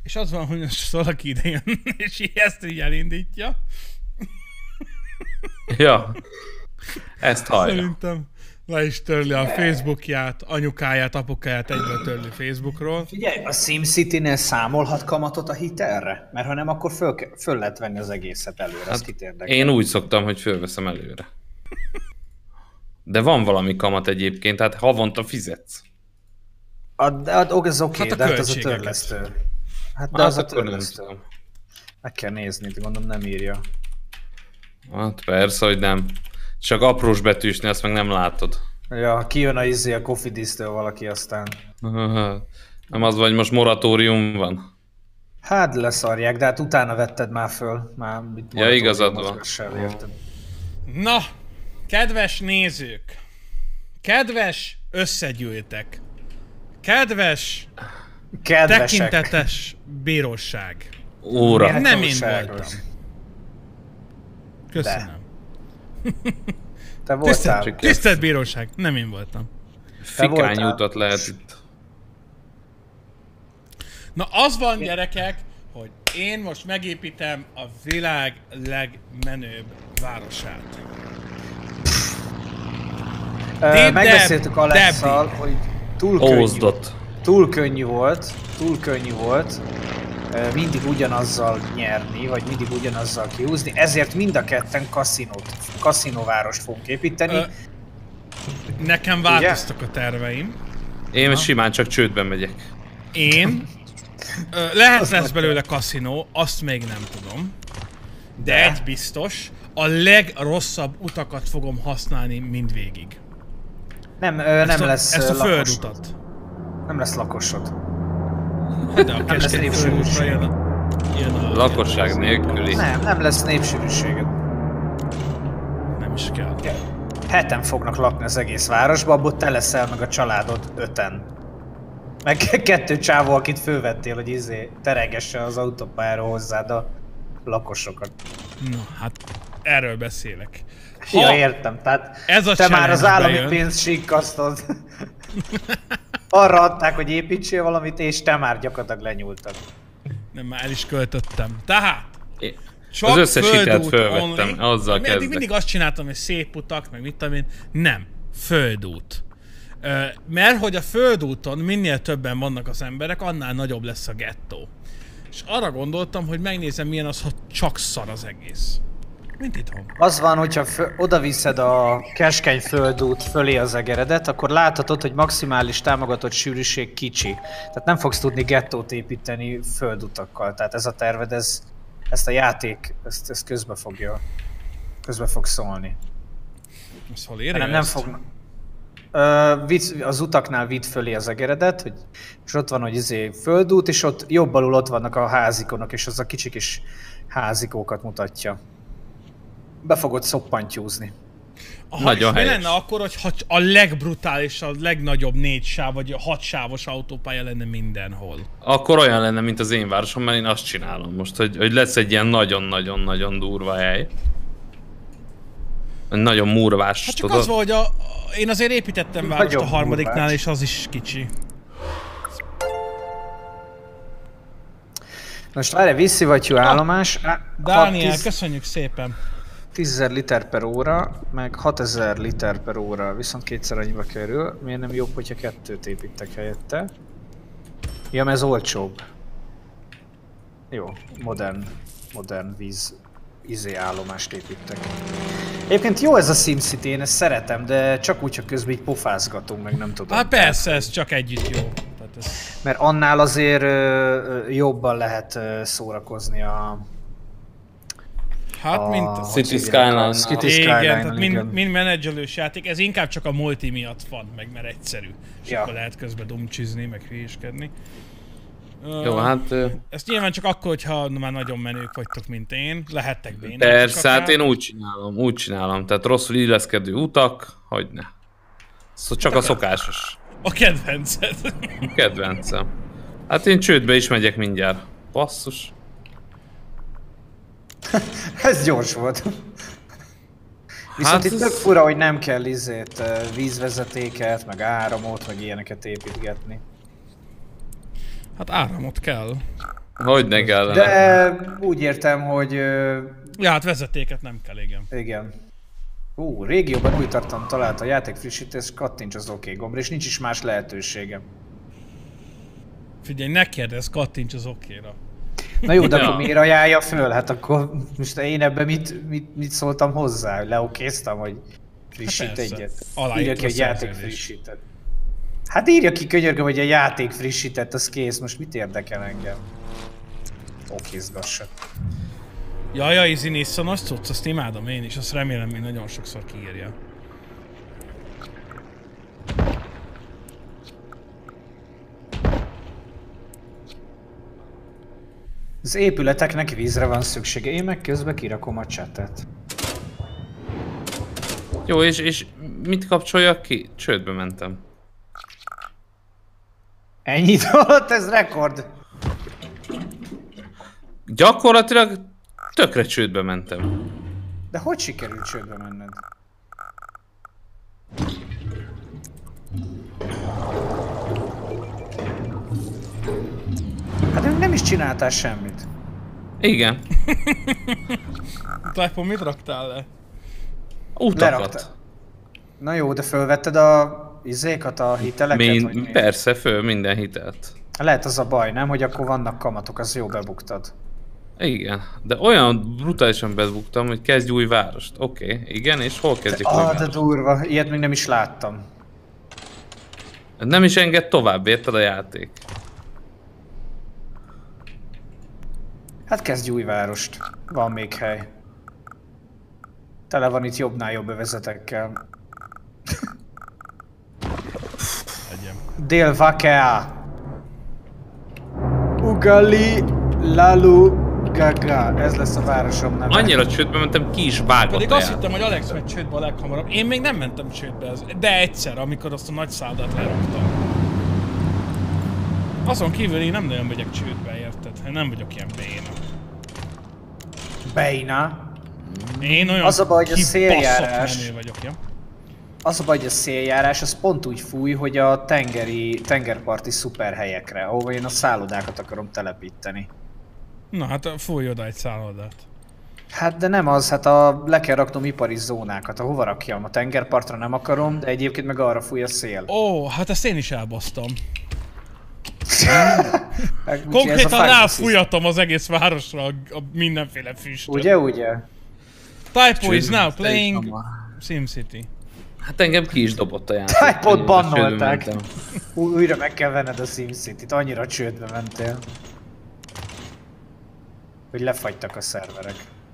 És az van, hogy most valaki ide jön, és ezt így elindítja. Ja. Ezt hallja. Szerintem le is törli a Facebookját, anyukáját, apukáját egyből törli Facebookról. Figyelj, a SimCity-nél számolhat kamatot a hitelre? Mert ha nem, akkor föl lehet venni az egészet előre, hát, kit érdekel. Én úgy szoktam, hogy fölveszem előre. De van valami kamat egyébként, tehát havonta fizetsz. Ez oké, de hát az a törlesztő. Hát de az a törlesztő. Meg kell nézni, gondolom nem írja. Hát persze, hogy nem. Csak aprós betűsnél, azt meg nem látod. Ja, kijön a Cofidis-től valaki aztán. Nem az vagy, most moratórium van? Hát leszarják, de hát utána vetted már föl. Már ja, igazad van. Na, kedves nézők! Kedves összegyűltek! Kedves tekintetes bíróság! Óra! Nem én voltam. Köszönöm. Te voltál. Tisztelt bíróság, nem én voltam. Fikány utat lehet itt. Na az van, gyerekek, hogy én most megépítem a világ legmenőbb városát. Megbeszéltük Alesszal, hogy túl könnyű volt mindig ugyanazzal nyerni, vagy mindig ugyanazzal kihúzni, ezért mind a ketten kaszinóvárost fogunk építeni. Nekem változtak a terveim. Én simán csak csődben megyek. Lehet lesz belőle kaszinó, azt még nem tudom. De egy biztos, a legrosszabb utakat fogom használni mindvégig. Nem lesz ezt a földutat. Nem lesz lakosod. De a keskeny földútra jön a lakosság nélküli. Nem lesz népsűrűséged. Nem is kell. Heten fognak lakni az egész városba, abból te leszel meg a családod 5-en. Meg 2 csávó, akit fölvettél, hogy teregesse az autópályáról hozzád a lakosokat. Na, hát erről beszélek. Ja, értem, tehát te már az állami pénzt sikkasztod. Arra adták, hogy építsél valamit, és te már gyakorlatilag lenyúltad. Nem, már el is költöttem. Tehát, csak az összes hitelt fölvettem, azzal kezdek. Mindig azt csináltam, hogy szép utak, meg mit tudom én. Nem, földút. Mert hogy a földúton minél többen vannak az emberek, annál nagyobb lesz a gettó. És arra gondoltam, hogy megnézem, milyen az, ha csak szar az egész. Mint itthon. Az van, hogyha oda viszed a keskeny földút fölé az egeredet, akkor láthatod, hogy maximális támogatott sűrűség kicsi. Tehát nem fogsz tudni gettót építeni földutakkal. Tehát ez a terved, ezt a játék, ezt közbe fog szólni. Ezt hol érje nem fog. Az utaknál vidd fölé az egeredet, és ott van, hogy földút, és ott jobb alul ott vannak a házikonok, és az a kicsi kis házikókat mutatja. Be fogod szoppantyúzni. Nagyon mi lenne akkor, hogyha a legbrutálisabb, legnagyobb 4 sáv, vagy a 6 sávos autópálya lenne mindenhol? Akkor olyan lenne, mint az én városom, mert én azt csinálom most, hogy lesz egy ilyen nagyon-nagyon-nagyon durva hely. Nagyon murvás. Hát csak az volt, hogy én azért építettem várost a harmadiknál, és az is kicsi. Most várj, vízszivattyú állomás. Dániel, köszönjük szépen. 10.000 liter per óra, meg 6.000 liter per óra, viszont kétszer annyiba kerül. Miért nem jobb, hogyha 2-t építek helyette? Ja, mert ez olcsóbb. Jó, modern víz állomást építek. Egyébként jó ez a SimCity, én ezt szeretem, de csak úgy, hogy közben így pofázgatunk, meg nem tudom. Hát persze, ez csak együtt jó. Mert annál azért jobban lehet szórakozni a... Hát, mint City Skyline. Igen, tehát mind menedzselős játék, ez inkább csak a multi miatt van, meg mert egyszerű. És akkor lehet közben dumcsizni, meg hülyéskedni. Jó, hát... Ezt nyilván csak akkor, hogyha már nagyon menők vagytok, mint én, lehettek bénák. Persze, hát én úgy csinálom. Tehát rosszul illeszkedő utak, hogyne. Szóval csak a szokásos. A kedvenced. A kedvencem. Hát én csődbe is megyek mindjárt. Basszus. Ez gyors volt. Viszont itt tök fura, hogy nem kell vízvezetéket, meg áramot, meg ilyeneket építgetni. Hát áramot kell. Hogy ne kellene. De úgy értem, hogy... Ja, hát vezetéket nem kell, igen. Igen. Régióban új tartalom talált a játék frissítés, kattints az OK gombra, és nincs is más lehetőségem. Figyelj, ne kérdezz, kattints az okéra. Na jó, de Ja. akkor miért ajánlja föl? Hát akkor most én ebben mit szóltam hozzá? Leokéztam, hogy frissít Hát persze. egyet. Aláírta Írja ki, a hogy játék szerződést. frissített. Hát írja ki, könyörgöm, hogy a játék frissített, az kész. Most mit érdekel engem? Okézgassak. Jaj, Easy Nissanos cucc, azt imádom én is, azt remélem, hogy nagyon sokszor kiírja. Az épületeknek vízre van szüksége, én meg közben kirakom a chatet. Jó, és mit kapcsoljak ki? Csődbe mentem. Ennyit alatt, ez rekord. Gyakorlatilag tökre csődbe mentem. De hogy sikerült csődbe menned? Hát nem is csináltál semmit. Igen. Typo, mit raktál le? Utakat. Lerakta. Na jó, de fölvetted a izékat, a hiteleket? vagy mi? Persze, föl minden hitelt. Lehet az a baj, nem? Hogy akkor vannak kamatok, az jó, bebuktad. Igen, de olyan brutálisan bebuktam, hogy kezdj új várost. Oké, igen, és hol kezdjük új De várost? durva, ilyet még nem is láttam. Nem is enged tovább, érted a játék? Hát kezdj új várost. Van még hely. Tele van itt jobbnál jobb övezetekkel. Egyem. Dél-Vakea. Ugali Lalu Gaga. Ez lesz a városom neve. Annyira csődbe mentem, ki is vágott Pedig a azt játék. hittem, hogy Alex megy csődbe a leghamarabb. Én még nem mentem csődbe, de egyszer, amikor azt a nagy szállodát leraktam. Azon kívül én nem nagyon megyek csődbe, érted? Én nem vagyok ilyen béna. Beina. Én olyan Az a baj, hogy a kibaszott széljárás- menő vagyok, ja? Az a baj, hogy a széljárás az pont úgy fúj, hogy a tengerparti szuperhelyekre, ahova én a szállodákat akarom telepíteni. Na hát fújj oda egy szállodát. Hát de nem az, le kell raknom ipari zónákat, hova rakjam? A tengerpartra nem akarom, de egyébként meg arra fúj a szél. Ó, hát ezt én is elbasztam. Úgyhogy ez a Konkrétan Final ráfújatom az egész városra a mindenféle füstöt. Ugye? Typo is Csődbe now playing mentem. SimCity. Hát engem ki is dobott a játék. Type-ot Annyira csődbe bannolták. mentem. Újra meg kell venned a SimCity-t, annyira csődbe mentél. Hogy lefagytak a szerverek.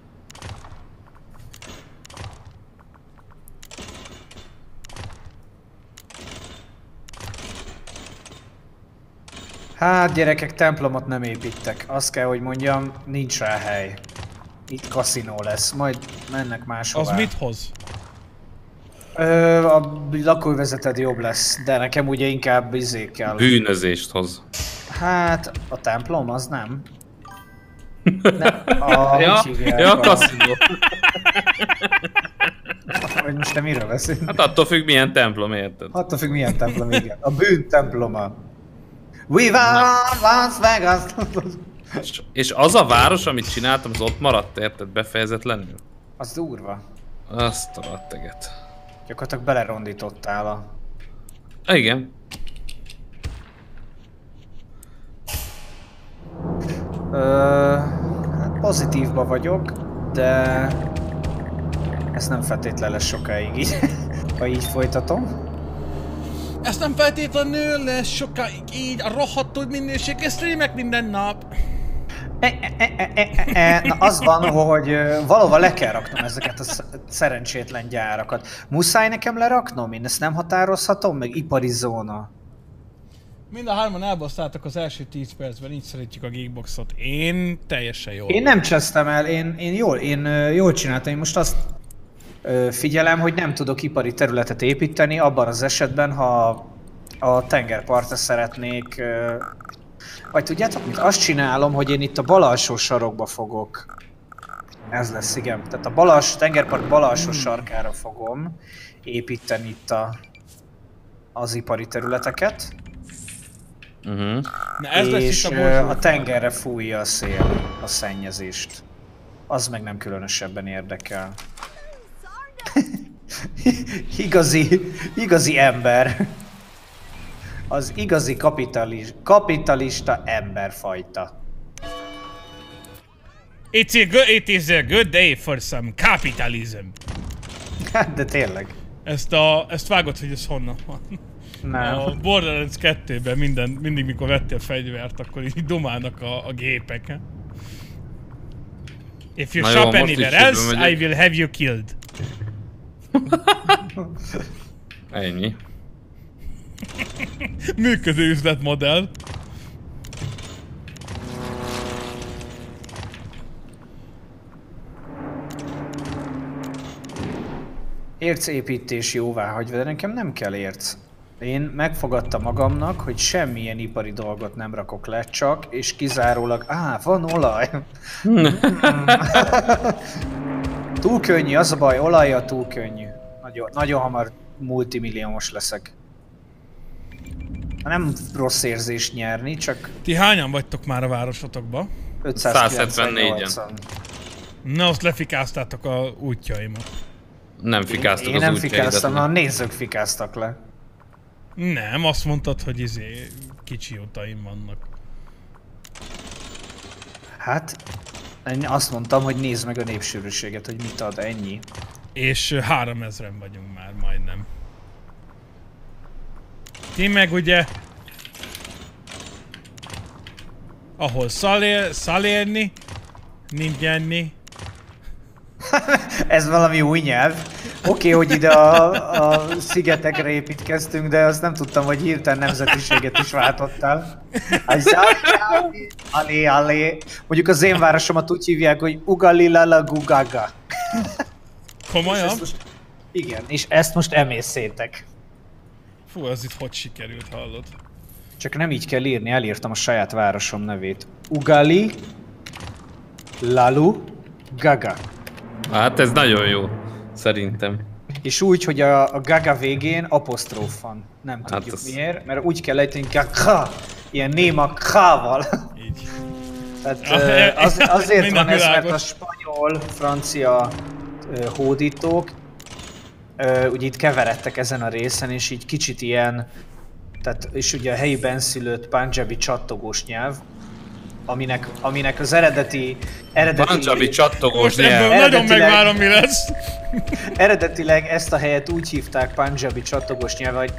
Hát gyerekek, templomot nem építek. Azt kell, hogy mondjam, nincs rá hely. Itt kaszinó lesz, majd mennek máshová. Az mit hoz? A lakóvezeted jobb lesz, de nekem ugye inkább izé kell. Bűnözést hoz. Hát, a templom az nem. Nem, a, Ja, hogy hívják, ja, kaszinó. Vagy most te miről beszélsz? Hát attól függ, milyen templom, érted? Attól függ, milyen templom, igen. A bűn temploma. We want Las Vegas! És az a város, amit csináltam, az ott maradt, érted? Befejezetlenül? Az durva. Azt a ratteget. Gyakorlatilag belerondítottál a... Igen. Hát pozitívba vagyok, de... Ez nem feltétlen lesz sokáig így, ha így folytatom. Ez nem feltétlenül lesz sokáig így a rohadtul minőséges streamek minden nap. Na az van, hogy valahol le kell raknom ezeket a szerencsétlen gyárakat. Muszáj nekem leraknom? Én ezt nem határozhatom meg? Ipari zóna. Mind a hárman elbasztáltak az első 10 percben, így szeretjük a Geekboxot. Én teljesen jól. Én nem csesztem el, én jól csináltam. Én most azt figyelem, hogy nem tudok ipari területet építeni abban az esetben, ha a tengerpartra szeretnék. Vagy tudjátok mit? Azt csinálom, hogy én itt a bal alsó sarokba fogok. Ez lesz, igen. Tehát a tengerpart bal alsó sarkára fogom építeni itt az ipari területeket. Na, ez lesz És itt a borzsó. a tengerre fújja a szél a szennyezést. Az meg nem különösebben érdekel. igazi ember. Az igazi kapitalista emberfajta. It is a good day for some capitalism. Hát, de tényleg. Ezt vágod, hogy ez honnan van. Nem. A Borderlands 2-ben mindig mikor vettél fegyvert, akkor így domálnak a gépek. He? If you Na shop jó, anywhere most is else, megyek. I will have you killed. Ennyi. Működő üzletmodell. Ércépítés jóváhagyva, de nekem nem kell érc. Én megfogadtam magamnak, hogy semmilyen ipari dolgot nem rakok le, csak és kizárólag... van olaj! Túl könnyű, az a baj, olajja túl könnyű. Nagyon hamar multimilliómos leszek. Nem rossz érzés nyerni, csak Ti hányan vagytok már a városotokba? 598-an. Na, azt lefikáztátok a útjaimat. Nem fikáztuk Én az nem útjaidat. fikáztam, a nézők fikáztak le. Nem, azt mondtad, hogy kicsi utaim vannak. Hát, én azt mondtam, hogy nézd meg a népsűrűséget, hogy mit ad, ennyi. És 3000-en vagyunk már majdnem. Ti meg ugye... Ahol szalérni, nincsenni. Ez valami új nyelv. Oké, hogy ide a szigetekre építkeztünk, de azt nem tudtam, hogy hirtelen nemzetiséget is váltottál. Alé. Mondjuk az én városomat úgy hívják, hogy Ugalilala Gugaga. Komolyan? Igen, és ezt most emészétek. Fú, ez itt hogy sikerült, hallod? Csak nem így kell írni, elírtam a saját városom nevét. Ugali Lalu Gaga. Hát ez nagyon jó, szerintem. És úgy, hogy a Gaga végén apostróf van. Nem tudjuk az... miért, mert úgy kell ejteni Gaga, ilyen néma K-val. Így. Tehát azért Minden van ez, mert a világos. spanyol, francia hódítók ugye itt keveredtek ezen a részen, és így kicsit ilyen, tehát, és ugye a helyi benszülött punjabi csattogós nyelv, aminek az eredeti Punjabi csattogós Most ebből nyelv. nagyon megvárom, mi lesz. eredetileg ezt a helyet úgy hívták punjabi csattogós nyelv, hogy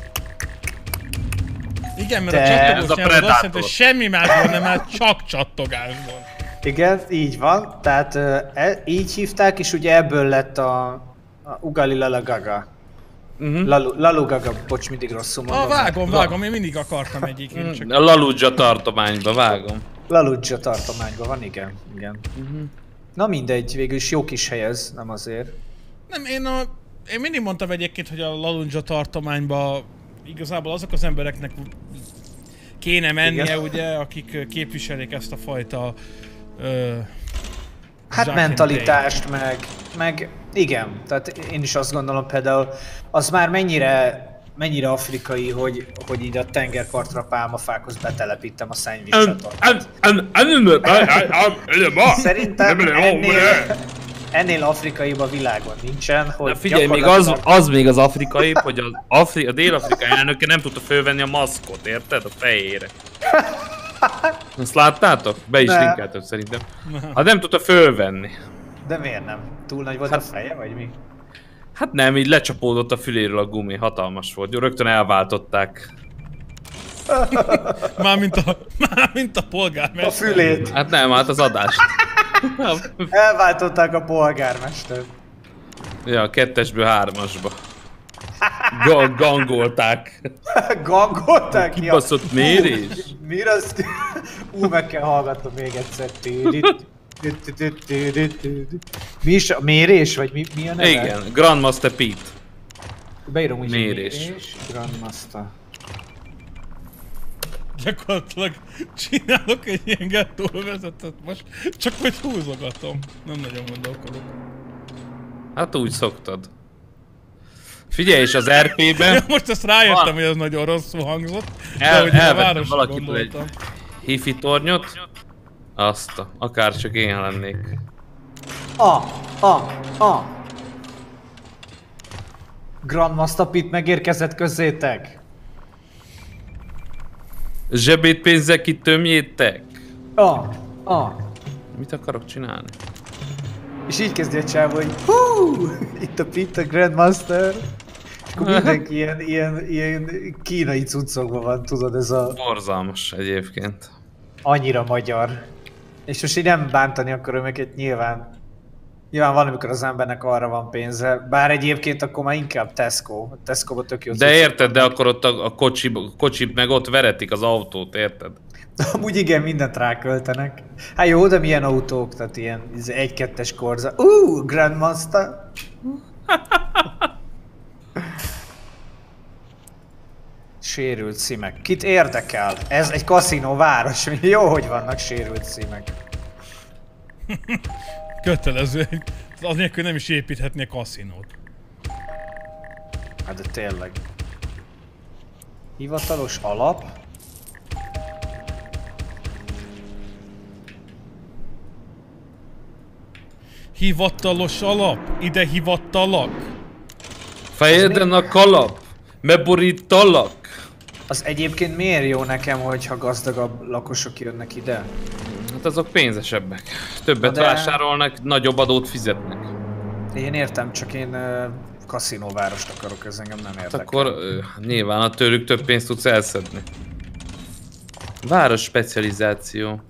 Igen, mert De- a Ez csattogós a nyelv az azt jelenti, Predator. hogy semmi másból nem áll, csak csattogásból. igen, így van, tehát így hívták, és ugye ebből lett a Ugali Lala Gaga. Lalu Gaga, bocs, mindig rosszul mondom. Vágom, én mindig akartam egyébként, csak... A Laludzsa tartományba vágom. Laludzsa tartományban van, igen. Na mindegy, végül is jó kis hely ez, nem azért. Nem, én mindig mondtam egyébként, hogy a Lalundzsa tartományba igazából azok az embereknek kéne mennie, Igen. ugye, akik képviselik ezt a fajta... Hát Zsákként mentalitást, meg igen, tehát én is azt gondolom például, az már mennyire afrikai, hogy így a tengerpartra pálmafákhoz betelepítem a szennyvízcsatornát. Szerintem ennél afrikaibb a világon nincsen, hogy Na figyelj, még az még az afrikai, hogy a dél-afrikai elnöke nem tudta fölvenni a maszkot, érted? A fejére. Azt láttátok? Be is Ne. linkeltem szerintem. Hát nem tudta fölvenni. De miért nem? Túl nagy volt a feje, vagy mi? Hát nem, így lecsapódott a füléről a gumi, hatalmas volt. Rögtön elváltották. Mármint a polgármester. A fülét. Hát nem, hát az adást. Elváltották a polgármestert. Ja, a 2-esből 3-asba. Gangolták. Gangolták? Kibaszott mérés. Mi az? Meg kell hallgatnom még egyszer. Mi is a mérés, vagy mi a neve? Igen, Grandmaster Pete. Beírom úgy, Mérés. hogy mérés. Grandmaster. Gyakorlatilag csinálok egy ilyen gettóvezetet most, csak hogy húzogatom. Nem nagyon gondolkodok. Hát úgy szoktad. Figyelj, és az RP-ben... Most ezt rájöttem, hogy ez nagyon rosszul hangzott. Elvettem valakitől egy hifi tornyot. Azt, akár csak én lennék. Grandmaster Pit megérkezett közzétek. Zsebétpénzek itt tömjétek. Mit akarok csinálni? És így kezdje a csáv, hogy hú, itt a Pit, a Grandmaster. És akkor mindenki ilyen kínai cuccokban van, tudod, ez a... Borzalmas egyébként. Annyira magyar. És most így nem bántani akarom őket, nyilván valamikor az embernek arra van pénze, bár egyébként akkor már inkább Tesco. Tesco-ba tök jó. De érted, de akkor ott a kocsi meg ott veretik az autót, érted? Amúgy igen, mindent ráköltenek. Hát jó, de milyen autók, tehát ilyen 1-2-es Corsa. Grandmaster! Sérült címek. Kit érdekel? Ez egy kaszinóváros. Jó, hogy vannak sérült címek. Kötelező. Az nélkül nem is építhetné kaszinót. Hát de tényleg. Hivatalos alap. Hivatalos alap? Ide hivatalak? Fejeden a kalap! Meborítalak! Az egyébként miért jó nekem, hogyha gazdagabb lakosok jönnek ide? Hát azok pénzesebbek. Többet de... vásárolnak, nagyobb adót fizetnek. Én értem, csak én kaszinóvárost akarok, ez engem nem érdekel. Akkor nyilván a tőlük több pénzt tudsz elszedni. Város specializáció.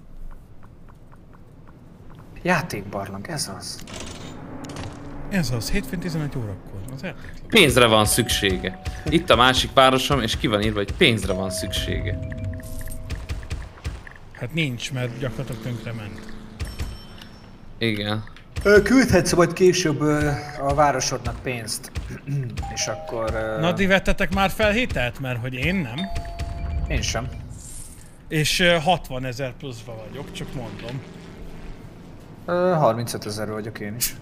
Játékbarlang, ez az. Ez az, hétfőn 11 órakor. Az pénzre van szüksége. Itt a másik városom, és ki van írva, hogy pénzre van szüksége. Hát nincs, mert gyakorlatilag tönkre ment. Igen. Küldhetsz majd később a városodnak pénzt. És akkor... Na, ti vettetek már fel hitelt? Mert hogy én nem. Én sem. És 60 000 pluszba vagyok, csak mondom. 35 000 vagyok én is.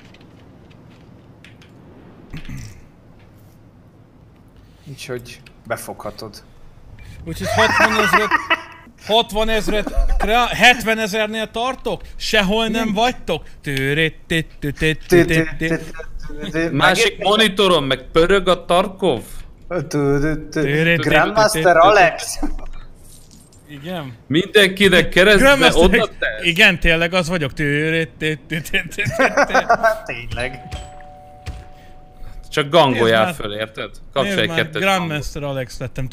Úgyhogy befoghatod. Úgyhogy 60 000-et, 70 000-nél tartok? Sehol nem vagytok? Másik monitoron meg pörög a Tarkov. Grandmaster Alex. Igen. Mindenkinek keresztbe oda tesz. Igen, tényleg az vagyok. Tényleg. Csak gangoljál föl, érted? Kapcsolj egy kettőt. Grandmaster Alex lettem.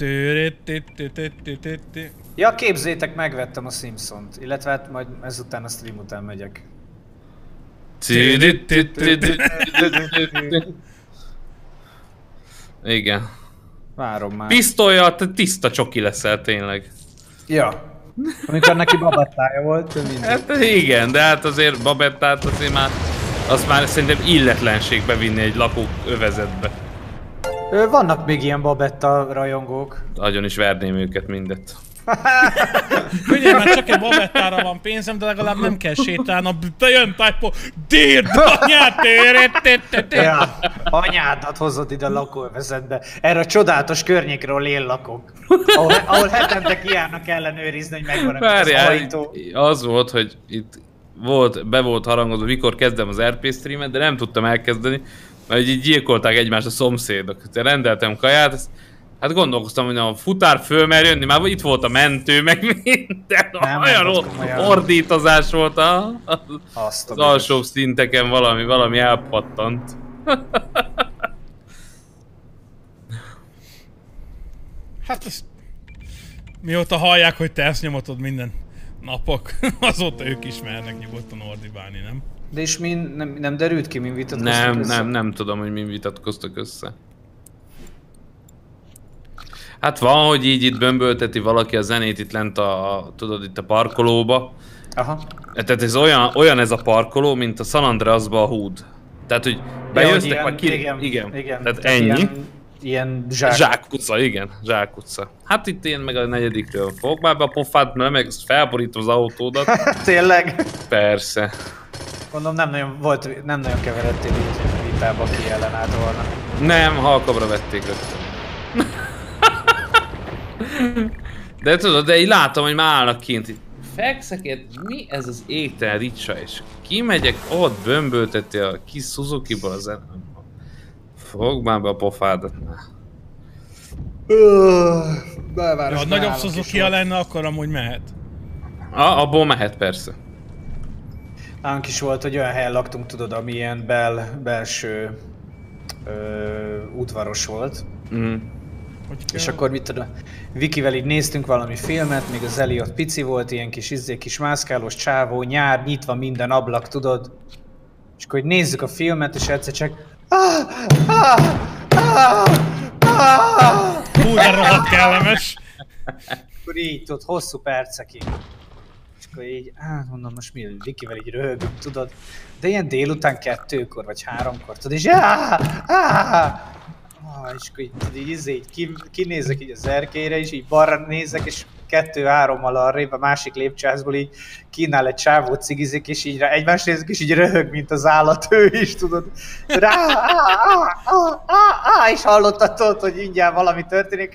Ja, képzétek, megvettem a Simpsont. Illetve hát majd ezután a stream után megyek. Igen. Várom már. Pisztolya, te tiszta csoki leszel tényleg. Ja. Amikor neki babettája volt, hát igen, de hát azért babettát azért már... Azt már szerintem illetlenség bevinni egy lakóövezetbe. Vannak még ilyen babetta rajongók. Nagyon is verném őket mindet. Ugye, már csak egy babettára van pénzem, de legalább nem kell sétálnom. De jön Typo, dírd anyát! Ja, anyádat hozod ide a lakóövezetbe. Erre a csodálatos környékről én lakok. Ahol hetente kijárnak ellenőrizni, hogy megvan az ajtó. Az volt, hogy itt be volt harangozva, mikor kezdem az RP streamet, de nem tudtam elkezdeni, mert így gyilkolták egymást a szomszédok. Rendeltem kaját, hát gondolkoztam, hogy a futár föl mer jönni, már itt volt a mentő, meg minden, olyan ordítozás volt az alsóbb szinteken, valami elpattant. Hát ezt... Mióta hallják, hogy te ezt nyomatod minden napok, azóta ők ismernek nyugodtan ordibálni, nem? De és nem derült ki, min vitatkoztak össze? Nem tudom, hogy min vitatkoztak össze. Hát van, hogy így itt bömbölteti valaki a zenét itt lent tudod, itt a parkolóba. Aha. Tehát ez olyan ez a parkoló, mint a San Andreasba a Hood. Tehát, hogy bejöztek, vagy ki... Igen. Tehát ennyi. Ilyen zsákutca, igen, zsákutca. Hát itt én meg a negyedikről fogok már be a pofát, mert meg felborítom az autódat. Tényleg? Persze. Mondom, nem nagyon keveredtél így vitába, ki ellenállt volna. Nem, halkabra vették rögtön. De tudod, de így látom, hogy már állnak kint. Így fekszek, mi ez az étel ricsa, és kimegyek, ott bömbölteti a kis Suzuki-ból az Fogd már be a pofádat. Ha nagyobb Suzuki-ja lenne, akkor amúgy mehet. Abból mehet persze. Nálunk is volt, hogy olyan helyen laktunk, tudod, ami ilyen belső udvaros volt. És akkor mit tudom, Vikivel így néztünk valami filmet, még az Eli ott pici volt, ilyen kis mászkálós csávó, nyár, nyitva minden ablak, tudod. És akkor így nézzük a filmet, és egyszer csak... Hú, de rohadt kellemes! Akkor így tudod, hosszú percekig. És akkor így, mondom, most mi, Vikivel így röhögünk, tudod. De ilyen délután 2-kor vagy 3-kor, tudod, és és akkor így kinézek így az erkélyre, és így balra nézek, és 2-3-mal arrébb a másik lépcsőházból így kínál egy csávó cigizik, és így egymást nézzük, és így röhög, mint az állat ő is, tudod. És hallottad, tudod, hogy mindjárt valami történik.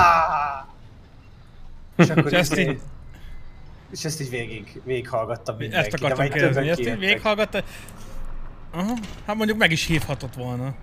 És akkor és ezt így végighallgattam mindenki. Ezt akartam kérdezni, ezt így végighallgatta. Hát mondjuk meg is hívhatott volna.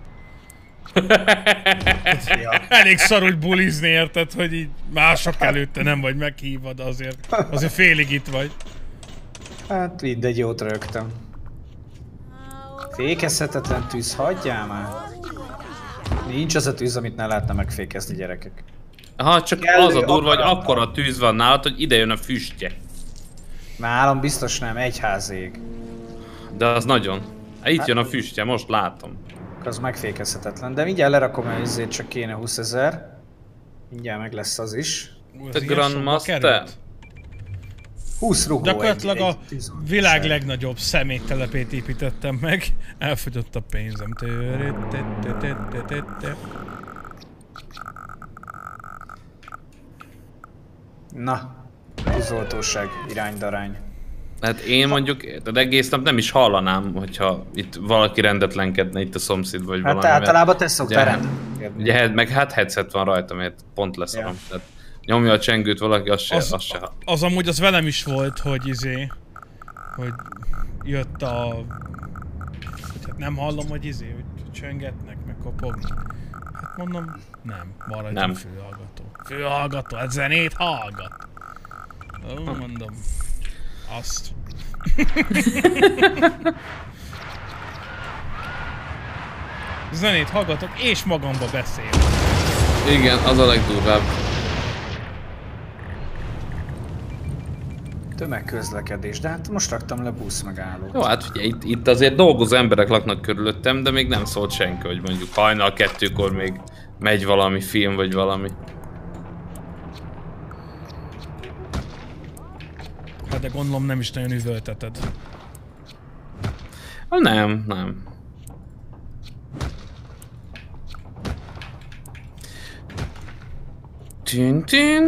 Elég szar, hogy bulizni, érted, hogy így mások előtte nem vagy meghívva, de azért félig itt vagy. Hát mindegy, jót rögtem. Fékezhetetlen tűz, hagyjál már! Nincs az a tűz, amit ne lehetne megfékezni, gyerekek. Csak az a durva, hogy akkora tűz van nálad, hogy ide jön a füstje. Nálam biztos nem, egy ház ég. De az nagyon. Itt jön a füstje, most látom. Az megfékezhetetlen, de mindjárt lerakom el, ezért csak kéne 20 000. Mindjárt meg lesz az is. Te Grandmaster? 20 rugó. Gyakorlatilag a világ legnagyobb szeméttelepét építettem meg. Elfogyott a pénzem. Na, tűzoltóság, iránydarány. Hát én mondjuk egész nap nem is hallanám, hogyha itt valaki rendetlenkedne itt a szomszéd vagy valami. Hát általában te szoktál rendetlenkedni. Ugye, meg hát headset van rajta, mert pont leszarom. Tehát nyomja a csengőt valaki, az se. Az amúgy az velem is volt, hogy hogy jött hát nem hallom, hogy hogy csöngetnek, meg kopognak. Hát mondom, nem, maradjon fülhallgató. Fülhallgató, hát zenét hallgat. Mondom. Azt. Zenét hallgatok és magamba beszélek. Igen, az a legdurvább. Tömegközlekedés, de hát most raktam le buszmegállót. Jó, hát ugye itt azért dolgozó emberek laknak körülöttem, de még nem szólt senki, hogy mondjuk hajnal 2-kor még megy valami film vagy valami. Hát de gondolom nem is nagyon üvölteted. Nem. Tin.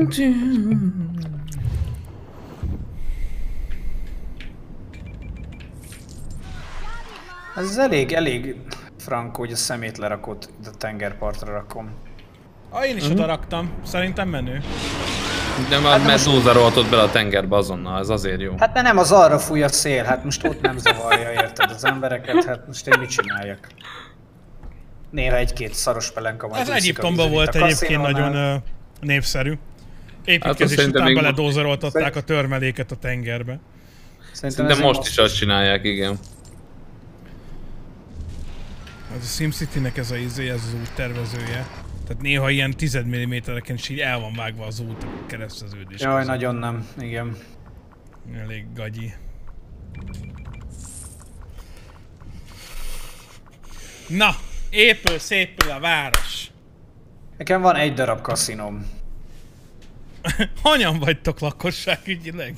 Ez elég frankó, hogy a szemét lerakott, de a tengerpartra rakom. Én is oda raktam, szerintem menő. De már medúza rohatott bele a tengerbe azonnal, ez azért jó. Hát mert nem az arra fúj a szél, hát most ott nem zavarja, érted az embereket, hát most én mit csináljak? Néha egy-két szaros pelenka van. Ez Egyiptomban volt egyébként nagyon népszerű. Építkezés hát után beledózeroltatták a törmeléket a tengerbe. Szerintem most is azt csinálják, igen. Ez a SimCity-nek ez az úttervezője. Tehát néha ilyen 10 mm-eken is így el van vágva az út kereszteződés. Jaj, közben. Nagyon nem, igen. Elég gagyi. Na, szépül a város. Nekem van egy darab kaszinóm. Hanyan vagytok lakosságügyileg?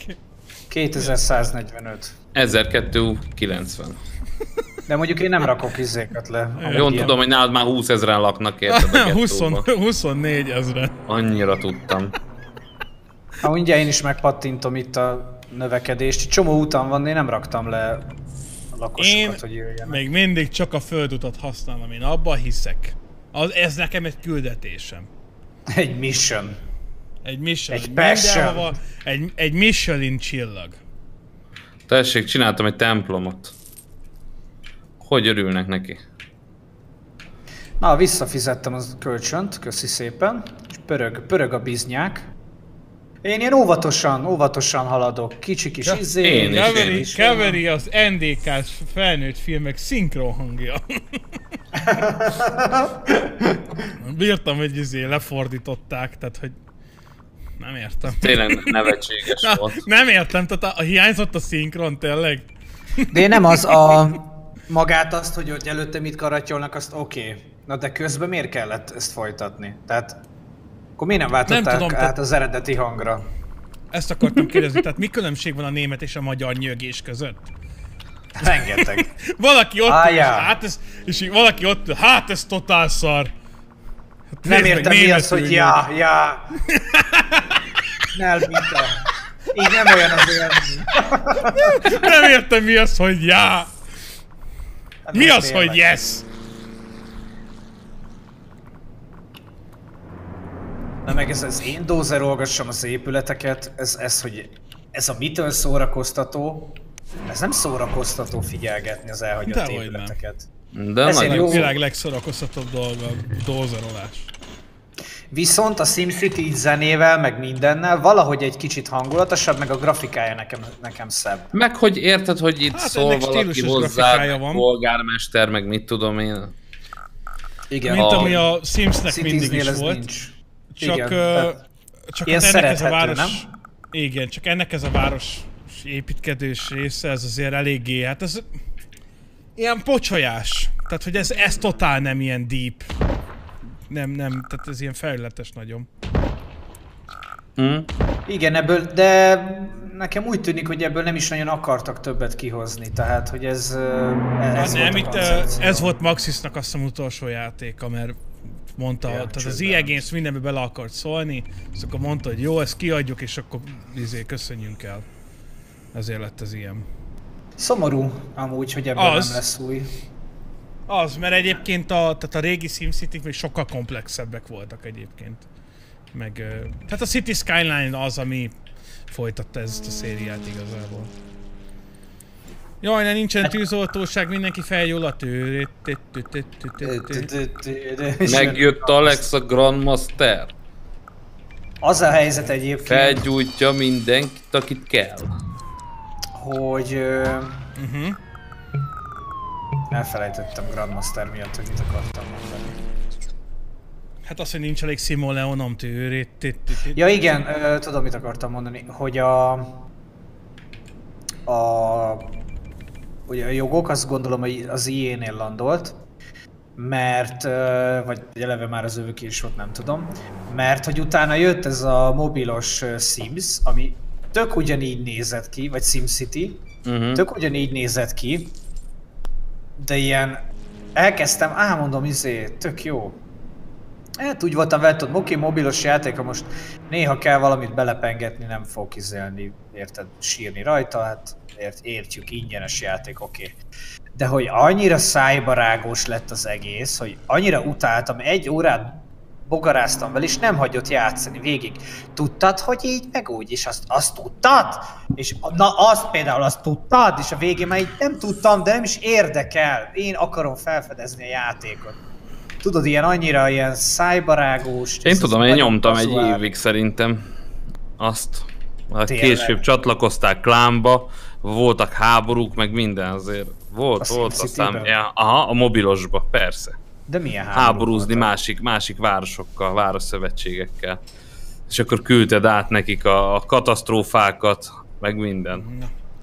2145. 1290. De mondjuk én nem rakok izéket le. Jó, tudom, hogy nálad már 20 000-en laknak, érted a gettóba. 24 000. Annyira tudtam. Ha mindjárt én is megpattintom itt a növekedést. Csomó úton van, de én nem raktam le a lakosokat, hogy jöjjenek. Még mindig csak a földutat használom, én abba hiszek. Ez nekem egy küldetésem. Egy mission. Egy mission. Egy passion. Egy Michelin csillag. Tessék, csináltam egy templomot. Hogy örülnek neki? Na, visszafizettem az kölcsönt, köszi szépen. És pörög a biznyák. Én ilyen óvatosan haladok. Kicsi kis én is. Keveri az NDK-s felnőtt filmek szinkron hangja. Bírtam, hogy lefordították, tehát hogy... Nem értem. Tényleg nevetséges volt. Nem értem, tehát hiányzott a szinkron tényleg. De én nem magát azt, hogy előtte mit karatyolnak, azt oké. Na de közben miért kellett ezt folytatni? Tehát... Akkor miért nem váltották át az eredeti hangra? Ezt akartam kérdezni, tehát mi különbség van a német és a magyar nyögés között? Rengeteg. Valaki ott valaki ott, hát ez totál szar. Hát nem értem mi az, hogy ja. Nelvita. Így nem olyan az élmény. Nem értem mi az, hogy ja. Mi az, hogy yes? Na meg ez én dózerolgassam az épületeket, ez a mitől szórakoztató? Ez nem szórakoztató figyelgetni az elhagyott épületeket. De ez a világ legszórakoztatóbb dolga, dózerolás. Viszont a SimCity így zenével, meg mindennel valahogy egy kicsit hangulatosabb, meg a grafikája nekem szebb. Meg hogy érted, hogy itt szól valaki hozzá, polgármester, meg mit tudom én. Igen. Mint ami a Simsnek mindig is volt. Nincs. Csak, csak ilyen ennek ez a város... nem? Igen, csak ennek ez a város építkezés része, ez azért eléggé, hát ez... Ilyen pocsolyás. Tehát, hogy ez totál nem ilyen deep. Nem, tehát ez ilyen felületes nagyon. Igen, ebből, de nekem úgy tűnik, hogy ebből nem is nagyon akartak többet kihozni, tehát, hogy ez nem, itt ez volt Maxisnak azt hiszem utolsó játéka, mert mondta, tehát az EA Games mindenbe bele akart szólni, és akkor mondta, hogy jó, ezt kiadjuk, és akkor köszönjünk el. Ezért lett ez ilyen. Szomorú amúgy, hogy ebből nem lesz új. Az, mert egyébként tehát a régi SimCity-k még sokkal komplexebbek voltak egyébként. Meg, tehát a City Skyline az, ami folytatta ezt a szériát igazából. Jaj, ne nincsen tűzoltóság, mindenki feljól a tőrét. Megjött Alex a Grandmaster. Az a helyzet egyébként... Felgyújtja mindenkit, akit kell. Hogy... Elfelejtettem Grandmaster miatt, hogy mit akartam mondani. Hát az, hogy nincs elég Simoleonom tőrét. Ja igen, tudom mit akartam mondani, hogy ugye a jogok, azt gondolom, hogy az EA-nél landolt, mert, vagy eleve már az ők is volt, nem tudom, mert hogy utána jött ez a mobilos Sims, ami tök ugyanígy nézett ki, vagy SimCity, tök ugyanígy nézett ki, de ilyen, elkezdtem, mondom, tök jó. Hát úgy voltam vele, tudom, oké, mobilos játék, ha most néha kell valamit belepengetni, nem fog érted, sírni rajta, hát értjük, ingyenes játék, oké. De hogy annyira szájbarágos lett az egész, hogy annyira utáltam, 1 órát bogaráztam vele, és nem hagyott játszani végig. Tudtad, hogy így, meg úgy, és azt tudtad? És na azt például azt tudtad, és a végén már így nem tudtam, de nem is érdekel. Én akarom felfedezni a játékot. Tudod, annyira ilyen szájbarágós... Én tudom, én nyomtam egy évig szerintem azt. Később csatlakozták klánba, voltak háborúk, meg minden azért. Volt aztán... a mobilosba, persze. De milyen háborúzni másik városokkal, városszövetségekkel. És akkor küldted át nekik a katasztrófákat, meg minden.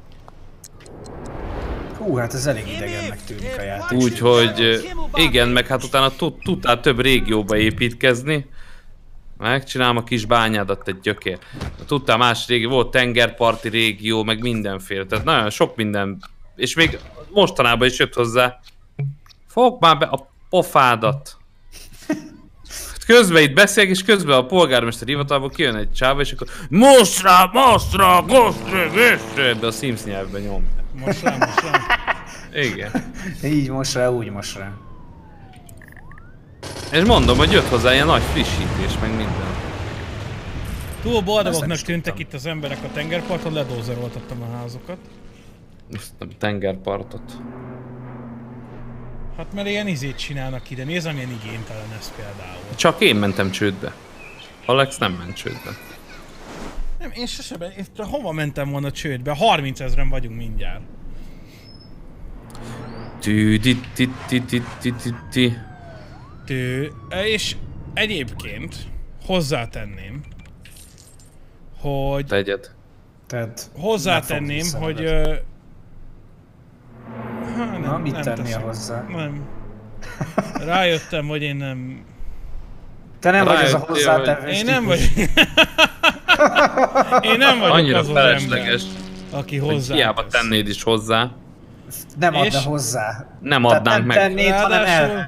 Hú, hát ez elég idegennek tűnik a játék. Úgyhogy igen, meg hát utána tudtál több régióba építkezni. Megcsinálom a kis bányádat, egy gyökér. Tudtál más régió, volt tengerparti régió, meg mindenféle. Tehát nagyon sok minden. És még mostanában is jött hozzá. Fogd már be a pofádat. Közben itt beszélek, és közben a polgármester hivatalból kijön egy csáva, és akkor Mosra, de a Sims nyelvben nyom. Most rá. Igen. Így most rá, úgy most rá. És mondom, hogy jött hozzá ilyen nagy frissítés, meg minden. Túl Ezt boldogoknak nem is tűntek tudtam. itt az emberek a tengerparton, ledózeroltattam a házokat. Most a tengerpartot. Hát mert ilyen izét csinálnak ide, nézd, amilyen igénytelen ez például. Csak én mentem csődbe. Alex nem ment csődbe. Nem, én sosem, én hova mentem volna csődbe? 30 000-en vagyunk mindjárt. És egyébként hozzátenném, hogy... Tegyed. Tehát Hozzátenném, ne fogd hogy... vissza Nem, Na, mit nem tennél teszem. hozzá? Nem. Rájöttem, hogy én nem... Te nem vagy az a Rájöttél, hozzátevős Én nem típus. vagyok... Én nem vagyok Annyira az az ember, felesleges, aki hogy hozzá. hiába tennéd is hozzá. Nem adna És- hozzá. Nem Tehát adnánk nem meg. tennéd, hanem el.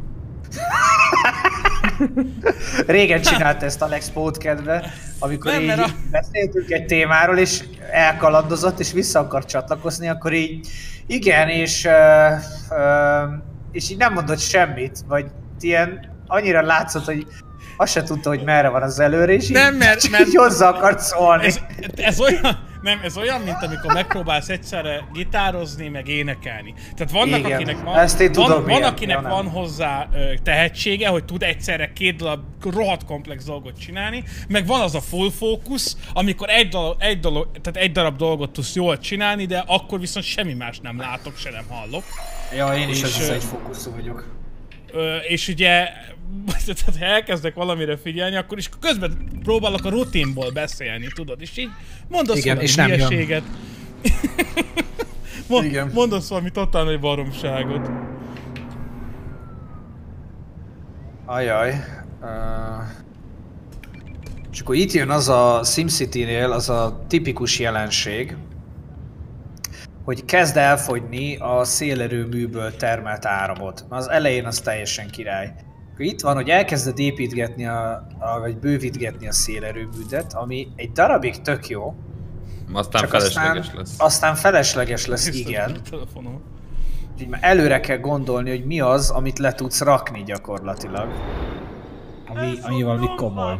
Régen csinált ezt Alex Pótkedve, amikor Nem, így mert beszéltünk egy témáról, és elkalandozott, és vissza akart csatlakozni, akkor így igen, és így nem mondott semmit, vagy ilyen annyira látszott, hogy azt se tudta, hogy merre van az előre, és Nem, így, mert- csak mert- így hozzá akart szólni. Ez olyan... Nem, ez olyan, mint amikor megpróbálsz egyszerre gitározni, meg énekelni. Tehát vannak, Igen, akinek van, ezt én tudom, van milyen. akinek Ja, nem. van hozzá tehetsége, hogy tud egyszerre két darab rohadt komplex dolgot csinálni, meg van az a full fókusz, amikor egy darab dolgot tudsz jól csinálni, de akkor viszont semmi más nem látok, se nem hallok. Ja, én is És, ez egy fókuszú vagyok. És ugye, tehát ha elkezdek valamire figyelni, akkor is közben próbálok a rutinból beszélni, tudod, és így mondasz Igen, valami és nem jön. hülyeséget. Igen. Mondasz valami totál nagy baromságot. Ajaj. És akkor itt jön az a SimCity-nél az a tipikus jelenség, hogy kezd elfogyni a szélerőműből termelt áramot. Az elején az teljesen király. Akkor itt van, hogy elkezded építgetni vagy bővítgetni a szélerőműdet, ami egy darabig tök jó, Aztán csak felesleges lesz. aztán felesleges lesz, Tisztelt igen. a telefonom. Úgyhogy már előre kell gondolni, hogy mi az, amit le tudsz rakni gyakorlatilag. Ami valami komoly.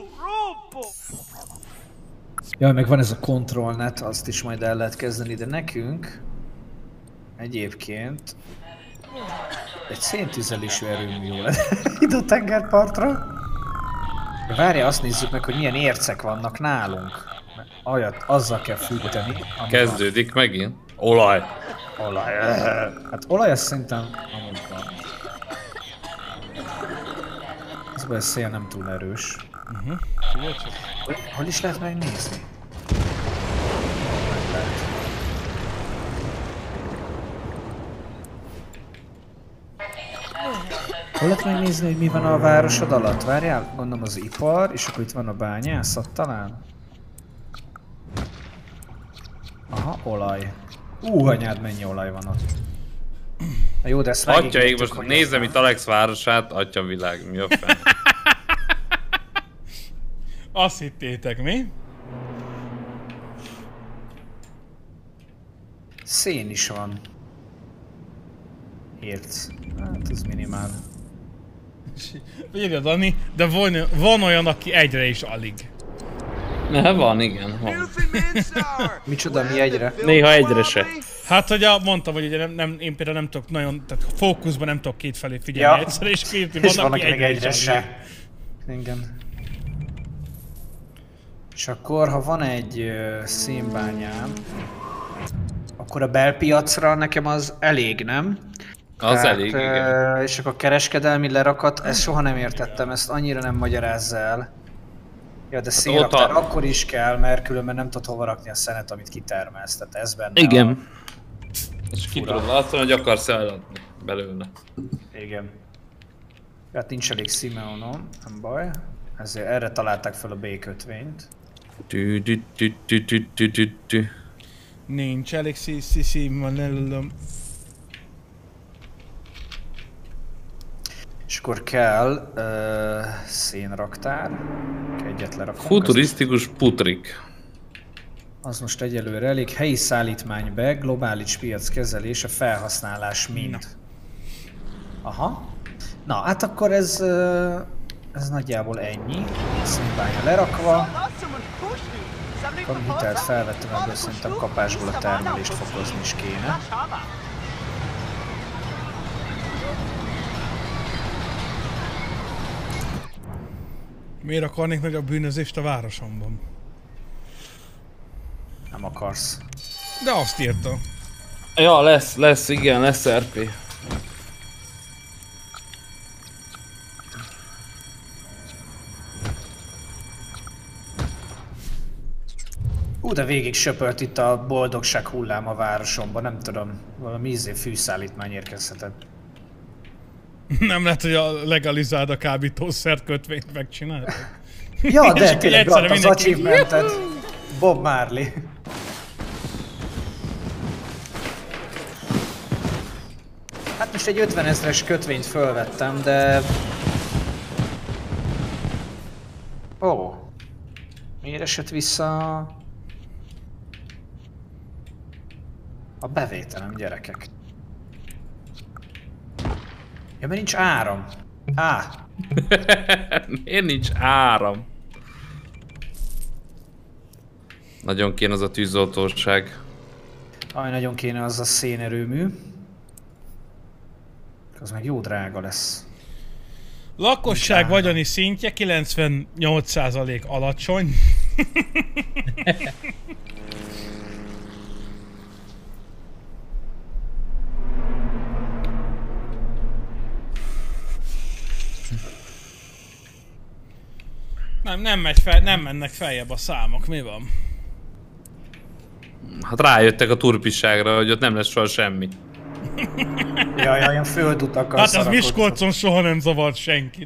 Ja, meg van ez a controlnet, azt is majd el lehet kezdeni, de nekünk egyébként egy széntüzelésű erőmű jó lenne ide a tengerpartra. Várja, azt nézzük meg, hogy milyen ércek vannak nálunk. Olyat, azzal kell fűteni. ami Kezdődik megint. Olaj. van. Olaj. Hát olaj azt szerintem amúgy van. Az baj, a szél nem túl erős. Figyelj csak. Hol is lehet megnézni? Meg lehet. Hol lehet megnézni, hogy mi van a városod alatt? Várjál, gondolom az ipar, és akkor itt van a bányászat talán? Aha, olaj. Anyád, mennyi olaj van ott. Na jó, de ezt Atyaik, megígértük, most hogy nézem ez- itt Alex városát, atya világ, mi a fel? Azt hittétek, mi? Szén is van. Érc. Hát ez minimál. Írja Dani, de van olyan, aki egyre is alig. Ne, van, igen. Van. Micsoda, mi egyre? Néha egyre se. Hát, hogy mondtam, hogy ugye én például nem tudok nagyon, tehát fókuszban nem tudok kétfelé figyelni Ja. egyszerre, és És van, aki meg egyre is egyre alig. se. Igen. És akkor, ha van egy szénbányám, akkor a belpiacra nekem az elég, nem? Az elég, igen. És akkor a kereskedelmi lerakat, ezt soha nem értettem, ezt annyira nem magyarázza el. Ja, de szénraktár akkor is kell, mert különben nem tudod hova rakni a szenet, amit kitermelsz, tehát ez benne Igen. És ki tudod azt mondani, hogy akarsz eladni belőle. Igen. Hát nincs elég Simeonom, nem baj. Ezért erre találták fel a B-kötvényt. Nincs elég van. És akkor kell szénraktár. Egyet lerakunk. Futurisztikus putrik. Az most egyelőre elég. Helyi szállítmány be, globális piackezelés, a felhasználás mind. Aha. Na, hát akkor ez nagyjából ennyi. Színbánya lerakva. Hitelt felvettem, ebből szerintem kapásból a termelést fokozni is kéne. Miért akarnék nagyobb bűnözést a városomban? Nem akarsz. De azt írta. Ja, igen, lesz RP. De végig söpört itt a boldogság hullám a városomban, nem tudom, valami fűszállítmány érkezhetett. Nem lehet, hogy a legalizáld a kábítószert kötvényt megcsinálta? Ja, de tényleg egyszerre az mindenki- achievementet. Bob Marley. Hát most egy 50 000-es kötvényt fölvettem, de... Ó. Miért esett vissza... A bevételem, gyerekek. Ja, mert nincs áram. Miért nincs áram? Nagyon kéne az a tűzoltóság. Nagyon kéne az a szénerőmű. Az meg jó drága lesz. Lakosság vagyoni szintje 98% alacsony. Nem mennek feljebb a számok, mi van? Hát rájöttek a turpisságra, hogy ott nem lesz soha semmi. Jaj, olyan földutakkal Hát ez szarakodtak. Miskolcon soha nem zavart senkit.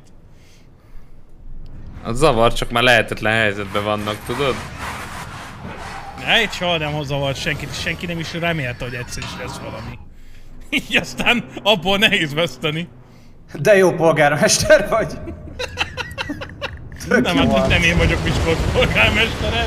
A zavar, csak már lehetetlen helyzetben vannak, tudod? Ne, itt soha nem zavart senkit, és senki nem is remélte, hogy egyszer is lesz valami. Így aztán abból nehéz veszteni. De jó polgármester vagy. Tök Nem, jó hát van. nem én vagyok Miskolc polgármestere.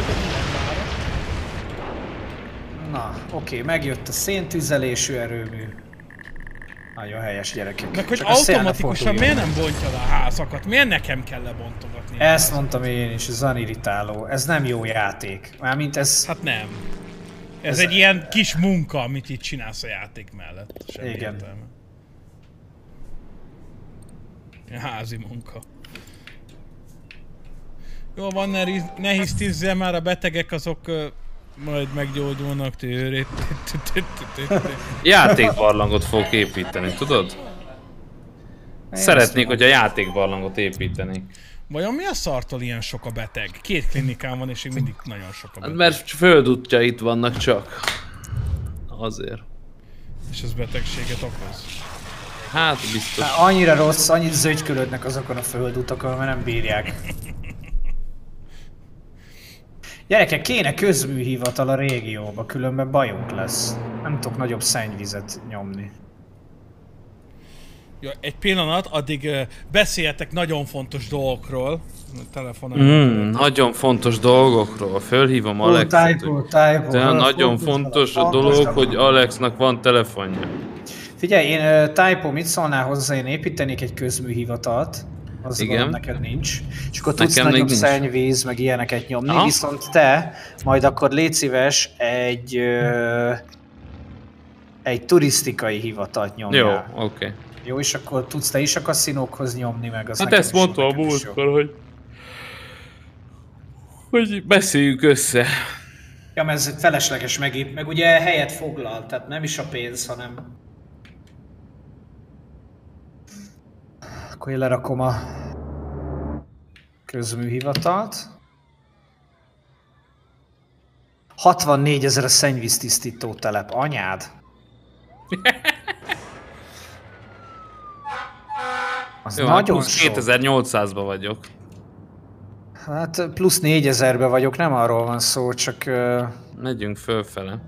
Na, oké, megjött a széntüzelésű erőmű. Nagyon helyes, gyerekek. Meg hogy Csak a szél ne automatikusan forduljon. miért nem bontja le a házakat? Miért nekem kell lebontogatni? Ezt mondtam én is, ez olyan irritáló. Ez nem jó játék. Mármint ez... Hát nem. Ez Ez- egy ilyen kis munka, amit itt csinálsz a játék mellett. Semmi Igen. értelme. Ilyen házi munka. Jó van, ne hisztizzél már, a betegek azok majd meggyógyulnak tőrét. Játékbarlangot fogok építeni, tudod? Szeretnék, hogy a játékbarlangot építenék. Vajon mi a szartól ilyen sok a beteg? 2 klinikám van, és még mindig nagyon sok a Hát beteg. mert földútja itt vannak csak. Azért. És ez betegséget okoz. Hát biztos. Hát annyira rossz, annyit zögykölődnek azokon a földutakon, mert nem bírják. Gyerekek, kéne közműhivatal a régióba, különben bajunk lesz. Nem tudok nagyobb szennyvizet nyomni. Ja, egy pillanat, addig beszéljetek nagyon fontos dolgokról. Telefonon. Nagyon fontos dolgokról. Fölhívom Alexet. Typo. De nagyon fontos a dolog, hogy Alexnak van telefonja. Figyelj, én Typo, mit szólnál hozzá, én építenék egy közműhivatalt. Az Igen. van, neked nincs. És akkor tudsz Nekem még nagyobb nincs. szennyvíz, meg ilyeneket nyomni, Aha. viszont te majd akkor légy szíves egy turisztikai hivatalt Jó, nyomjál. oké. Jó, és akkor tudsz te is a kaszinókhoz nyomni, meg az Hát nekem ezt is jó, mondta a nekem is jó. múltkor, hogy beszéljük össze. Ja, mert ez felesleges meg ugye helyet foglal, tehát nem is a pénz, hanem... Akkor én lerakom a közműhivatalt. 64 000 a szennyvíztisztító telep, anyád! Az Jó, nagyon hát sok. 2800-ba vagyok. Hát plusz 4000-be vagyok, nem arról van szó, csak... Megyünk fölfele.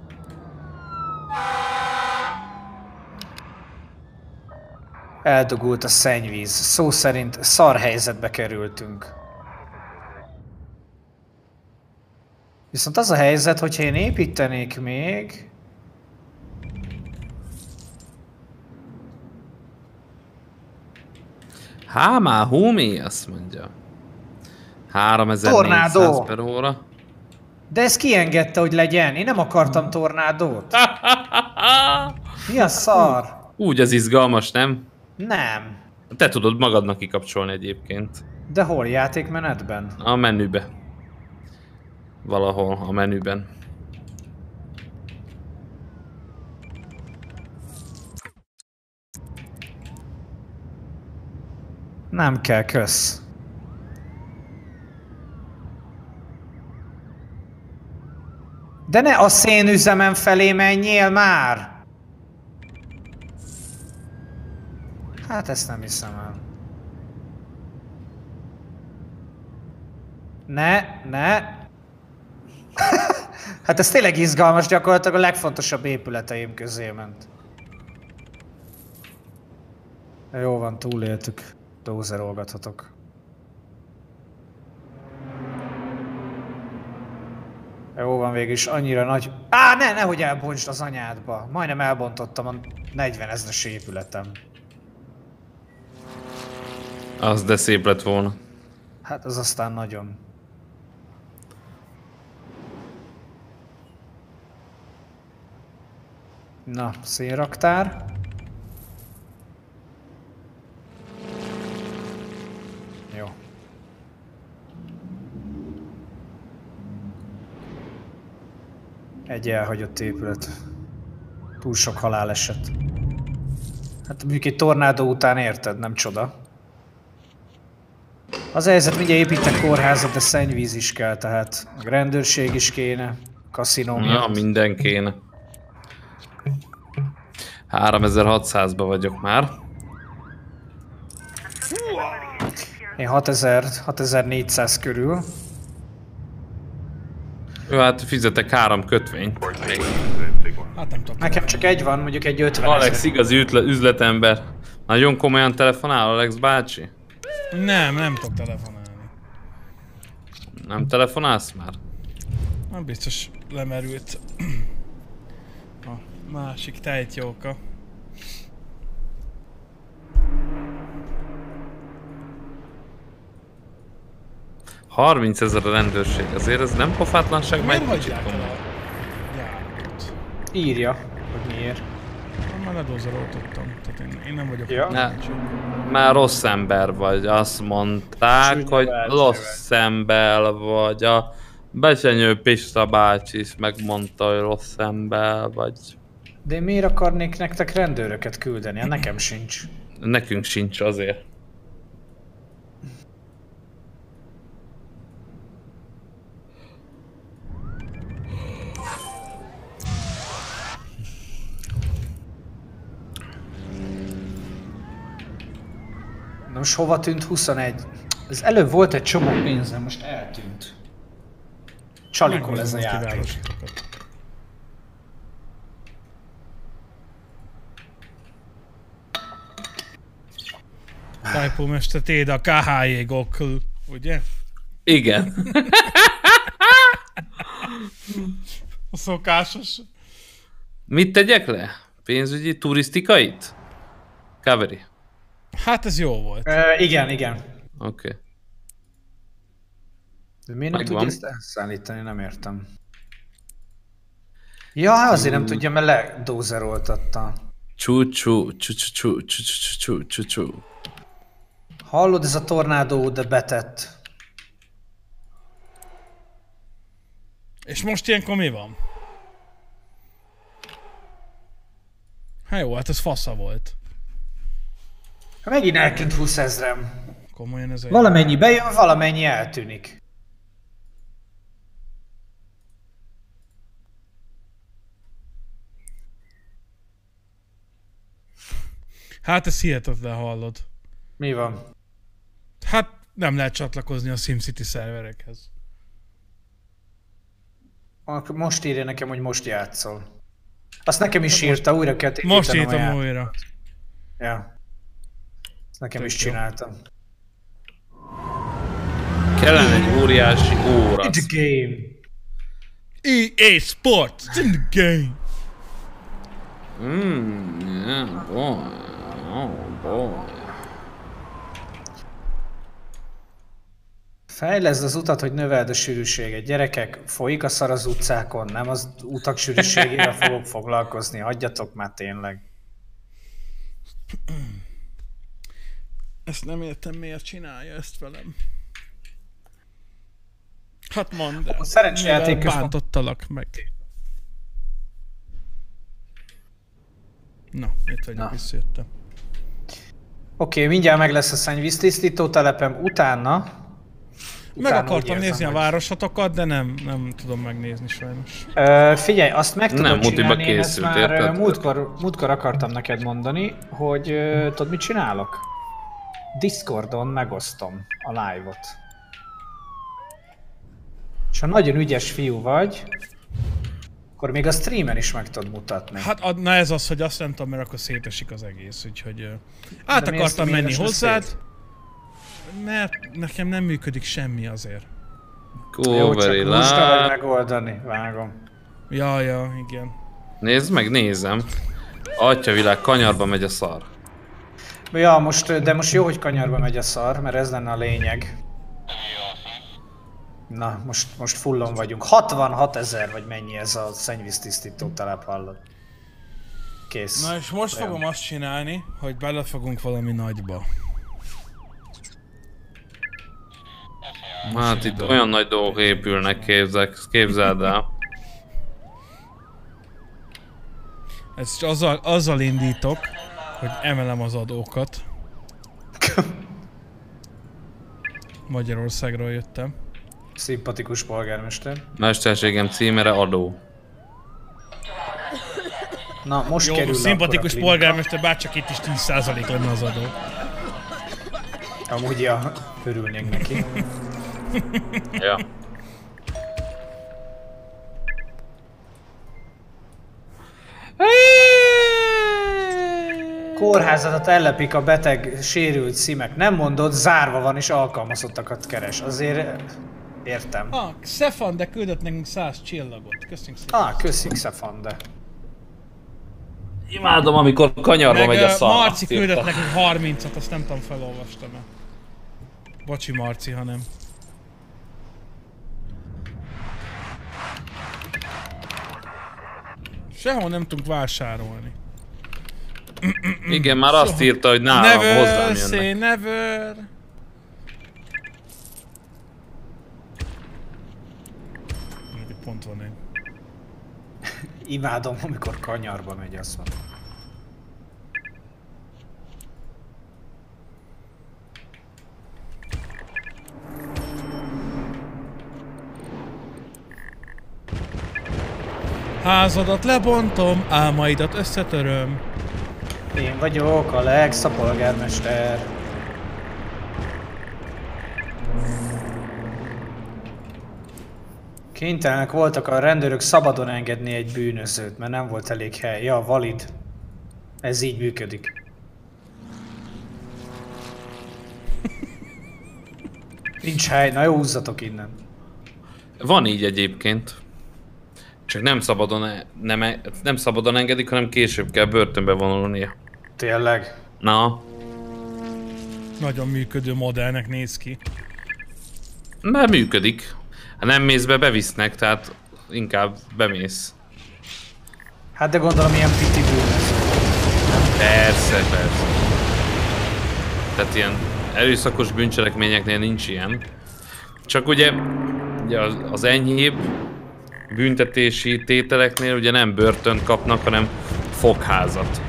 Eldugult a szennyvíz. Szó szerint szar helyzetbe kerültünk. Viszont az a helyzet, hogyha én építenék még... Há, már humi, azt mondja. 3400 Tornádó. per óra. De ezt kiengedte, hogy legyen. Én nem akartam tornádót. Mi a szar? Úgy az izgalmas, nem? Nem. Te tudod magadnak kikapcsolni egyébként. De hol? Játékmenetben? A menübe. Valahol a menüben. Nem kell, kösz. De ne a szénüzemen felé menjél már! Hát ezt nem hiszem el. Ne. Hát ez tényleg izgalmas, gyakorlatilag a legfontosabb épületeim közé ment. Jó van, túléltük. Dózerolgathatok. Jó van, végül is annyira nagy... Nehogy elbontsd az anyádba. Majdnem elbontottam a 40 000-es épületem. Az de szép lett volna. Hát az aztán nagyon. Na, szénraktár. Jó. Egy elhagyott épület. Túl sok haláleset. Hát mondjuk egy tornádó után érted, nem csoda. Az a helyzet, mindjárt építek kórházat, de szennyvíz is kell, tehát a rendőrség is kéne, kaszinó miatt. Ja, minden kéne. 3600-ba vagyok már. Én 6400 körül. Jó, hát fizetek 3 kötvényt. Hát nem tudom. Nekem csak egy van, mondjuk egy 50 Alex igazi üzletember. Nagyon komolyan telefonál, Alex bácsi? Nem tudok telefonálni. Nem telefonálsz már? Nem biztos lemerült a másik tejtjóka. $30 000 a rendőrség, azért ez nem pofátlanság, Miért majd kicsit hagyják el komoly. a gyárat? Írja, hogy miért. Már ledózeroltottam, tehát én nem vagyok. Ja. Ne, már rossz ember vagy, azt mondták, Csúnya hogy bácsi rossz ember vagy. A Besenyő Pista bácsi is megmondta, hogy rossz ember vagy. De én miért akarnék nektek rendőröket küldeni? Hát nekem sincs. Nekünk sincs azért. Na most hova tűnt 21? Ez előbb volt egy csomó pénzem, most eltűnt. Csalikol ez a játék. Tájpómester téd a KHJ-gokl, ugye? Igen. A szokásos. Mit tegyek le? Pénzügyi turisztikait? Kaveri. Hát ez jó volt. Igen. Oké. Okay. De miért nem Megvan. tudja ezt elszállítani? Nem értem. Ja, azért nem tudja, mert ledózeroltatta. Csú. Hallod, ez a tornádó, de betett. És most ilyenkor mi van? Hát jó, hát ez fasza volt. Megint eltűnt 20 000-em. Komolyan ez egy... Valamennyi bejön, valamennyi eltűnik. Hát ez hihetetlen, hallod. Mi van? Hát nem lehet csatlakozni a SimCity szerverekhez. Most írja nekem, hogy most játszol. Azt nekem is írta, újra kell építenem Most a írtam játékot. újra. Ja. Ezt nekem Tök is jó. csináltam. Kellene egy óriási óra. It's a game. EA Sports, it's in the game. Yeah, boy. Oh, boy. Fejleszd az utat, hogy növeld a sűrűséget. Gyerekek, folyik a szar az utcákon, nem az utak sűrűségével fogok foglalkozni. Hagyjatok már tényleg. Ezt nem értem, miért csinálja ezt velem. Hát mondd el. A szerencsejáték mivel bántottalak meg. Na, itt vagyok, visszajöttem. Oké, mindjárt meg lesz a szennyvíztisztító telepem, utána Meg akartam nézni a városotokat, de nem tudom megnézni sajnos. Figyelj, azt meg tudod csinálni, én ezt már érted? múltkor akartam neked mondani, hogy tudod mit csinálok? Discordon megosztom a live-ot. És ha nagyon ügyes fiú vagy, akkor még a streamen is meg tudod mutatni. Hát na ez az, hogy azt nem tudom, mert akkor szétesik az egész, úgyhogy át akartam menni hozzád, mert nekem nem működik semmi azért. Jó, csak lusta vagy megoldani, vágom. Ja, igen. Nézd meg, nézem. Atyavilág, kanyarba megy a szar. Ja, de most jó, hogy kanyarba megy a szar, mert ez lenne a lényeg. Na, most fullon vagyunk. 66 000 vagy mennyi ez a szennyvíztisztító telep, hallod? Kész. Na és most fogom azt csinálni, hogy belefogunk valami nagyba. Hát itt olyan nagy dolgok épülnek, képzeld el. Ezt azzal indítok, hogy emelem az adókat. Magyarországról jöttem. Szimpatikus polgármester. Mesterségem címere adó. Na, most jó, kerül szimpatikus polgármester, bárcsak itt is 10% lenne az adó. Amúgy ja, örülnénk neki. Ja. Kórházadat ellepik a beteg, sérült szimek. Nem mondod, zárva van és alkalmazottakat keres. Azért értem. Xefande küldött nekünk 100 csillagot. Köszönjük szépen. Köszönjük Xefande. Imádom, amikor kanyarba megy a szar. Marci küldött nekünk 30-at, azt nem tudom, felolvastam-e. Bocsi Marci, ha nem. Sehol nem tudunk vásárolni. Igen, már azt írta, hogy nálam hozzám jönnek. Never. Pont van én. Imádom, amikor kanyarba megy, azt mondom. Házadat lebontom, álmaidat összetöröm. Én vagyok a legszapolgármester. Kénytelenek voltak a rendőrök szabadon engedni egy bűnözőt, mert nem volt elég hely. Ja, valid. Ez így működik. Nincs hely, na jó, húzzatok innen. Van így egyébként. Csak nem szabadon engedik, hanem később kell börtönbe vonulnia. Tényleg? Na. Nagyon működő modellnek néz ki. Mert működik. Ha nem mész be, bevisznek, tehát inkább bemész. Hát de gondolom ilyen piti bűnöző. Persze. Tehát ilyen erőszakos bűncselekményeknél nincs ilyen. Csak ugye az enyhébb büntetési tételeknél ugye nem börtönt kapnak, hanem fogházat.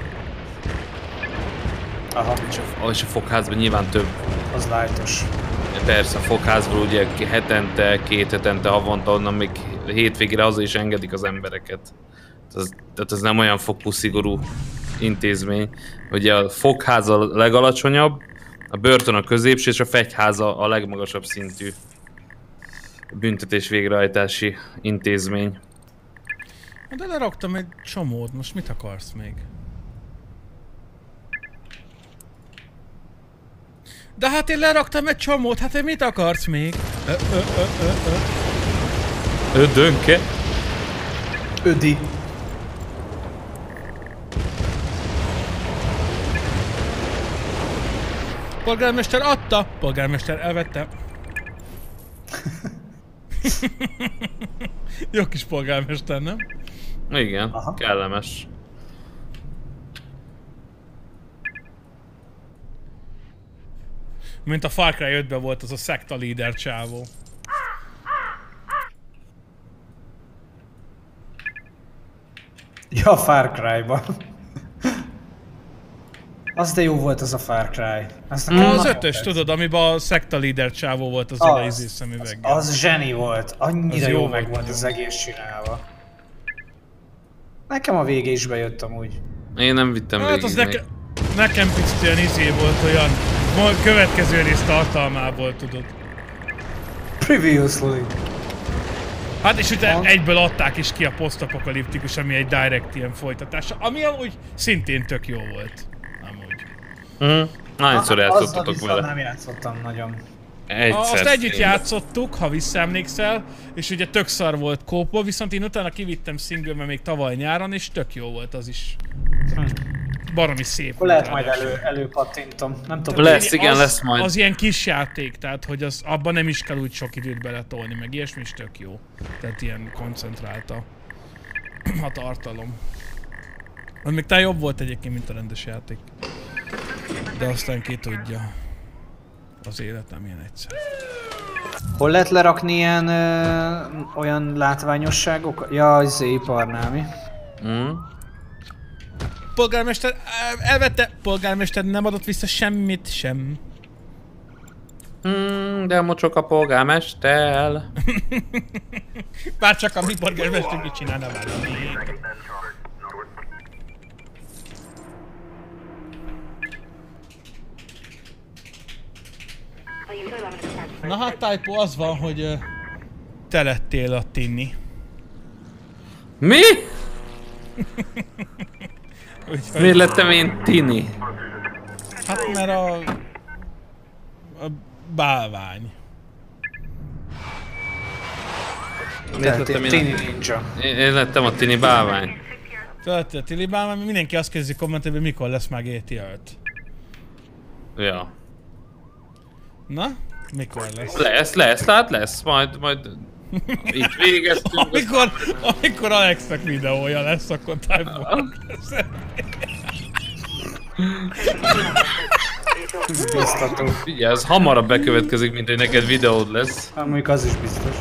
Aha. És a fogházban nyilván több. Az lájtos. Persze, a fogházból ugye hetente, 2 hetente, havonta, onnan még hétvégére haza is engedik az embereket. Tehát ez nem olyan fokú szigorú intézmény. Ugye a fogház a legalacsonyabb, a börtön a középső és a fegyháza a legmagasabb szintű büntetés végrehajtási intézmény. De leraktam egy csomót, most mit akarsz még? De hát én leraktam egy csomót, hát én mit akarsz még? Dönke? Ödi. Polgármester adta, polgármester elvette. Jó kis polgármester, nem? Igen, Aha. kellemes. Mint a Far Cry 5-ben volt az a szekta líder csávó. Ja, Far Cry-ban. Az de jó volt az a Far Cry. Azt nekem Az nagyon 5-ös, tetszett. tudod, amiben a szekta líder csávó volt az oda izé szemüveggel. Az zseni volt. Annyira Az jó jó volt, meg volt jó. az egész csinálva. Nekem a vége is bejött amúgy. Én nem vittem Hát végig az még. nekem picit olyan izé volt, olyan következő rész tartalmából, tudod. Previously. Hát és utána egyből adták is ki a posztapokaliptikus, ami egy direct ilyen folytatása, ami amúgy szintén tök jó volt. Amúgy. Hányszor Azzal játszottatok viszont vele? nem játszottam nagyon. Egyszer. Azt együtt tényleg. játszottuk, ha visszaemlékszel, és ugye tök szar volt kópol, viszont én utána kivittem single még tavaly nyáron, és tök jó volt az is. Baromi szép. Akkor lehet volt majd ráadásul. előpattintom. Nem tudom. Lesz, igen, az, lesz majd. Az ilyen kis játék, tehát hogy az, abban nem is kell úgy sok időt beletolni, meg ilyesmi is tök jó. Tehát ilyen koncentrálta a tartalom. Az még talán jobb volt egyébként, mint a rendes játék. De aztán ki tudja. Az élet nem ilyen egyszerű. Hol lehet lerakni ilyen olyan látványosságok? Ja, az iparnál mi? Polgármester elvette, polgármester nem adott vissza semmit sem. De mocsok a polgármester. Bár csak a mi polgármester mit csinálna valamit. Na hát Typo, az van, hogy te lettél a Tinni. Mi? Úgyhogy, Miért lettem én Tini? hát mert a bálvány. Miért lettem Tini én? Ninja. Én lettem a Tini bálvány. Te lettél a Tini bálvány, mindenki azt kérdezi kommentelben, mikor lesz már GTA 5. Ja. Na? Mikor lesz? Lesz, majd itt végeztünk. Amikor Alexnek videója lesz, akkor Typo lesz. Biztató. Figyelj, ez hamarabb bekövetkezik, mint hogy neked videód lesz. Hát mondjuk az is biztos.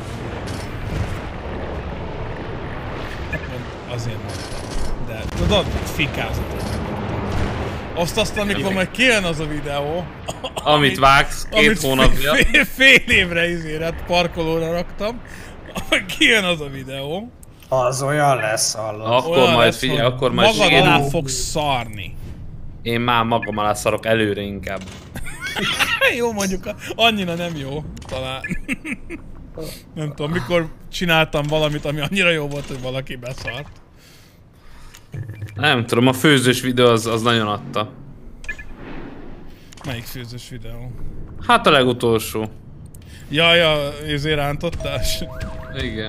Azért mondtam. De tudod, fikázott. Azt amikor majd kijön az a videó, Amit vágsz 2 hónapja. fél évre izére, parkolóra raktam, kijön az a videó. Az olyan lesz, hallod. Akkor Olyan majd lesz, figyelj, hogy akkor majd magad alá sérül. fogsz szarni. Én már magam alá szarok előre inkább. Jó, mondjuk annyira nem jó, talán. Nem tudom, mikor csináltam valamit, ami annyira jó volt, hogy valaki beszart. Nem tudom, a főzős videó az nagyon adta. Melyik főzős videó? Hát a legutolsó. Ja, ezért rántottás. Igen.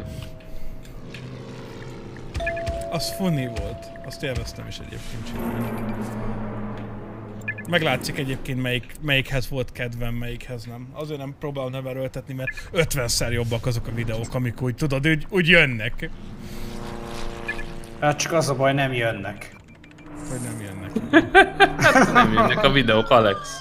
Az funny volt. Azt élveztem is egyébként csinálni. Meglátszik egyébként melyikhez volt kedvem, melyikhez nem. Azért nem próbálom neveröltetni, mert 50-szer jobbak azok a videók, amik úgy tudod, úgy jönnek. Hát csak az a baj, nem jönnek. Hogy nem jönnek. Nem jönnek a videók, Alex.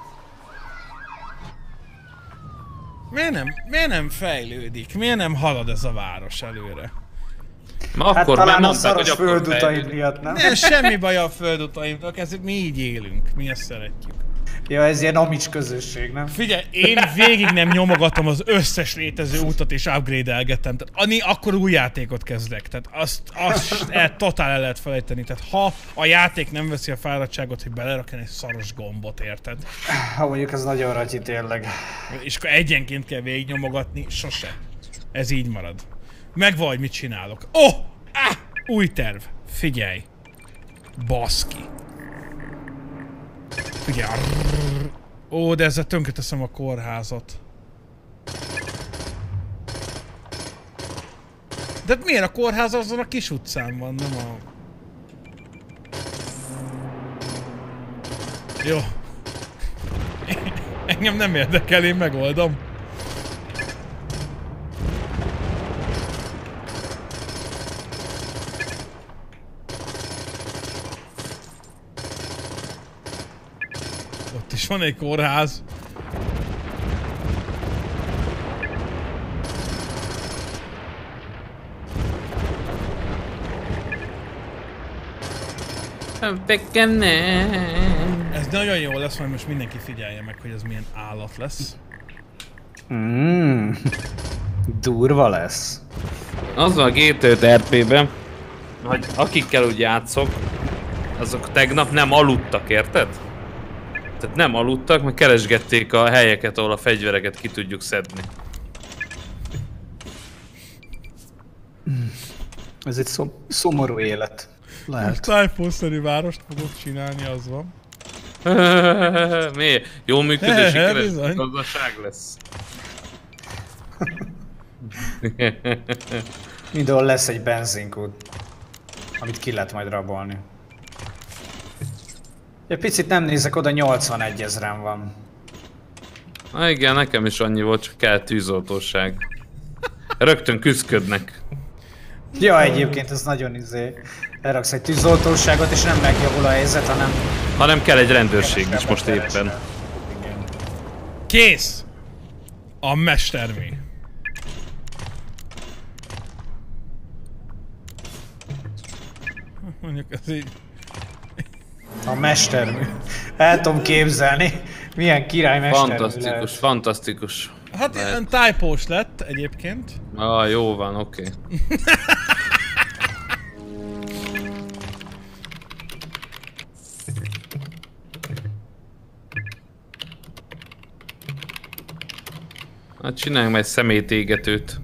Miért nem fejlődik? Miért nem halad ez a város előre? Ma Hát akkor már talán a mondták, szaros hogy akkor földutaid fejlődik. miatt, nem? Nem, semmi baj a földutaimnak, ezért mi így élünk, mi ezt szeretjük. Ja, ez ilyen amics közösség, nem? Figyelj, én végig nem nyomogatom az összes létező útot és upgrade-elgetem. Tehát akkor új játékot kezdek. Tehát azt totál el lehet felejteni. Tehát ha a játék nem veszi a fáradtságot, hogy belerakjon egy szaros gombot, érted? Ha mondjuk ez nagyon ragyi tényleg. És akkor egyenként kell végig nyomogatni, sose. Ez így marad. Megvan, hogy mit csinálok. Új terv. Figyelj. Baszki. Figyelj. De ezzel tönkreteszem a kórházat. De miért a kórház azon a kis utcán van, nem a... Jó. Engem nem érdekel, én megoldom. Itt is van egy kórház. Ez nagyon jó lesz, majd most mindenki figyelje meg, hogy ez milyen állat lesz. Durva lesz. Az van a GTA RP-ben, hogy akikkel úgy játszok, azok tegnap nem aludtak, érted? Tehát nem aludtak, meg keresgették a helyeket, ahol a fegyvereket ki tudjuk szedni. Ez egy szomorú élet. Lehet. Typhoon-szerű várost fogok csinálni, az van. Mi? Jó működő, sikeres bizony. gazdaság lesz. Mindenhol lesz egy benzinkút, amit ki lehet majd rabolni. Egy picit nem nézek oda, 81 000 van. Na igen, nekem is annyi volt, csak kell tűzoltóság. Rögtön küszködnek. Ja, egyébként ez nagyon leraksz egy tűzoltóságot és nem megjavul a helyzet, hanem kell egy rendőrség is most éppen. Igen. Kész! A mestermű. Mondjuk ez így... A mestermű. El tudom képzelni, milyen király mestermű Fantasztikus, lehet. fantasztikus. Hát ilyen typós lett egyébként. Ah, jó van, oké. Hát csináljunk majd szemétégetőt.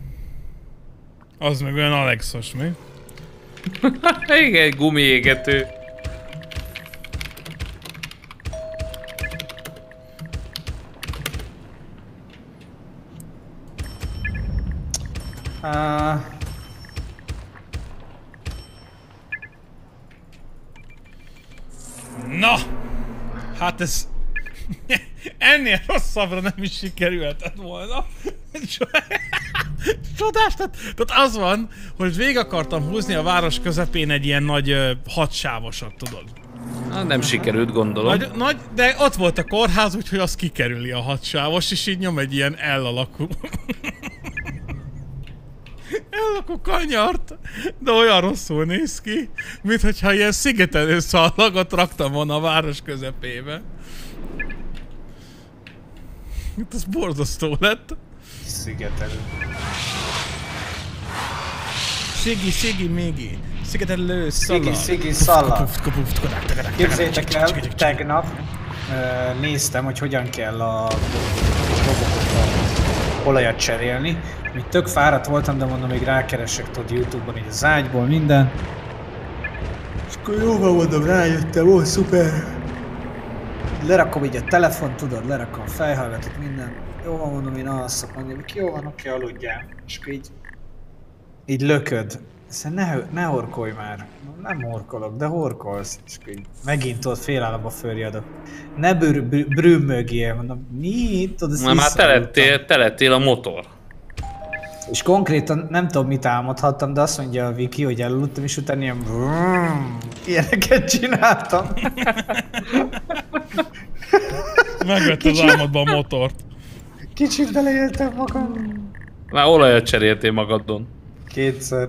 Az meg olyan Alexos, mi? Igen, egy gumiégető. Na! Hát ez... Ennél rosszabbra nem is sikerülhetett volna. Csodás, tehát az van, hogy végig akartam húzni a város közepén egy ilyen nagy hatsávosat, tudod. Hát nem sikerült, gondolom. Nagy, de ott volt a kórház, úgyhogy az kikerüli a hatsávos, és így nyom egy ilyen L-alakú. L-alakú kanyart, de olyan rosszul néz ki, minthogyha ilyen szigetelő szallagot raktam volna a város közepébe. Itt ez borzasztó lett. Szigetelő. Sigi, mégi. Szigetelő szalad. Sigi, szalad. Képzeljétek el, tegnap néztem, hogy hogyan kell a olajat cserélni. Még tök fáradt voltam, de mondom, még rákeresek, tudod, YouTube-on így az ágyból minden. És akkor jó van, mondom, rájöttem, ó, szuper. Lerakom így a telefon, tudod, lerakom a fejhallgatót, minden. Jó van, mondom, én alszok, mondom, jó van, oké, aludjál. És akkor így lököd. Szóval ne horkolj már. Nem horkolok, de horkolsz. És akkor így megint ott félállapba fölriadok. Ne brümmögjél, mondom, mi? Tudod, Na már te lettél a motor. És konkrétan nem tudom mit álmodhattam, de azt mondja a Viki, hogy elaludtam, és utána ilyen ilyeneket csináltam. Megvett az álmodban a motort. Kicsit beleéltem magam. Már olajat cseréltél magadon. Kétszer.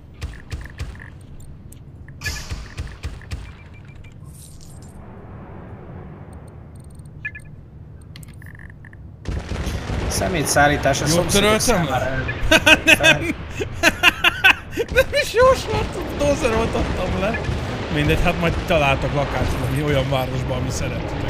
Szemétszállítás a szomszédok számára. Nem is jó sort, dózeroltattam le. Mindegy, hát majd találtak lakást valami olyan városban, ami szeretitek.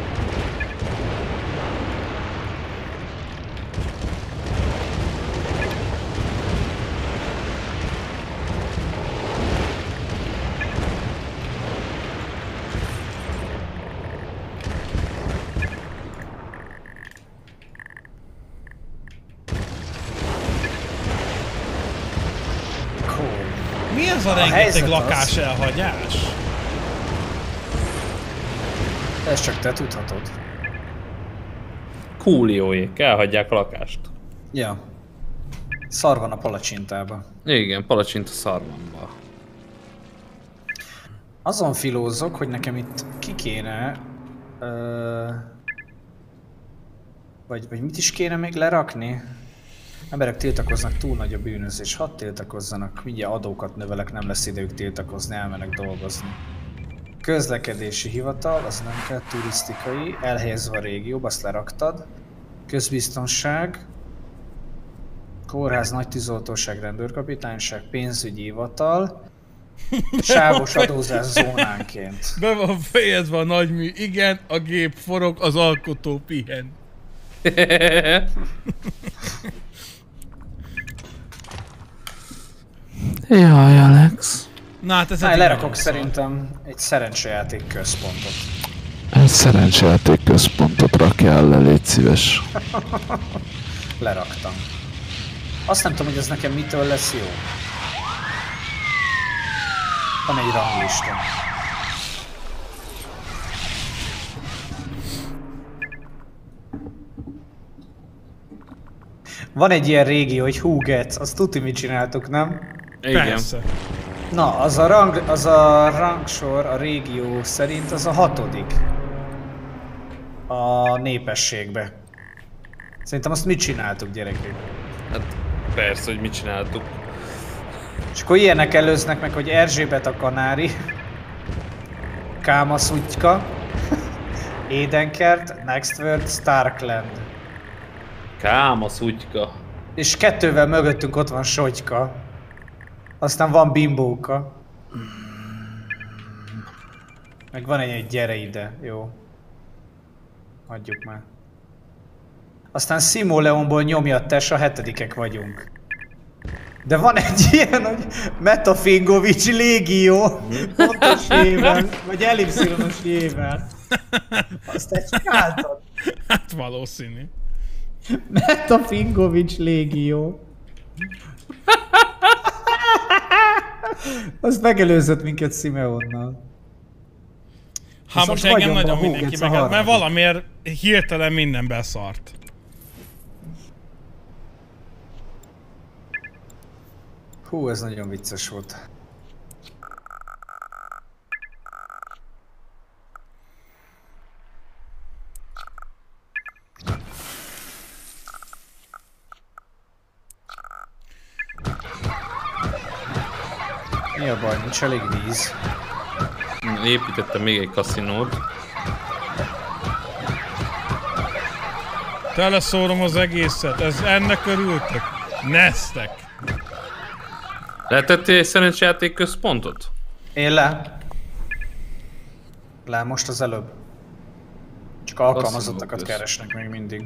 Mi ez a rengeteg lakás elhagyás? Ezt csak te tudhatod. Kúlióék, elhagyják a lakást. Ja. Szar van a palacsintába. Igen, palacsinta szarvamba. Azon filózok, hogy nekem itt ki kéne Vagy mit is kéne még lerakni? Emberek tiltakoznak, túl nagy a bűnözés. Hadd tiltakozzanak, mindjárt adókat növelek, nem lesz idejük tiltakozni, elmennek dolgozni. Közlekedési hivatal, az nem kell, turisztikai, elhelyezve a régióba, azt leraktad. Közbiztonság. Kórház, nagy tűzoltóság, rendőrkapitányság, pénzügyi hivatal. Sávos adózás zónánként. Be van fejezve a nagymű. Igen, a gép forog, az alkotó pihen. Jaj, Alex. Na hát ez Lerakok szerintem egy szerencsejáték központot. Egy szerencsejáték központot rakjál le, légy szíves. Leraktam. Azt nem tudom, hogy ez nekem mitől lesz jó. Van egy ranglista. Van egy ilyen régió, hogy Húgec, azt tuti mit csináltuk, nem? Igen. Persze. Na, az a rangsor a régió szerint az a 6. a népességbe. Szerintem azt mit csináltuk, gyerekek? Hát persze, hogy mit csináltuk. És akkor ilyenek előznek meg, hogy Erzsébet a kanári, Kámaszutyka, Édenkert, Nextworld, Starkland. Kámaszutyka. És 2-vel mögöttünk ott van Sotyka. Aztán van Bimbóka. Meg van egy gyere ide, jó. Hagyjuk már. Aztán Simoleonból nyomja Tessa, 7-ek vagyunk. De van egy ilyen, hogy Metafingovics légió. Pontos jével, vagy ellipszilonos jével. Azt egy csináltad. Hát valószínű. Metafingovics légió. Azt megelőzött minket Simeonnal. Hát most engem nagyon mindenki meg, mert valamiért hirtelen minden beszart. Hú, ez nagyon vicces volt. Mi a baj? Nincs elég víz. Építettem még egy kaszinót. Teleszórom az egészet, ennek örültek. Neztek. Letettél egy szerencsejáték központot? Én le most az előbb. Csak alkalmazottakat keresnek még mindig.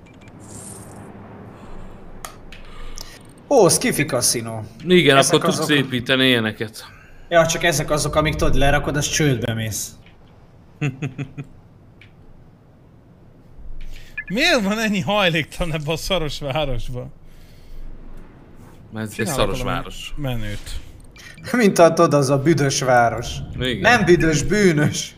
Ó, Skiffy Casino. Igen, Ezek akkor tudsz azok... építeni ilyeneket. Ja, csak ezek azok, amik tudod lerakod, az csődbe mész. Miért van ennyi hajléktalan ebben a szaros városban? Mert ez egy szaros város. Menőt. Mint tudod, az a büdös város. Igen. Nem büdös, bűnös.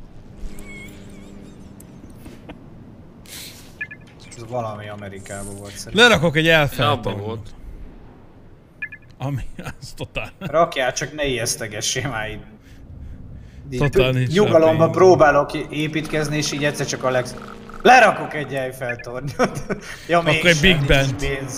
Ez valami Amerikában volt szerintem. Lerakok egy Abban elfelejtőt. volt. Ami, az totál. Rakjál, csak ne ijesztegessé már itt. Totál nincs Nyugalomban rá próbálok építkezni, és így egyszer csak Alex... Lerakok egy Eiffel-tornyot. Ja, akkor egy Big Ben.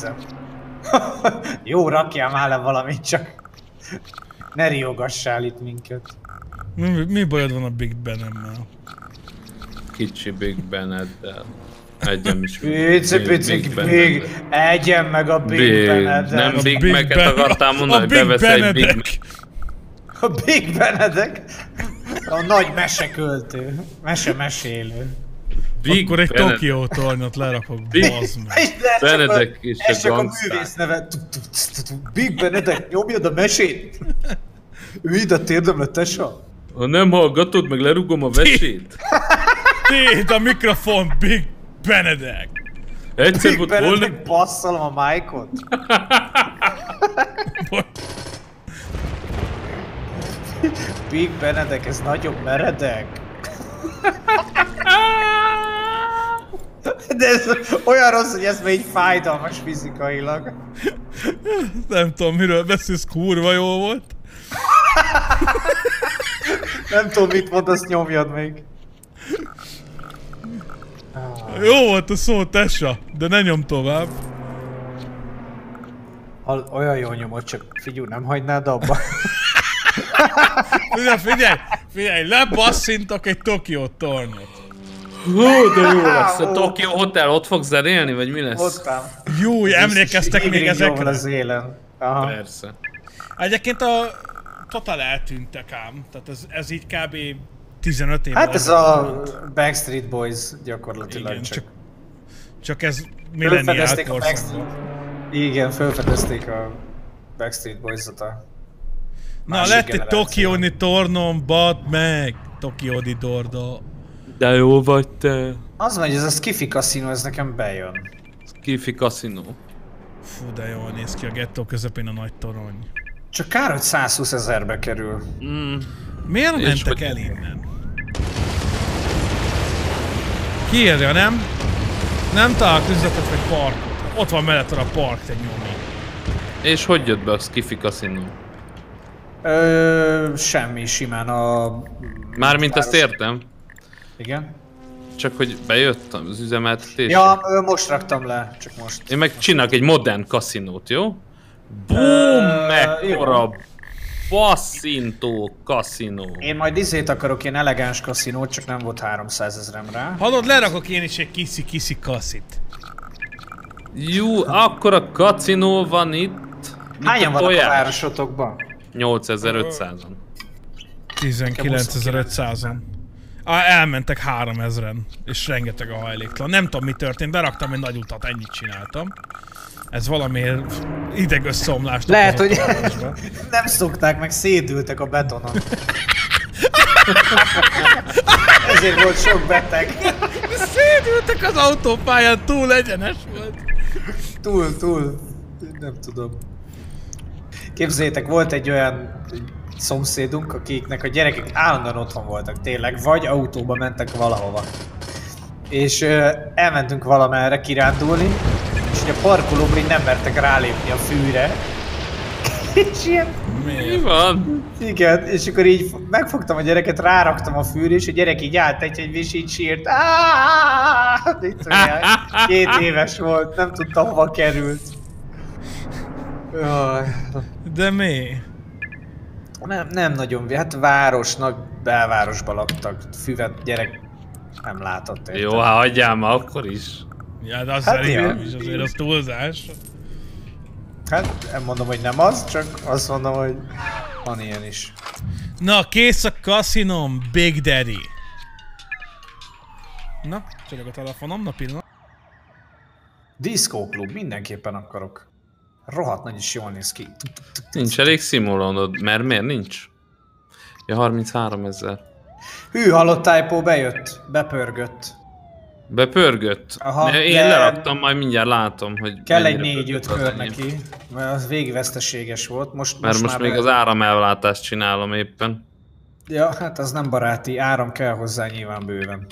Jó, rakjál már le valamit, csak... Ne riogassál itt minket. Mi bajod van a Big Ben-emmel? Kicsi Big Ben-eddel. Egyen is. Pici, Big. Egyen meg a Big Beneddel. Nem Big Mac-et akartál mondani, hogy bevesz egy Big Mac. A Big Benedek? A nagy meseköltő. Mesélő. Akkor egy Tokió tornyot lerakok, bazd meg. Benedek és a ez csak a gangster. művész neve. Big Benedek, nyomjad a mesét! Ülj ide, térdemre, tesa! Ha nem hallgatod, meg lerugom a vesét. Téd a mikrofon, Big Benedek! Egyszer Big volt volna... Benedek, basszalom a mic-ot! Big Benedek, ez nagyobb meredek! De ez olyan rossz, hogy ez még fájdalmas fizikailag. Nem tudom, miről beszélsz, kurva jó volt. Nem tudom, mit mond, azt nyomjad még. Jó volt a szó, Tessa, de ne nyom tovább. Olyan jól nyomod, csak figyelj, nem hagynád abba. Figyelj, lebasszintok egy Tokió tornyot. Hú, de jó lesz. A Tokyo Hotel ott fog zenélni, vagy mi lesz? Ottam. Jó, emlékeztek még ezekre? az élen. Aha. Persze. Egyébként a Total eltűntek ám, tehát ez így kb. 15 év. Hát ez a Backstreet Boys gyakorlatilag. Igen, csak ez millennial korszakban. Igen, felfedezték a Backstreet Boys-ot a Na, lett egy Tokióni tornom, bad meg! Tokióni dorda. De jó vagy te. Az megy, ez a Skiffy Casino, ez nekem bejön. Skiffy Casino. Fú, de jól néz ki a gettó közepén a nagy torony. Csak kár, hogy 120 000-be kerül. Miért mentek el innen? Kiírja, nem? Nem találok üzletet vagy parkot. Ott van mellett a park, te nyomi. És hogy jött be a Skiffy Casino? Semmi, simán a... Mármint azt értem. Igen? Csak hogy bejött az üzemeltetés. Ja, most raktam le, csak most. Én meg csinálok egy modern kaszinót, jó? Boom! Mekkora basszintó kaszinó. Én majd izét akarok, ilyen elegáns kaszinót, csak nem volt 300 000 rá. Hallod, lerakok én is egy kisi kaszit. Jó, akkor a kaszinó van itt. Hányan vannak a városotokban? 8500-an. 19.500-an. Elmentek 3000-en, és rengeteg a hajléktalan. Nem tudom mi történt, beraktam egy nagy utat, ennyit csináltam. Ez valamiért idegösszomlást. Lehet, hogy nem szokták meg, szédültek a betonon. Ezért volt sok beteg. Szédültek az autópályán, túl egyenes volt. Túl. Nem tudom. Képzeljétek, volt egy olyan szomszédunk, akiknek a gyerekek állandóan otthon voltak tényleg, vagy autóba mentek valahova. És elmentünk valamerre kirándulni, és ugye a parkolóban így nem mertek rálépni a fűre. És ilyen... Mi van? Igen, és akkor így megfogtam a gyereket, ráraktam a fűre, és a gyerek így állt egy és így sírt. 2 éves volt, nem tudta hova került. De mi? Nem nagyon, hát város, nagy belvárosban laktak, füvet gyerek nem látott. Érte. Jó, hát hagyjál ma akkor is. Ja, de az Hát szerintem is azért az túlzás. Hát nem mondom, hogy nem az, csak azt mondom, hogy van ilyen is. Na, kész a kaszinom, Big Daddy. Na, csörög a telefonom, na pillanat. Disco Club, mindenképpen akarok. Rohadt nagy is jól néz ki. Nincs elég szimulónod, mert miért nincs? Ja, 33 000. Hű, halott typo bejött, bepörgött. Bepörgött? Aha, én de... leraktam, majd mindjárt látom, hogy... Kell egy 4-5 kör neki, mert az végveszteséges volt. Most most még az áramellátást csinálom éppen. Ja, hát az nem baráti, áram kell hozzá nyilván bőven.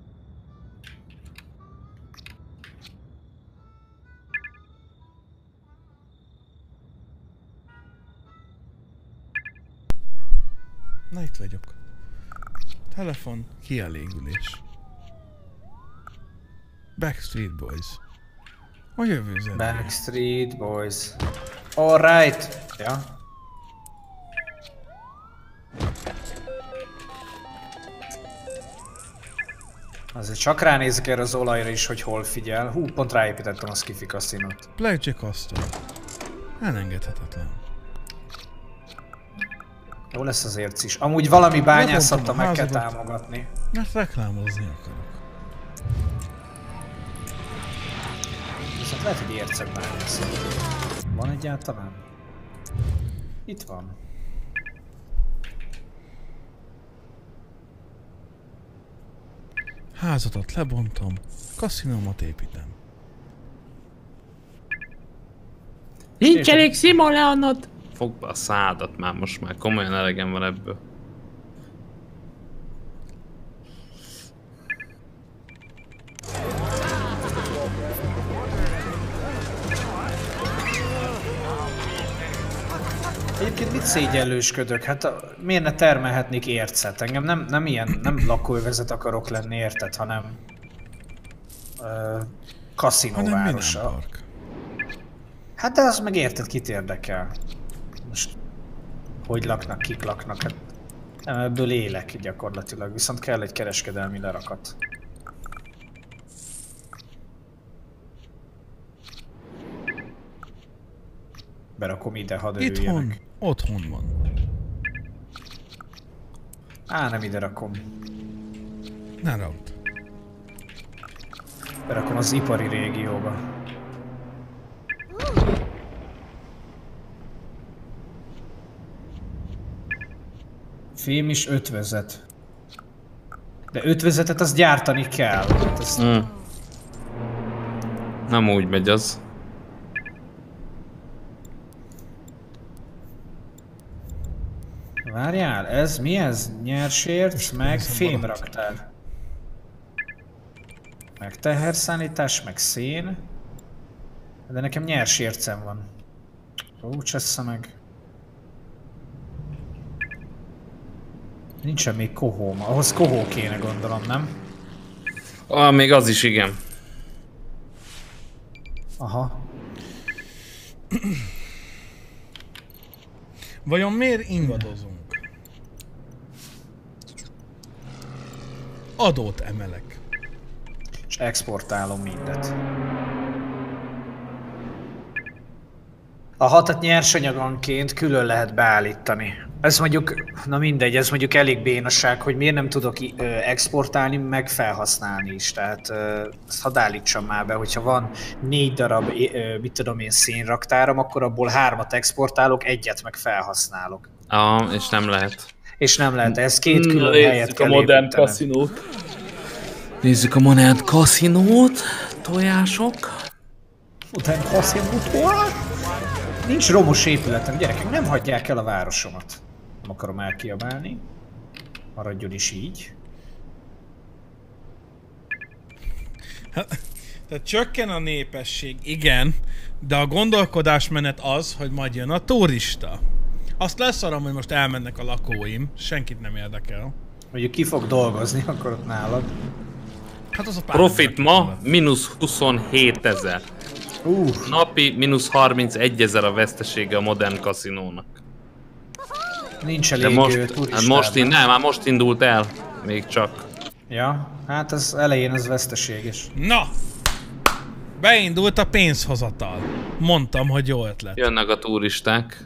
Na, itt vagyok. Telefon, kielégülés. Backstreet Boys. A jövő zenéje. Backstreet Boys. Alright. Ja. Azért csak ránézek erre az olajra is, hogy hol figyel. Hú, pont ráépítettem a Skiffy Casino-t. Blackjack Astor. Elengedhetetlen. Jó lesz az érc is. Amúgy valami bányászattal meg kell házadat. támogatni. Mert reklámozni akarok. Viszont lehet, hogy ércet bányászat. Van egyáltalán? Itt van. Házatot lebontom, kaszinómat építem. Nincs elég szimulánod! Fogd be a szádat már, most már komolyan elegem van ebből. Egyébként mit szégyellősködök? Hát miért ne termelhetnék ércet? Engem nem ilyen, nem lakóövezet akarok lenni, érted, hanem kaszinóvárosa. Park. Hát de az meg érted, kit érdekel. Most hogy laknak, kik laknak, hát nem, ebből élek gyakorlatilag, viszont kell egy kereskedelmi lerakat. Berakom ide, hadd örüljenek. Itthon, otthon van. Á, nem ide rakom. Ne rakd. Berakom az ipari régióba. Fém is ötvözet. De ötvözetet azt gyártani kell. Hát ezt... Nem úgy megy az. Várjál, ez mi ez? Nyersért, meg fémraktár. Meg teherszállítás, meg szén. De nekem nyersércem van. Ó, csessze meg. Nincsen még kohóm. Ahhoz kohó kéne, gondolom, nem? Még az is igen. Aha. Vajon miért invadozunk? Adót emelek. És exportálom mindet. A hatat nyersanyagonként külön lehet beállítani. Ez mondjuk, na mindegy, ez mondjuk elég bénaság, hogy miért nem tudok exportálni, meg felhasználni is. Tehát ezt hadd állítsam már be, hogyha van 4 darab, mit tudom én, szénraktárom, akkor abból 3-at exportálok, 1-et meg felhasználok. És nem lehet. És nem lehet, ez 2 külön helyet kell a modern építenem. kaszinót. Nézzük a modern kaszinót. Tojások. Modern kaszinót, nincs romos épületem, gyerekek, nem hagyják el a városomat. Nem akarom elkiabálni. Maradjon is így. Tehát csökken a népesség, igen, de a gondolkodásmenet az, hogy majd jön a turista. Azt leszarom, hogy most elmennek a lakóim, senkit nem érdekel. Mondjuk ki fog dolgozni, akkor ott nálad. Hát az a pár Profit ma mínusz 27 000. Napi mínusz 31 000 a vesztesége a modern kaszinónak. Nincs De elég most, turistám. most indult el. Még csak. Ja, hát az elején az veszteséges. Na! Beindult a pénzhozatal. Mondtam, hogy jó ötlet. Jönnek a turisták.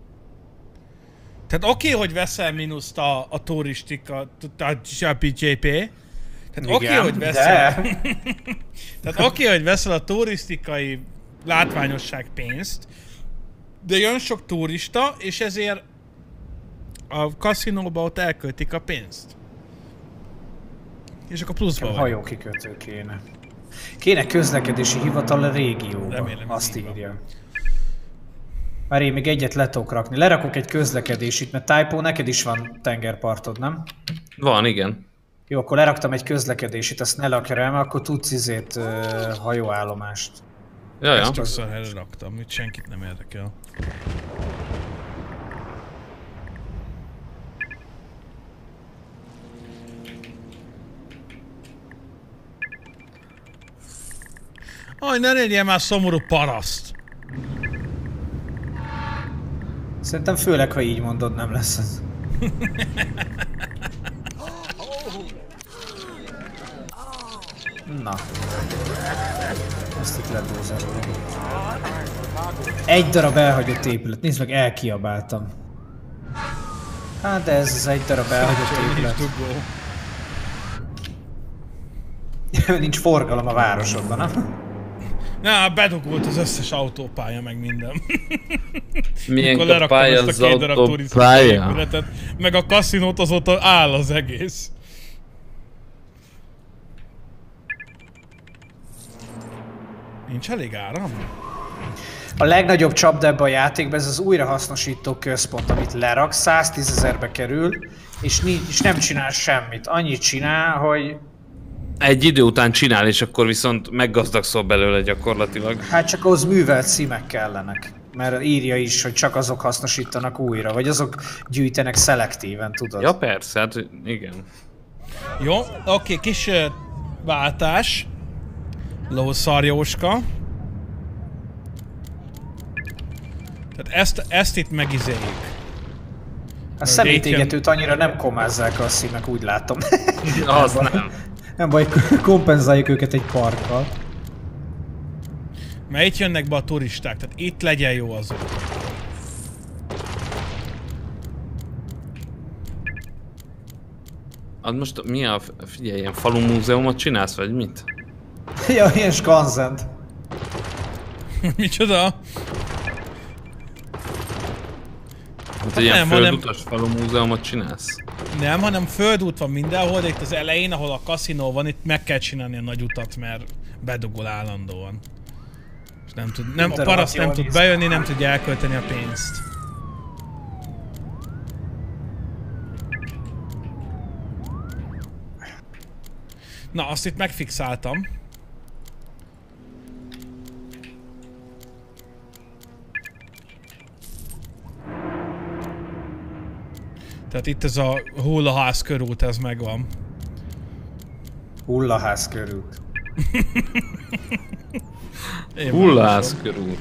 Tehát oké, hogy veszel mínuszt a turistika, a PJP. Tehát oké, hogy veszel... Tehát oké, hogy veszel a turisztikai látványosság pénzt, de jön sok turista, és ezért a kaszinóba ott elköltik a pénzt. És akkor pluszba vagy. Hajókikötő kéne. Kéne közlekedési hivatal a régióba. Remélem, azt írja. Már én még egyet le tudok rakni. Lerakok egy közlekedésit, mert Typo, neked is van tengerpartod, nem? Van, igen. Jó, akkor leraktam egy közlekedésit, azt ne lakja rá, mert akkor tudsz hajóállomást. Jaja. Ezt csak helyre raktam, itt senkit nem érdekel. Aj, ne legyél már szomorú paraszt! Szerintem főleg, ha így mondod, nem lesz ez. Na. Ezt itt ledózolom. Egy darab elhagyott épület. Nézd meg, elkiabáltam. Hát de ez az egy darab elhagyott épület. Nincs forgalom a városodban, nem? Na, bedugult az összes autópálya, meg minden. Milyen a pálya az autópálya? Meg a kaszinót azóta áll az egész. Nincs elég áram? A legnagyobb csapda ebben a játékban ez az újrahasznosító központ, amit lerak, 110 000-be kerül, és nem csinál semmit. Annyit csinál, hogy... Egy idő után csinál, és akkor viszont meggazdagszol belőle gyakorlatilag. Hát csak ahhoz művelt címek kellenek. Mert írja is, hogy csak azok hasznosítanak újra, vagy azok gyűjtenek szelektíven, tudod? Ja persze, hát igen. Jó, oké, kis váltás. Lószarjóska. Tehát ezt itt megizéljük. A szemétégetőt annyira nem komázzák a színek, úgy látom. Az nem. Nem baj, kompenzáljuk őket egy parkkal. Mert itt jönnek be a turisták, tehát itt legyen jó az út. Az most mi a... Figyelj, ilyen falu múzeumot csinálsz, vagy mit? Ja, ilyen skanzent. Micsoda? Hát egy ilyen nem, földutas falu múzeumot csinálsz? Nem, hanem földút van mindenhol, de itt az elején, ahol a kaszinó van, itt meg kell csinálni a nagy utat, mert bedugol állandóan. És nem tud, nem, a paraszt nem tud bejönni, nem tudja elkölteni a pénzt. Na, azt itt megfixáltam. Tehát itt ez a hullaház körút, ez megvan. Hullaház körút. Hullaház körút.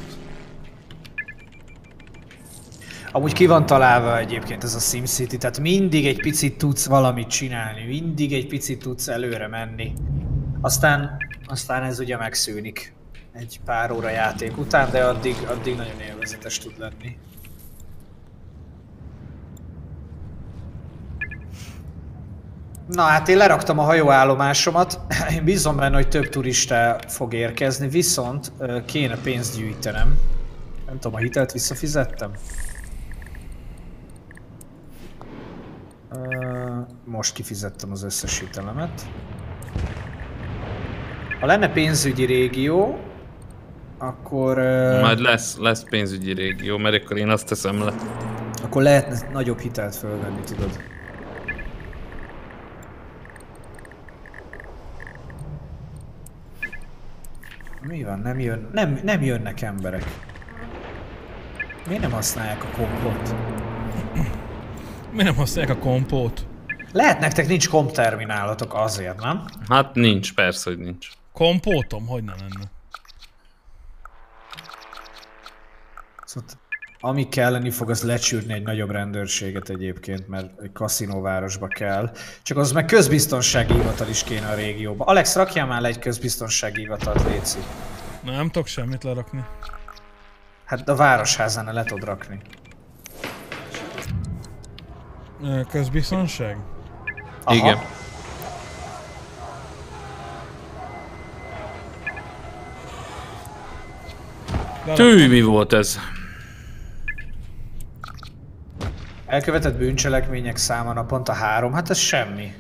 Amúgy ki van találva egyébként ez a SimCity, tehát mindig egy picit tudsz valamit csinálni, mindig egy picit tudsz előre menni. Aztán ez ugye megszűnik egy pár óra játék után, de addig nagyon élvezetes tud lenni. Na hát én leraktam a hajóállomásomat, én bízom benne, hogy több turista fog érkezni, viszont kéne pénzt gyűjtenem. Nem tudom, a hitelt visszafizettem? Most kifizettem az összes hitelemet. Ha lenne pénzügyi régió, akkor... Majd lesz pénzügyi régió, mert akkor én azt teszem le. Akkor lehetne nagyobb hitelt fölvenni, tudod. Mi van? Nem jönnek emberek. Miért nem használják a kompot? Mi nem használják a kompót? Lehet nektek nincs kompterminálatok azért, nem? Hát nincs, persze, hogy nincs. Kompótom? Hogy nem lenne? Szóval, ami kelleni fog, az lecsűrni egy nagyobb rendőrséget egyébként, mert egy kaszinóvárosba kell. Csak az meg közbiztonsági hivatal is kéne a régióba. Alex, rakjál már le egy közbiztonsági hivatalt, léci. Na, nem tudok semmit lerakni. Hát a városházánál le tudod rakni. Közbiztonság? Aha. Igen. Tűj, mi volt ez? Elkövetett bűncselekmények száma naponta 3, hát ez semmi.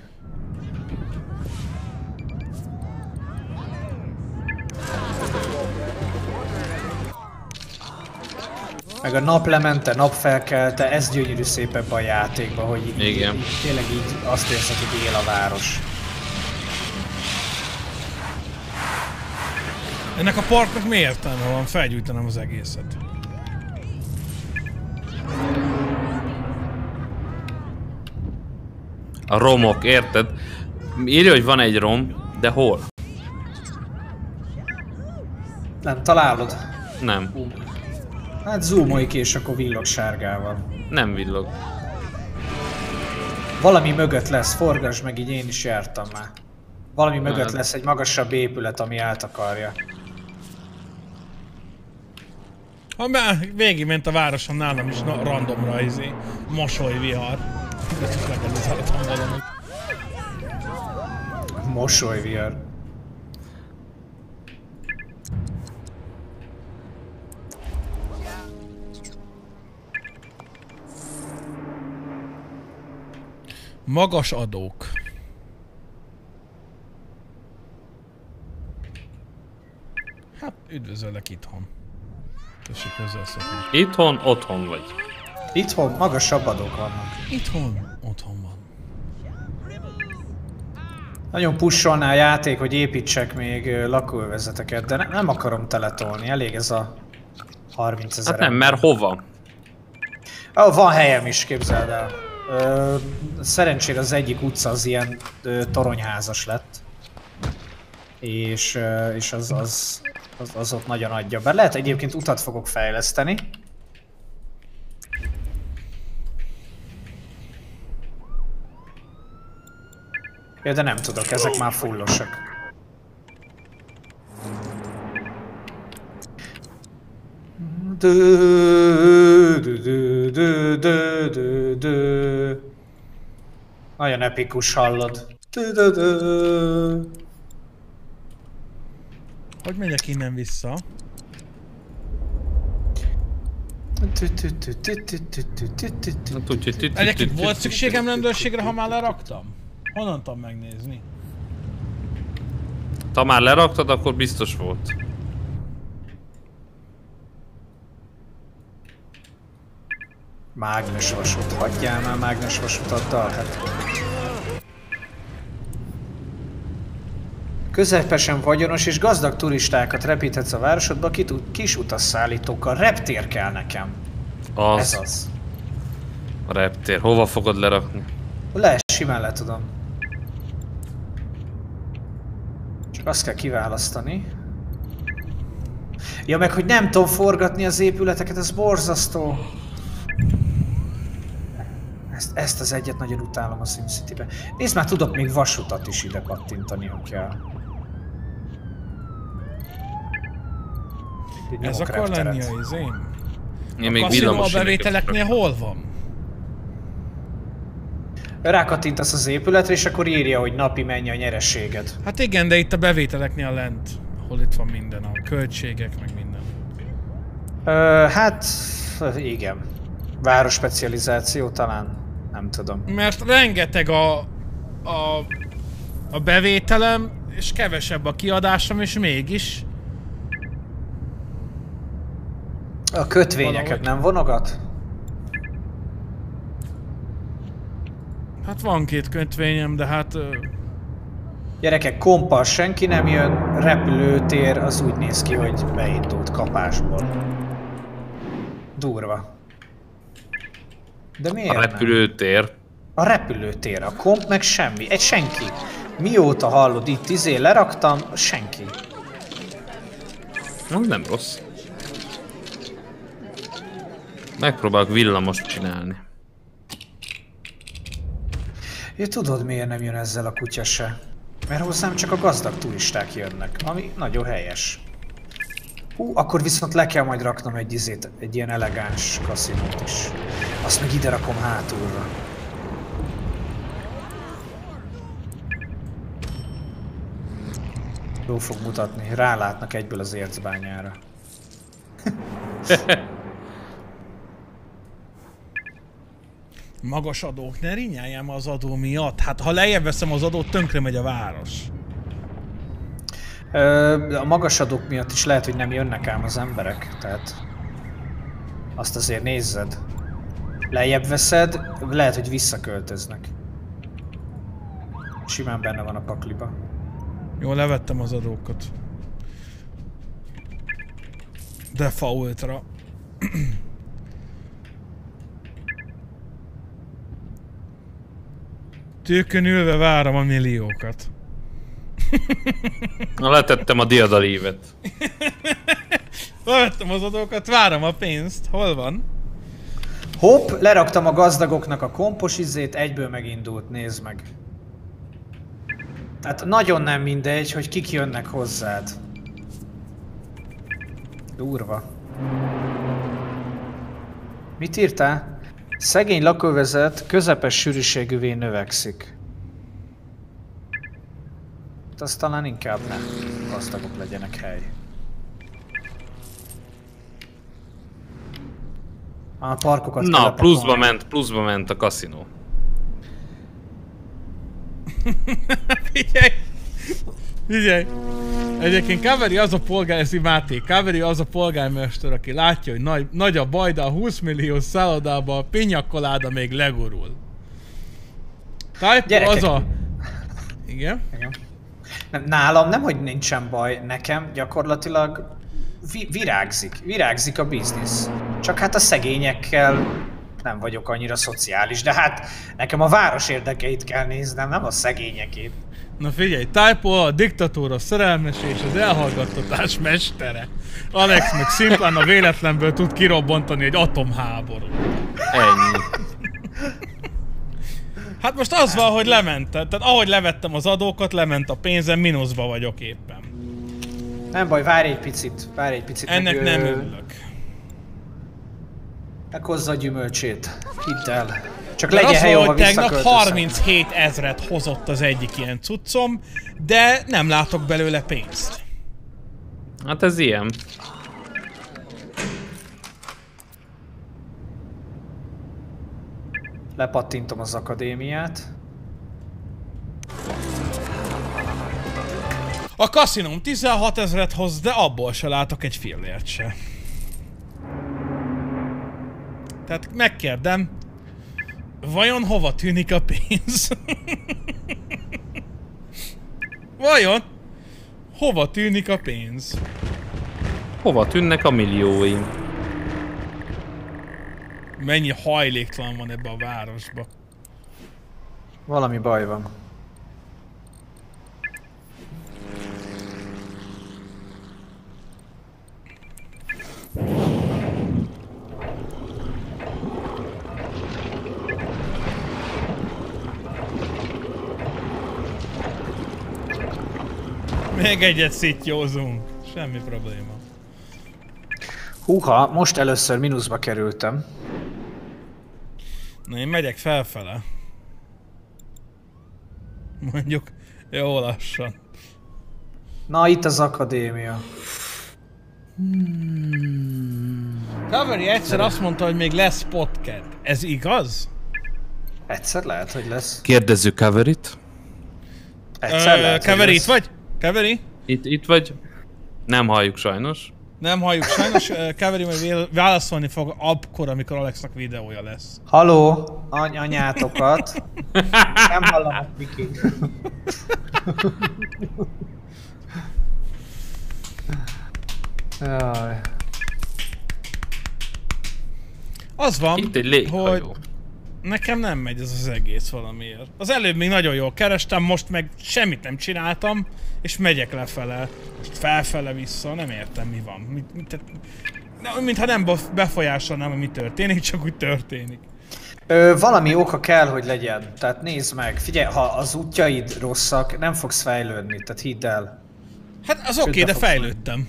Meg a naplemente, napfelkelte, ez gyönyörű szép ebben a játékban, hogy így tényleg így azt érzed, hogy él a város. Ennek a parknak mi értelme van? Felgyújtanám az egészet. A romok, érted? Írja, hogy van egy rom, de hol? Nem találod? Nem. Hát zoomolj ki, és akkor villog sárgával. Nem villog. Valami mögött lesz, forgass meg, így én is jártam már. Valami mögött lesz egy magasabb épület, ami eltakarja. Ha már végigment a városon nálam is randomra izé. Mosolyvihar. De csak legalizáltam valamit. Mosolyvihar. Magas adók. Hát, üdvözöllek itthon. Tessék hozzászokni. Itthon, otthon vagy. Itthon magasabb adók vannak. Itthon, otthon van. Nagyon pusholná a játék, hogy építsek még lakóövezeteket, de nem akarom teletolni, elég ez a 30 000. Hát nem, mert hova? Van helyem is, képzeld el. Szerencsére az egyik utca az ilyen toronyházas lett. és az ott nagyon adja be. Lehet egyébként utat fogok fejleszteni. Ja, de nem tudok, ezek már fullosak. Nagyon epikus, hallod. Hogy megyek innen vissza? Egyébként volt szükségem rendőrségre, ha már leraktam? Honnan tudom megnézni? Ha már leraktad, akkor biztos volt. Mágnesvasút, hagyjál már mágnesvasutaddal, hát. Közepesen vagyonos és gazdag turistákat repíthetsz a városodba kis utasszállítókkal. Reptér kell nekem. Az. Ez az. A reptér. Hova fogod lerakni? Simán le tudom. Csak azt kell kiválasztani. Ja, meg hogy nem tudom forgatni az épületeket, ez borzasztó. Ezt az egyet nagyon utálom a SimCity-be. Nézd már, tudok még vasutat is ide pattintani, ha kell. Ez akar lenni a izén? Én még kaszinó a bevételeknél hol van? Rákattintasz az épületre, és akkor írja, hogy napi mennyi a nyereséged. Hát igen, de itt a bevételeknél lent, ahol itt van minden, a költségek, meg minden. Hát, igen. Város-specializáció talán, nem tudom. Mert rengeteg a bevételem, és kevesebb a kiadásom, és mégis. A kötvényeket valahogy nem vonogat? Hát van 2 kötvényem, de hát... Gyerekek, kompas senki nem jön, repülőtér az úgy néz ki, hogy beindult kapásból. Durva. De miért A repülőtér. nem? A repülőtér, a komp meg semmi, egy senki. Mióta hallod itt leraktam, senki. Az nem rossz. Megpróbálok villamos csinálni. Ja, tudod miért nem jön ezzel a kutya se? Mert hozzám csak a gazdag turisták jönnek, ami nagyon helyes. Akkor viszont le kell majd raknom egy ilyen elegáns kaszinót is. Azt meg ide rakom hátulra. Jó fog mutatni, rálátnak egyből az ércbányára. Magas adók, ne rinyáljam az adó miatt. Hát ha lejjebb veszem az adót, tönkre megy a város. A magas adók miatt is lehet, hogy nem jönnek ám az emberek, tehát azt azért nézzed. Lejjebb veszed, lehet, hogy visszaköltöznek. Simán benne van a pakliba. Jó, levettem az adókat. Defaultra. Tőkön ülve várom a milliókat. Na, letettem a diadalívet. Levettem az adókat, várom a pénzt. Hol van? Hopp, leraktam a gazdagoknak a kompos izét, egyből megindult, nézd meg. Tehát nagyon nem mindegy, hogy kik jönnek hozzád. Durva. Mit írtál? Szegény lakóvezet közepes sűrűségűvé növekszik. Azt talán inkább nem. Gazdagok legyenek hely. A parkokat Na, pluszba ment a kaszinó. Figyelj! Figyelj! Egyébként Kaveri az a polgár, ez Máté, Kaveri az a polgármester, aki látja, hogy nagy a baj, de a 20 milliós szállodába a piñakoláda még legurul. Typo az a... Igen? Igen. Nem, nálam nem, hogy nincsen baj, nekem gyakorlatilag virágzik a biznisz. Csak hát a szegényekkel nem vagyok annyira szociális, de hát nekem a város érdekeit kell néznem, nem a szegényekét. Na figyelj, Typo a diktatúra szerelmes és az elhallgattatás mestere. Alex meg szimplán a véletlenből tud kirobbantani egy atomháborút. Ennyi. Hát most az van, hogy lementem. Tehát ahogy levettem az adókat, lement a pénzem, mínuszba vagyok éppen. Nem baj, várj egy picit, Ennek meg, nem örülök. Meghozza a gyümölcsét, hidd el. Csak De legyen az hely, van, ahol hogy tegnap visszaköltözhet. 37 000 hozott az egyik ilyen cuccom, de nem látok belőle pénzt. Hát ez ilyen. Lepattintom az akadémiát. A kaszinóm 16 000 hoz, de abból se látok egy fillért se. Tehát megkérdem, vajon hova tűnik a pénz? Vajon? Hova tűnik a pénz? Hova tűnnek a millióim? Mennyi hajléktalan van ebbe a városba? Valami baj van. Még egyet szittyózunk. Semmi probléma. Húha, most először mínuszba kerültem. Na én megyek felfele. Mondjuk jó lassan. Na, itt az akadémia. Kaveri egyszer azt mondta, hogy még lesz podcast. Ez igaz? Egyszer lehet, hogy lesz. Kérdezzük Kaverit. Egyszer lehet, hogy Kaveri, lesz. itt vagy? Kaveri? Itt vagy? Nem halljuk sajnos. Nem halljuk sajnos. Kaveri majd válaszolni fog akkor, amikor Alexnak videója lesz. Haló, anyátokat. Nem hallom, Viki. Jaj. Itt Az van, egy hogy léghajó. nekem nem megy ez az egész valamiért. Az előbb még nagyon jól kerestem, most meg semmit nem csináltam, és megyek lefele. Most felfele vissza, nem értem mi van. Mintha nem befolyásolnám, hogy mi történik, csak úgy történik. Valami oka kell, hogy legyen. Tehát nézd meg. Figyelj, ha az útjaid rosszak, nem fogsz fejlődni, tehát hidd el. Hát az Sőt, oké, de be fogsz fejlődtem.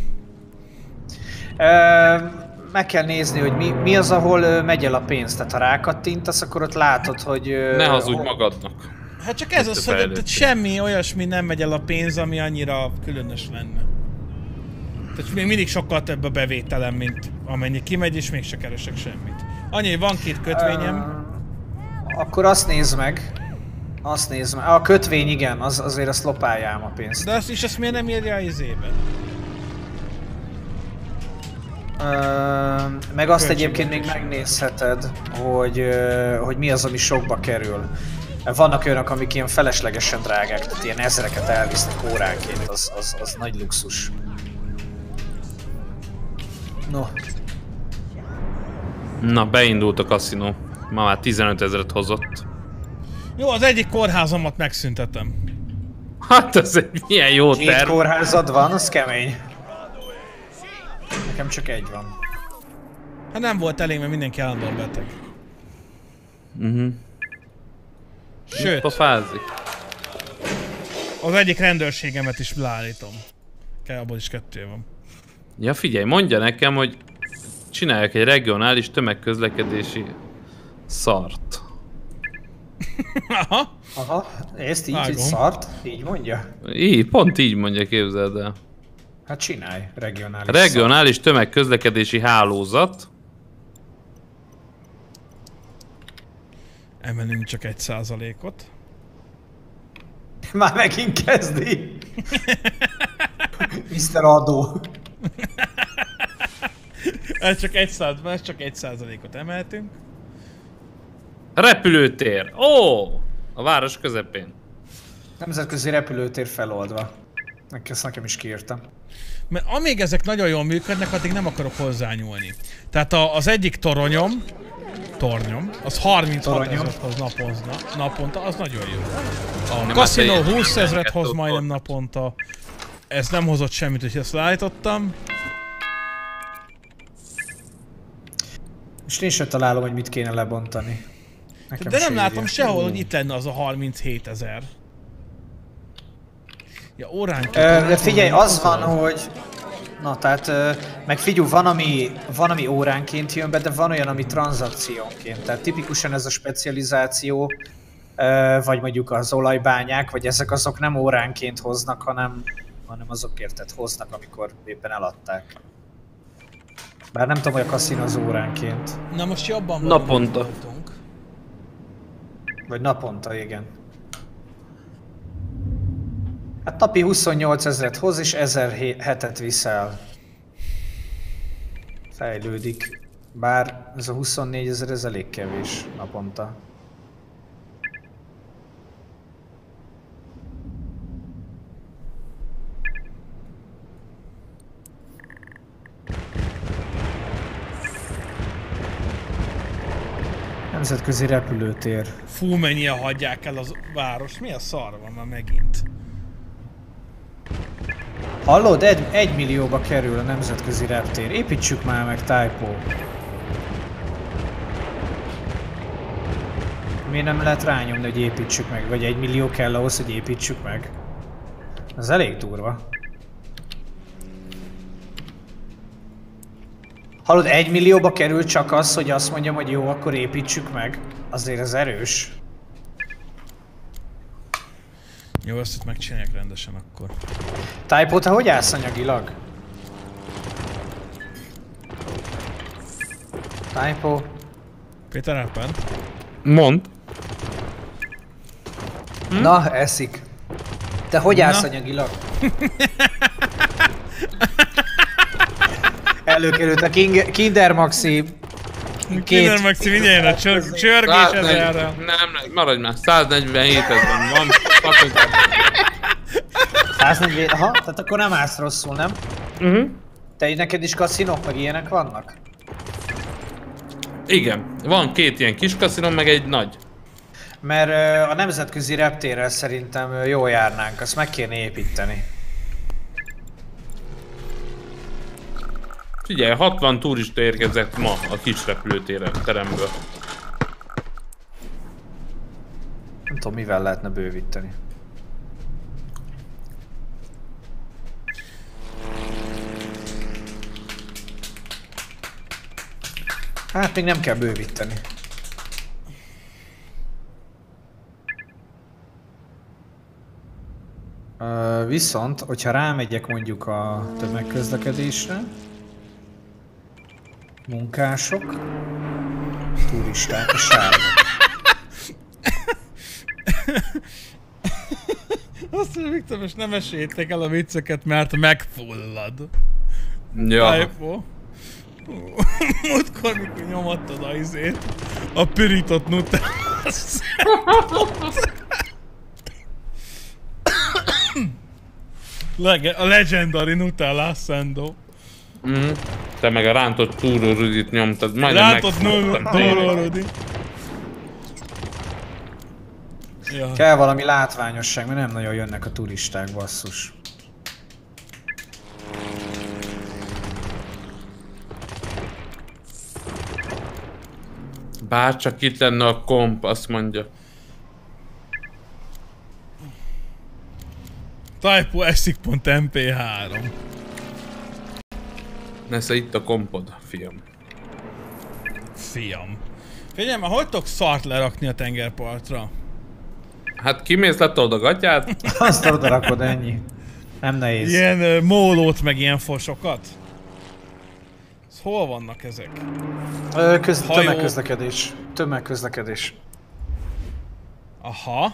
Meg kell nézni, hogy mi az, ahol megy el a pénz. Tehát ha rákattintasz, akkor ott látod, hogy... Ne hazudj magadnak. Hát csak ez az, hogy fejlődtél. semmi olyasmi nem megy el a pénz, ami annyira különös lenne. Tehát még mindig sokkal több a bevételem, mint amennyi kimegy, és mégse keresek semmit. Annyi, hogy van 2 kötvényem. Akkor azt nézd meg. Azt nézd meg. A kötvény igen, azért azt lopáljám a pénzt. De ezt miért nem írja a izébe? Meg azt egyébként még megnézheted, hogy mi az, ami sokba kerül. Vannak olyanok, amik ilyen feleslegesen drágák, tehát ilyen ezreket elvisznek óránként, az nagy luxus. No. Na, beindult a kaszinó. Ma már 15 000 hozott. Jó, az egyik kórházamat megszüntetem. Hát ez egy milyen jó 2 terv. kórházad van, az kemény. Nekem csak 1 van. Hát nem volt elég, mert mindenki állandóan beteg. Sőt, Pofázik. az egyik rendőrségemet is leállítom. Abból is 2 van. Ja figyelj, mondja nekem, hogy csináljak egy regionális tömegközlekedési szart. Aha. Aha, ezt így, Vágom. így szart? Így mondja? Pont így mondja, képzeld el. Hát csinálj, regionális Regionális tömegközlekedési hálózat. Emelünk csak 1%-ot. szart. Már megint kezdi. Mr. Adó. Ez csak 1%-ot emeltünk. Repülőtér. Ó! A város közepén. Nemzetközi repülőtér feloldva. Ezt nekem is kiírtam. Mert amíg ezek nagyon jól működnek, addig nem akarok hozzányúlni. Tehát az egyik toronyom, tornyom. Az 36 000 hoz naponta, az nagyon jó. A kaszinó 20 000 hoz majdnem naponta. Ez nem hozott semmit, hogy ezt leállítottam. És én sem találom, hogy mit kéne lebontani. De nem látom sehol, hogy itt lenne az a 37 000. Ja, óránként... De figyelj, az van, hogy... Na, tehát... Meg figyelj, van, ami óránként jön be, de van olyan, ami tranzakciónként. Tehát tipikusan ez a specializáció, vagy mondjuk az olajbányák, vagy ezek azok nem óránként hoznak, hanem azokért tehát hoznak, amikor éppen eladták. Bár nem tudom, hogy a kaszinó az óránként. Na most jobban naponta. Vagy naponta, igen. Hát napi 28 000 hoz és 1007-et viszel. Fejlődik. Bár ez a 24 000 ez elég kevés naponta. Nemzetközi repülőtér. Fú, mennyien hagyják el az város. Mi a szar van már megint? Hallod? 1 millióba kerül a nemzetközi reptér. Építsük már meg, Typo. Miért nem lehet rányomni, hogy építsük meg? Vagy 1 millió kell ahhoz, hogy építsük meg? Ez elég durva. Hallod, 1 millióba kerül csak az, hogy azt mondjam, hogy jó, akkor építsük meg. Azért ez erős. Jó, ezt itt megcsinálják rendesen akkor. Typo, te hogy állsz anyagilag? Typo? Péter elpent? Mond. Na, eszik. Te hogy állsz anyagilag? Előkerült a Kinder Maxi. Kinder Maxi mindjárt jön a csörgés ezerrel. Nem, maradj már, 147 000 van. 147, aha, tehát akkor nem állsz rosszul, nem? Te neked is kaszinók, meg ilyenek vannak? Igen, van 2 ilyen kis kaszinó, meg egy nagy. Mert a nemzetközi reptérrel szerintem jól járnánk, azt meg kéne építeni. Figyelj, 60 turista érkezett ma a kis repülőteremből. Nem tudom, mivel lehetne bővíteni. Hát még nem kell bővíteni. Viszont, hogyha rámegyek mondjuk a tömegközlekedésre, munkások, turisták, a sárga. Azt mondja, Viktor, most nem esélytek el a vicceket, mert megfullad. Ja. Typo. Múltkor, mikor nyomottad a izét, a pirított nutellát. A legendary Nutella Sando. Te meg a rántott túrórudit nyomtad, majdnem rántott túrórudit. Ja. Kell valami látványosság, mert nem nagyon jönnek a turisták, basszus. Bárcsak itt lenne a komp, azt mondja. Typo eszik.mp3. Nesze itt a kompod, fiam. Fiam. Figyelj már, hogy tudok szart lerakni a tengerpartra? Hát kimész, letolod a gatyát? Azt oda rakod, ennyi. Nem nehéz. Ilyen mólót, meg ilyen fosokat? Hol vannak ezek? Tömegközlekedés. Tömegközlekedés. Aha.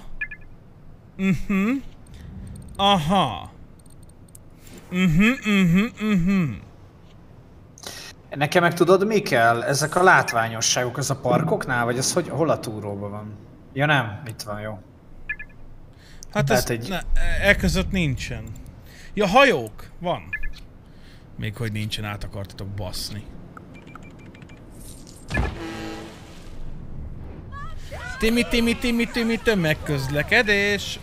Aha. Nekem meg tudod mi kell? Ezek a látványosságok, az a parkoknál, vagy az hogy, hol a túróban van? Ja nem, itt van, jó. Hát ez között nincsen. Ja, hajók, van. Még hogy nincsen, át akartatok baszni. Timi tömegközlekedés.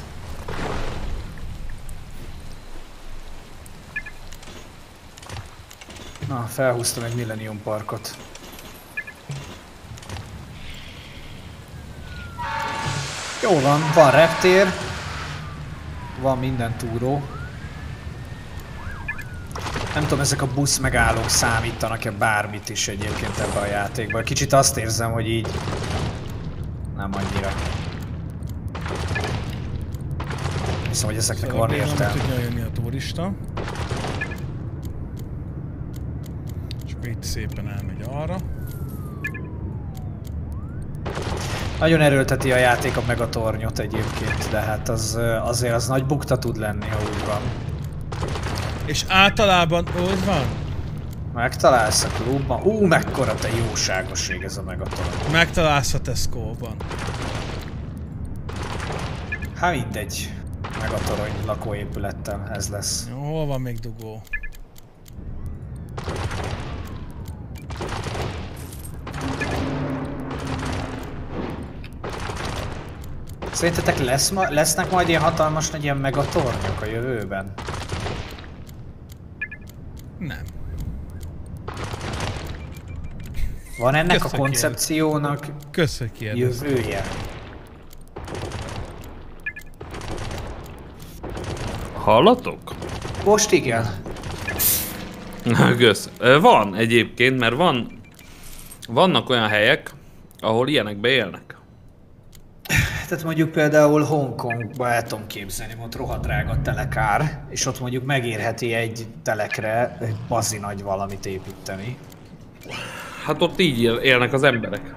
Na, felhúztam egy Millennium Parkot. Jó van reptér. Van minden túró. Nem tudom, ezek a busz megállók számítanak-e bármit is egyébként ebben a játékban. Kicsit azt érzem, hogy így nem annyira. Hiszem, hogy ezeknek van értelme. Tudja jönni a turista. És akkor itt szépen elmegy arra. Nagyon erőlteti a játék a megatornyot egyébként, de hát az, azért az nagy bukta tud lenni, ha úgy van. És általában úgy van? Megtalálsz a klubban? Mekkora te jóságosság ez a megatorny. Megtalálsz a Tesco-ban. Hát mindegy. Megatorony lakóépülettel ez lesz. Jó, hol van még dugó? Szerintetek lesznek majd ilyen hatalmas nagy ilyen megatornyok a jövőben? Nem. Van ennek Köszönöm, a koncepciónak jövője? Hallatok? Most igen. Kösz. Van egyébként, mert vannak olyan helyek, ahol ilyenekbe élnek. Tehát mondjuk például Hongkongba el tudom képzelni, ott rohadt drága a telekár, és ott mondjuk megérheti egy telekre egy bazi nagy valamit építeni. Hát ott így élnek az emberek.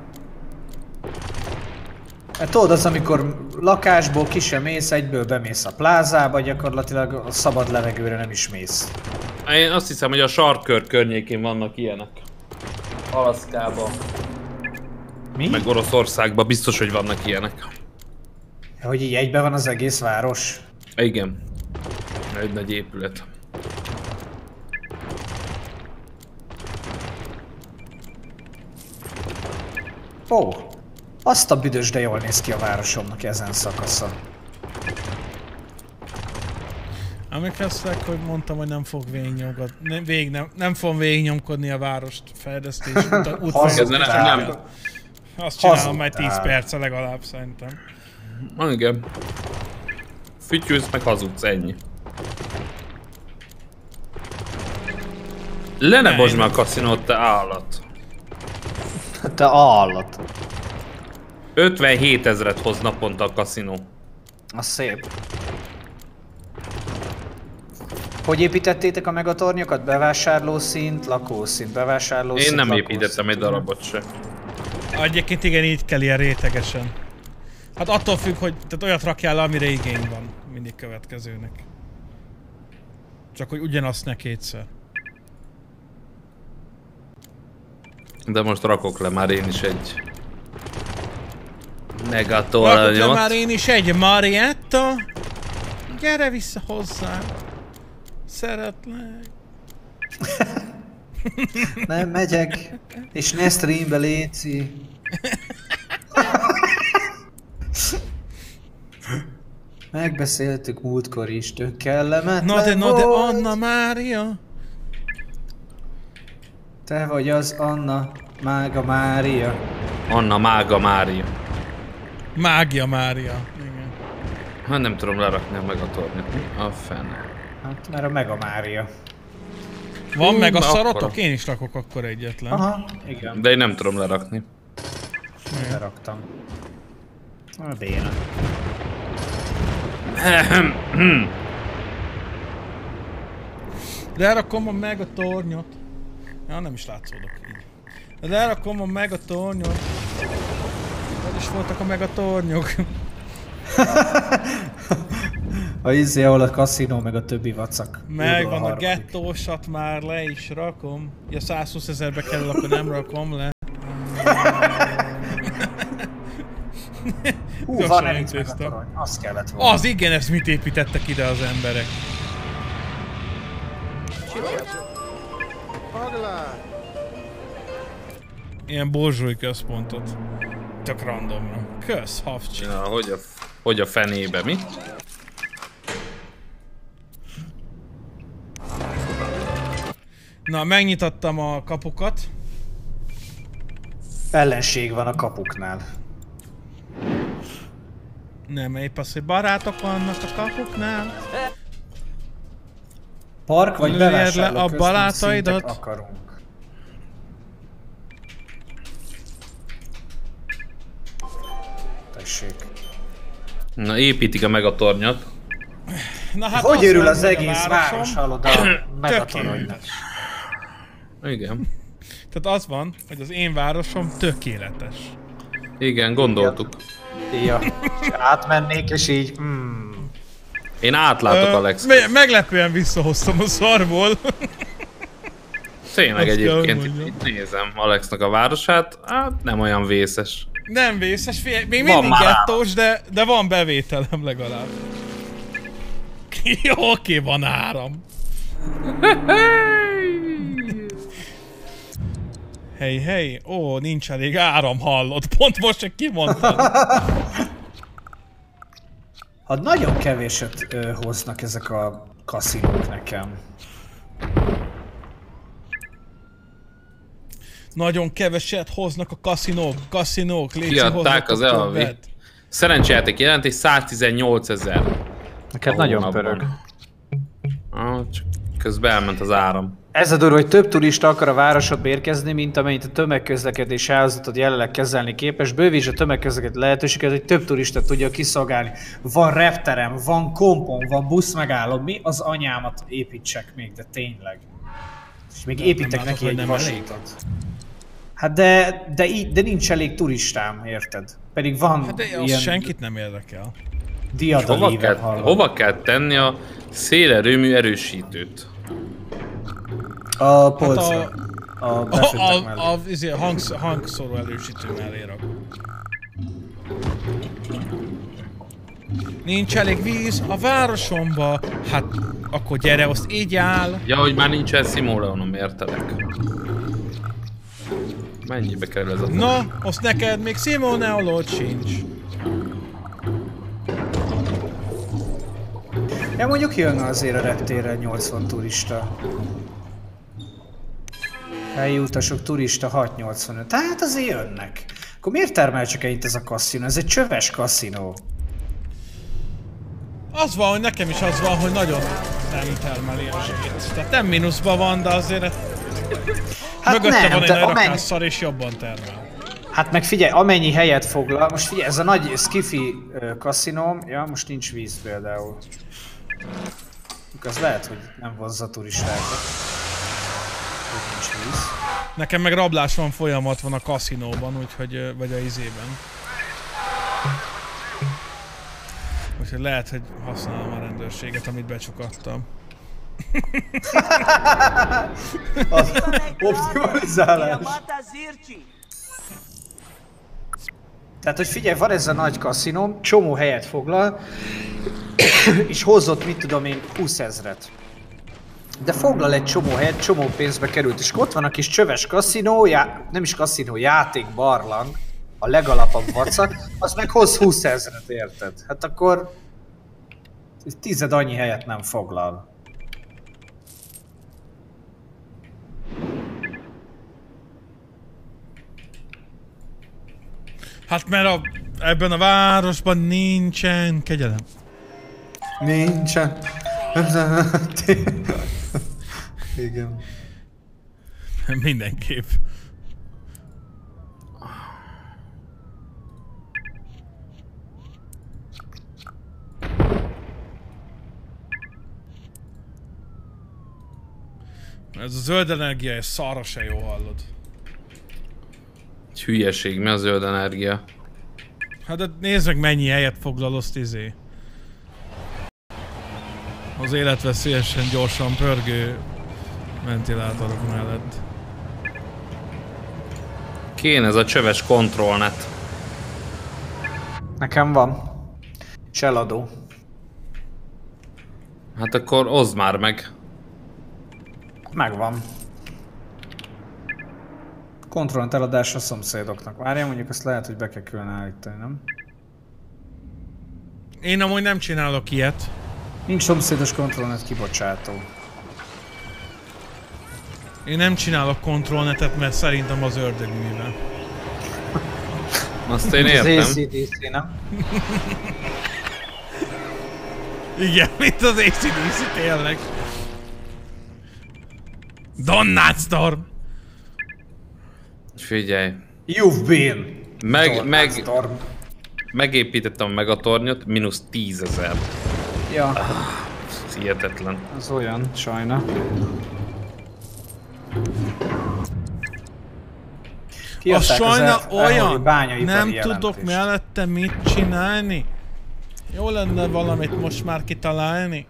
Hát tudod, az amikor lakásból ki sem mész, egyből bemész a plázába, gyakorlatilag a szabad levegőre nem is mész. Én azt hiszem, hogy a sarkkör környékén vannak ilyenek. Alaszkában. Mi? Meg Oroszországban biztos, hogy vannak ilyenek. Hogy így egyben van az egész város? Igen. Egy nagy épület. Ó, azt a büdös, de jól néz ki a városomnak ezen szakasza. Emlékeztek, hogy mondtam, hogy nem fog nem fogom végignyomkodni a várost fejlesztés Nem. Azt csinálom majd 10 perce legalább szerintem. Igen. Fütyülsz meg hazudsz, ennyi. Le ne bozd meg a kaszinót, te állat. Te állat. 57 000-et hoz naponta a kaszinó. Az szép. Hogy építettétek a megatornyokat? Bevásárlószint, lakószint, bevásárlószint, Én nem lakószint. építettem egy darabot se. Egyébként igen, így kell ilyen rétegesen. Hát attól függ, hogy tehát olyat rakjál le, amire igény van mindig következőnek. Csak hogy ugyanazt ne kétszer. De most rakok le már én is egy... Rakok le Megatornyot. már én is egy Marietta. Gyere vissza hozzám. Szeretlek. Nem megyek, és ne streambe léci. Megbeszéltük múltkor is, tök kellemetlen Na de volt. Anna Mária. Te vagy az Anna, Mága Mária. Anna Mága Mária. Mágia Mária. Igen. Hát nem tudom lerakni a Megatornyot. Mi a fene? Hát mert a Mega Mária. Van meg a na szarotok? akkor. Én is rakok akkor egyetlen. Aha, igen, De én nem tudom lerakni. beraktam. A béna. Lerakom meg a tornyot. Ja, nem is látszódok így. Lerakom meg a tornyot. Hogy is voltak a meg a tornyok? Ahol a kaszinó meg a többi vacak. Megvan a gettósat, már le is rakom. Ja, 120 000-be kerül, akkor nem rakom le. Gyorsan Van egy elintéztem. megatorony, azt kellett volna. Az igen, ezt mit építettek ide az emberek? Ilyen borzsói központot. tök randomra. Kösz, Havcsi. Ja, hogy a fenébe, mi? Na, megnyitottam a kapukat. Ellenség van a kapuknál. Nem, épp az, hogy barátok vannak a kapuknál. Park vagy Lőjed bevásárló le a barátaidat. Szintet akarunk. Tessék. Na, építik a megatornyot. Na, hát Hogy az örül van, az hogy a egész városom város, hallod a megatoronynak. Igen. Tehát az van, hogy az én városom tökéletes. Igen, gondoltuk. Ja. És átmennék és így... Én átlátok, Alex. Meglepően visszahoztam a szarból. Tényleg Azt kell, hogy egyébként mondjam. itt nézem Alexnak a városát, hát nem olyan vészes. Nem vészes, figyelj, még Van mindig már gettós, de van bevételem legalább. Jó, oké, van áram. Hey, ó, nincs elég áram, hallod. Pont most csak kimondtad. Hát nagyon kevéset hoznak ezek a kaszinók nekem. Nagyon keveset hoznak a kaszinók, légy Kiadták az elvi. Szerencsejáték jelentés 118 000. Neked nagyon pörög. Csak közben elment az áram. Ez a durva, hogy több turista akar a városodba érkezni, mint amennyit a tömegközlekedési hálózatod jelenleg kezelni képes. Bővíts a tömegközlekedési lehetőséget, hogy több turista tudja kiszolgálni. Van repterem, van kompon, van buszmegálló. Mi az anyámat építsek még, de tényleg. És még építek neki egy vasítot. Hát de nincs elég turistám, érted? Pedig van Hát de az ilyen senkit nem érdekel. diadalívek, hallom. Hova kell tenni a szélerőmű erősítőt? A polcra. A befőttek mellé. Hangszóró elősítő mellé rak. Nincs elég víz a városomba. Hát akkor gyere, azt így áll. Ja, hogy már nincsen Simoleonom, értelek. Mennyibe kerül ez a... Na, azt neked még Simoleonod sincs. Ja, mondjuk jön azért a reptérre 80 turista. Helyi utasok, turista 685. Tehát azért jönnek. Akkor miért termel csak ennyit ez a kaszinó? Ez egy csöves kaszinó. Az van, hogy nekem is az van, hogy nagyon nem termeli a zsét. Tehát nem mínuszban van, de azért Hát mögötte nem, van egy de nagy amennyi... rakásszar és jobban termel. Hát meg figyelj, amennyi helyet foglal, most figyelj, ez a nagy skifi kaszinóm, ja, most nincs víz például. Az lehet, hogy nem vonzza turistákat. Hogy nincs víz. Nekem meg rablás van, folyamat van a kaszinóban, úgyhogy, vagy a izében. Úgyhogy lehet, hogy használom a rendőrséget, amit becsukadtam. Az optimalizálás. Tehát, hogy figyelj, van ez a nagy kaszinóm, csomó helyet foglal, és hozott, mit tudom én, 20 000. De foglal egy csomó helyet, csomó pénzbe került, és ott van a kis csöves kaszinó, nem is kaszinó, játék, barlang, a legalapabb vacak, az meg hoz 20 000, érted? Hát akkor 10 annyi helyet nem foglal. Hát mert ebben a városban nincsen kegyelem. Nincsen. Igen. Mindenképp. Ez a zöld energia, és szarra se jó, hallod. Egy hülyeség, mi a zöld energia? Hát de nézd meg, mennyi helyet foglal azt izé. Az életveszélyesen gyorsan pörgő ventilátorok mellett. Kéne ez a csöves kontrollnet. Nekem van. Cseladó. Hát akkor oszd már meg. Megvan. Kontrollant eladás a szomszédoknak. Várjál, mondjuk azt lehet, hogy be kell külön állítani, nem? Én amúgy nem csinálok ilyet. Nincs szomszédos kontrollnet kibocsátó. Én nem csinálok kontrollnetet, mert szerintem az ördög műve. Azt én Az értem. ACDC, nem? Igen, mint az ACDC tényleg. Donut Storm! Figyelj. You've been! Storm. Megépítettem a megatornyot, mínusz 10 000. Ja, Ez hihetetlen. az olyan, sajna. A Kiadták sajna az olyan, bányaipari nem jelentést. tudok mellette mit csinálni. Jó lenne valamit most már kitalálni.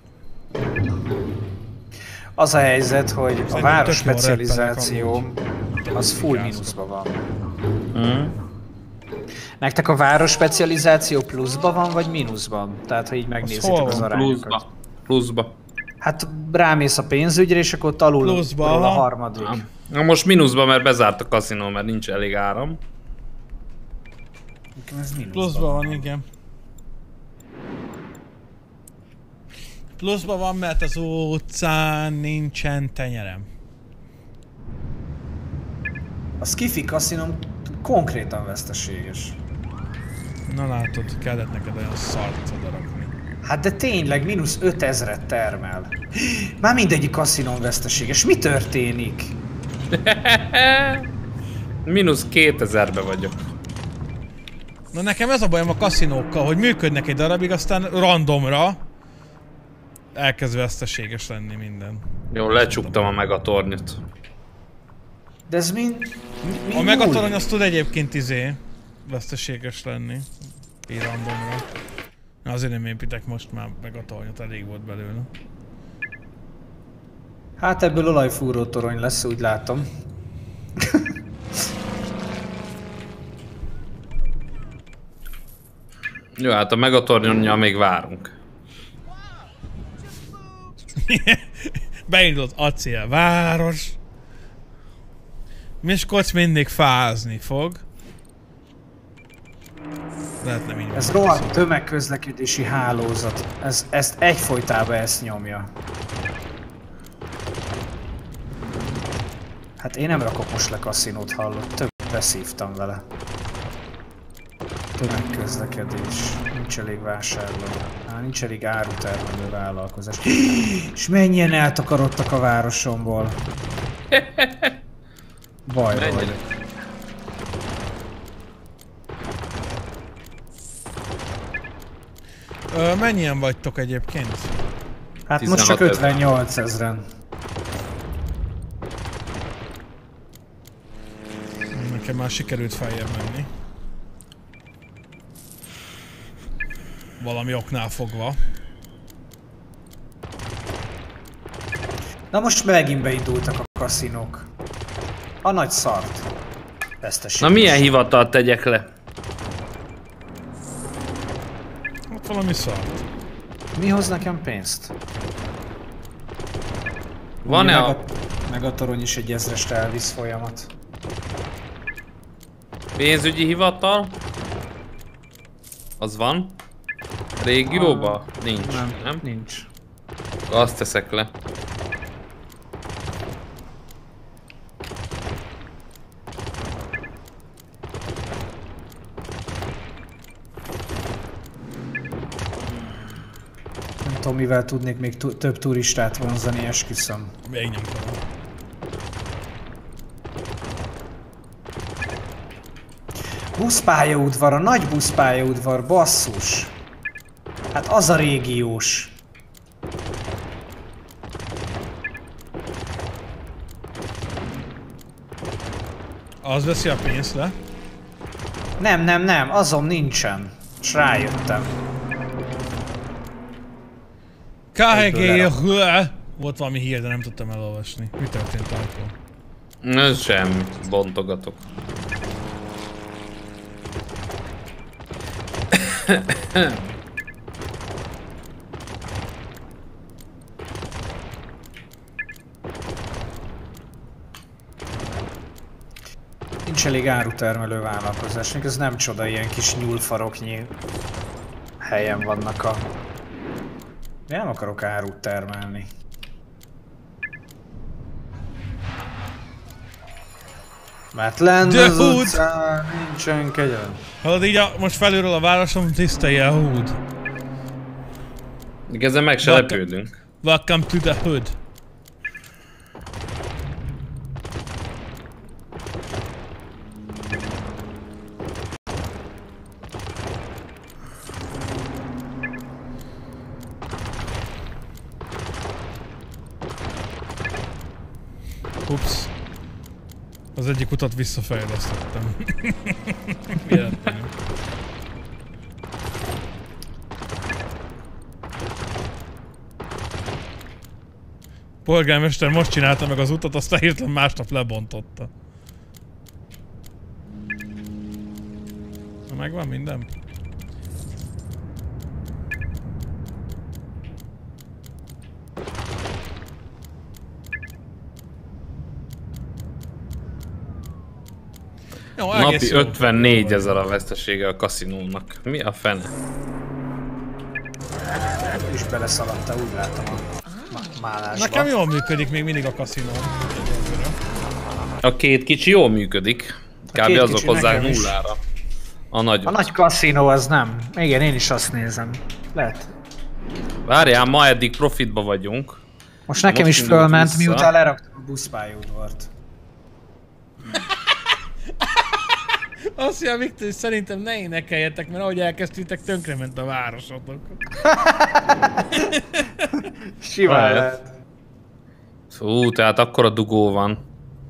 Az a helyzet, hogy a Szerintem város tök jól specializáció az full mínuszban van. Mm. Nektek a város specializáció pluszban van, vagy mínuszban? Tehát, ha így megnézitek hol az van? arányokat. Pluszba. Hát rámész a pénzügyre, és akkor alul Pluszban a van. harmadik. Na most mínuszba, mert bezárt a kaszinó, mert nincs elég áram. Nekem ez mínuszban Pluszban van, igen. Pluszban van, mert az utcán nincsen tenyerem. A Skiffy kaszinóm konkrétan veszteséges. Na látod, kellett neked olyan szart odarakni. Hát de tényleg, mínusz 5000-et termel. Már mindegyik kaszinón veszteséges. Mi történik? Mínusz 2000-be vagyok. Na nekem ez a bajom a kaszinókkal, hogy működnek egy darabig, aztán randomra elkezd veszteséges lenni minden. Jó, lecsuktam a megatornyot. De ez mi A megatorony az tud egyébként veszteséges lenni. Így randomra. Na azért nem építek most már megatornyot, elég volt belőle. Hát ebből olajfúró torony lesz, úgy látom. Jó, hát a megatornyonnyal még várunk. Beindult acélváros. Miskolc mindig fázni fog. Lehet nem így van. Ez rohadt tömegközlekedési hálózat. Ezt egyfolytában ezt nyomja. Hát én nem rakok most le kaszinót, hallott. Több beszívtam vele. Tömegközlekedés. Nincs elég vásárló. Nincs elég árutermelő vállalkozás. És mennyien eltakarodtak a városomból. Bajba Mennyire? vagyok. Mennyien vagytok egyébként? Hát most csak 16 000. 58 000-en. Nekem már sikerült feljebb menni. Valami oknál fogva. Na most megint beindultak a kaszinók. A nagy szart. Veszteség. Na milyen hivatalt tegyek le? Hát valami szart. Mi hoz nekem pénzt? Van-e Ugye a meg a torony is egy 1000-est elvisz folyamat. pénzügyi hivatal? Az van? Régióba? Nincs, nem? Nincs. Azt teszek le. Nem tudom, mivel tudnék még több turistát vonzani, esküszöm. Még nyomkodom. Buszpályaudvar, a nagy buszpályaudvar, basszus! Hát az a régiós. Az veszi a pénzt le. Nem, azon nincsen. S rájöttem. KHG. Volt valami hír, de nem tudtam elolvasni. Mi történt akkor? Ez semmi, bontogatok. nincs elég árutermelő vállalkozásnak, ez nem csoda, ilyen kis nyúlfaroknyi helyen vannak a... Én nem akarok árut termelni. Mert lent az utcán nincsen kegyelem. Hallod így most felülről a városom tisztelje a hood. Ezzel meg se lepődünk. Welcome to the hood. Ups. Az egyik utat visszafejlesztettem. Véletlenül. Polgármester most csinálta meg az utat, aztán hirtelen másnap lebontotta. Na, megvan minden? Jó, Napi 54 000 a vesztesége a kaszinónak. Mi a fene? És beleszaladta, úgy látom a málásba. Nekem jól működik még mindig a kaszinó. A két kicsi jól működik. Kb. Azok hozzák nekem is. nullára. A nagy. A nagy kaszinó az nem. Igen, én is azt nézem. Lehet. Várjál, ma eddig profitba vagyunk. Most nekem most is indult fölment, vissza. miután leraktam a buszpályaudvart. Azt mondja, Viktor, hogy szerintem ne énekeljetek, mert ahogy elkezdtétek, tönkrement a városotok. Simán lehet. Fú, tehát akkora dugó van.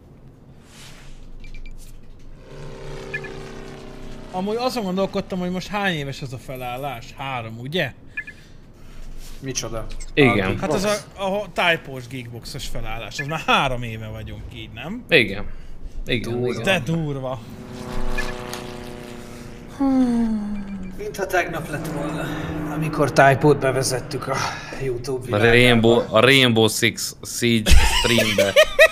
Amúgy azon gondolkodtam, hogy most hány éves ez a felállás? 3, ugye? Micsoda? Igen. Hát ez a typos geekboxos felállás, az már 3 éve vagyunk így, nem? Igen. Igen, igen. De durva. Mintha tegnap lett volna, amikor Type-ot bevezettük a YouTube A világába. Rainbow Six Siege streambe.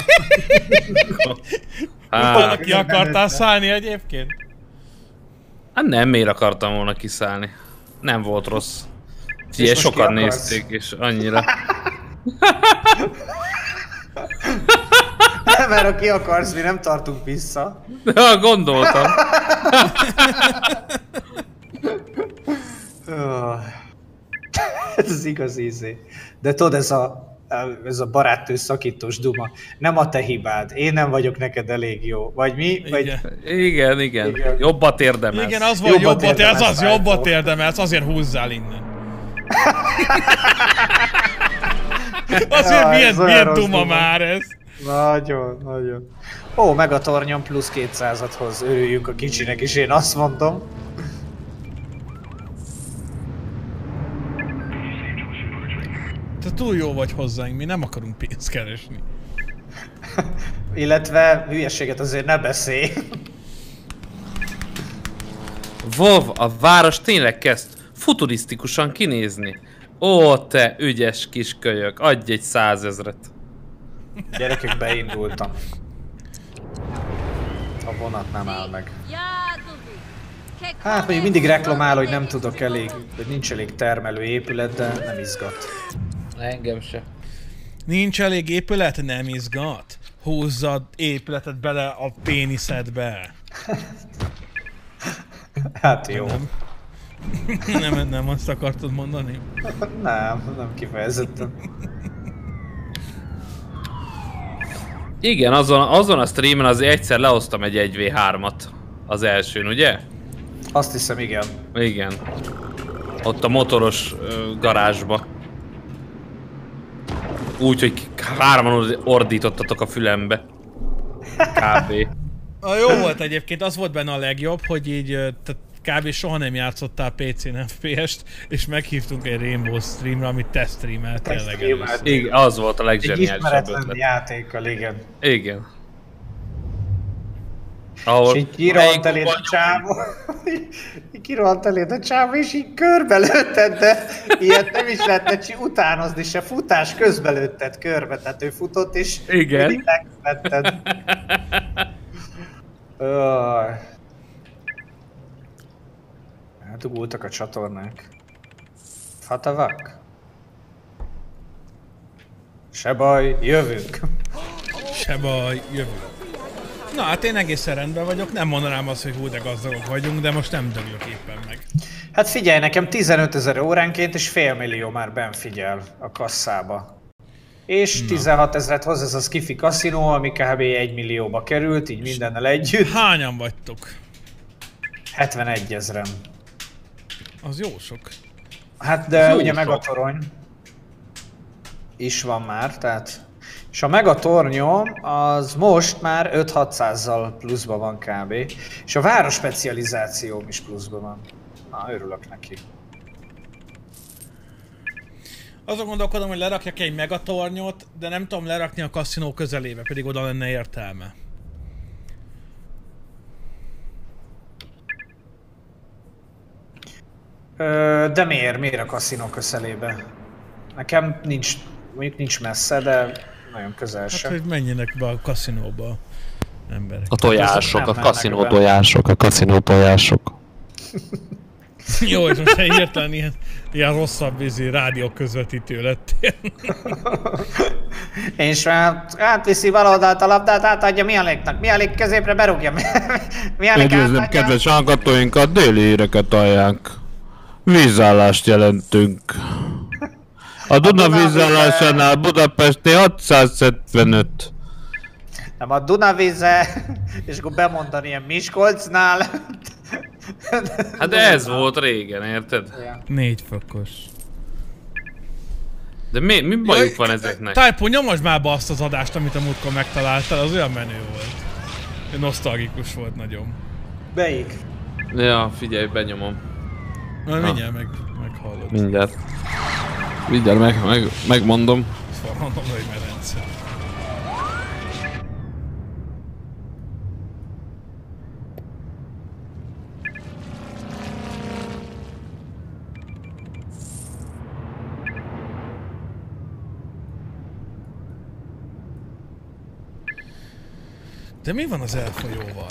Utána ki akartál szállni egyébként? Hát nem, miért akartam volna kiszállni. Nem volt rossz. Figyelj, most ki sokan akarsz? nézték, és annyira. Mert ha ki akarsz, mi nem tartunk vissza. Ja, gondoltam. Ez az igazi izé. De tudod, ez a baráttő szakítós duma. Nem a te hibád, én nem vagyok neked elég jó. Vagy mi? Vagy... Igen. Igen. Jobbat érdemelsz. Igen, az volt, jobbat érdemelsz, érdemelsz, Typo. jobbat érdemelsz, azért húzzál innen. Azért Ja, ez olyan milyen rossz duma duma. már ez. Nagyon, nagyon. Ó, Megatornyon plusz 200-at hoz, örüljünk a kicsinek is, én azt mondom. Te túl jó vagy hozzánk, mi nem akarunk pénzt keresni. Illetve hülyeséget azért ne beszélj. WoW, a város tényleg kezd futurisztikusan kinézni. Ó, te ügyes kis kölyök, adj egy 100 000-et. Gyerekek, beindultam. A vonat nem áll meg. Hát még mindig reklamál, hogy nem tudok elég, hogy nincs elég termelő épület, de nem izgat. Engem se. Nincs elég épület? Nem izgat? Húzzad épületet bele a péniszedbe. Hát jó. Nem azt akartad mondani? Nem kifejezetten. Igen, azon a streamen azért egyszer lehoztam egy 1v3-at az elsőn, ugye? Azt hiszem, igen. Igen. Ott a motoros garázsba. Úgy, hogy 3-an ordítottatok a fülembe. Kb. Jó volt egyébként, az volt benne a legjobb, hogy így tehát kb. Soha nem játszottál PC-n FPS-t, és meghívtunk egy Rainbow Streamra, amit te streameltél legelőször. Igen, az volt a Egy legzseniálisabb ismeretlen ötlet. játékkal, igen. Igen. És Ahol így kirohant eléd a csávó. Így kirohant eléd a csávó, és így körbe lőtted, de ilyet nem is lehetne utánozni se. Futás közbe lőtted körbe, tehát ő futott, és Igen. mindig megvetted. Eldugultak a csatornák. Fatavak? Se baj, jövünk. Se baj, jövünk. Na hát én egészen rendben vagyok, nem mondanám azt, hogy hú de gazdagok vagyunk, de most nem döglök éppen meg. Hát figyelj, nekem 15 000 óránként és $500 000 már benfigyel a kasszába. És 16 000-et hoz ez a Skiffy kaszinó, ami kb. 1 millióba került, így mindennel együtt. Hányan vagytok? 71 000. Az jó sok. Hát de Jó ugye sok. Megatorony is van már, tehát... És a Megatornyom az most már 5-600-zal pluszban van kb. És a város specializációm is pluszban van. Na, örülök neki. Azon gondolkodom, hogy lerakjak egy megatornyot, de nem tudom lerakni a kaszinó közelébe, pedig oda lenne értelme. De miért? Miért a kaszinó közelébe? Nekem nincs, mondjuk nincs messze, de nagyon közel Hát, sem. hogy menjenek be a kaszinóba emberek. A tojások, Nem a mennek kaszinó be. tojások, a kaszinó tojások. Jó, és most hirtelen ilyen rosszabb rádió közvetítő lettél. És átviszi valahogy a labdát, átadja Mialéknak. Mialék középre berúgja. Mialék Üdvözlöm átadja. kedves hallgatóinkat, déli híreket hallják. Vízállást jelentünk. A Duna vízállásánál Budapesti 675. Nem a Dunavíze, és akkor bemondani ilyen Miskolcnál. Hát de ez volt régen, érted? 4 fokos. De mi bajuk van ezeknek? Typo, nyomosd már be azt az adást, amit a múltkor megtaláltál, az olyan menő volt. Nosztalgikus volt nagyon. Melyik? Ja, figyelj, benyomom. Na, mindjárt meghallod. Mindjárt. Mindjárt megmondom. Forrandom, hogy medence. De mi van az elfolyóval?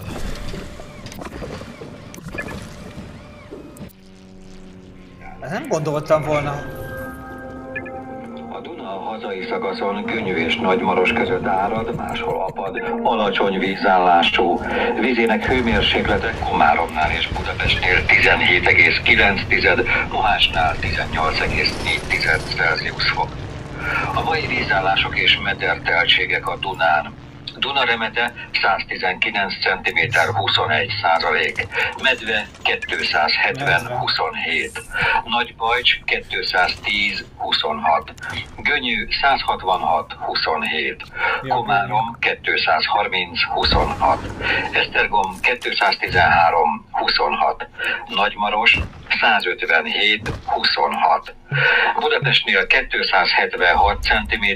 Nem gondoltam volna. A Duna a hazai szakaszon Könnyű és Nagymaros között árad, máshol apad, alacsony vízállású. Vízének hőmérséklete Komáromnál és Budapestnél 17,9, Mohásnál 18,4 Celsius fok. A mai vízállások és mederteltségek a Dunán. Dunaremete 119 cm 21%, Medve 270 27, Nagybajcs 210 26, Gönyű 166 27, Komárom 230 26, Esztergom 213 26, Nagymaros 157 26, Budapestnél 276 cm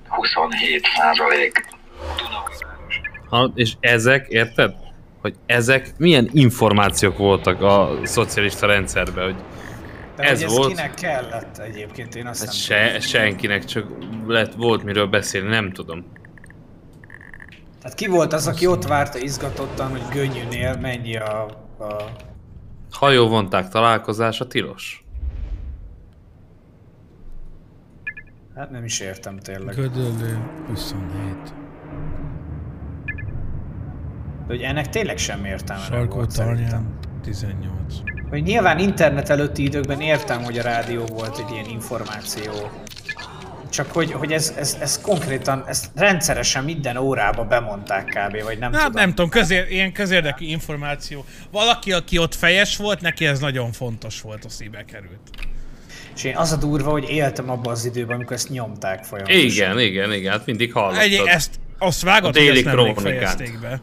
27%. És ezek, érted? Hogy ezek milyen információk voltak a szocialista rendszerben, hogy De ez hogy volt. kinek kellett egyébként, én azt Hát nem tudom. senkinek, csak volt miről beszélni, nem tudom. Tehát ki volt az, aki ott várta izgatottan, hogy Gönyűnél mennyi a... Hajóvonták találkozása tilos. Hát nem is értem tényleg. Gödöllő 27. De hogy ennek tényleg semmi értelme nem Sarkó volt szerintem. Tarján 18. Hogy nyilván internet előtti időkben értem, hogy a rádió volt egy ilyen információ. Csak hogy ez konkrétan, ezt rendszeresen minden órába bemondták kb. Vagy nem Hát tudom. nem tudom, ilyen közérdekű információ. Valaki, aki ott fejes volt, neki ez nagyon fontos volt, a szíve került. És én az a durva, hogy éltem abban az időben, amikor ezt nyomták folyamatosan. Igen, hát mindig hallottad. Azt vágod, A hogy déli ezt nemrég krónikát. fejezték be.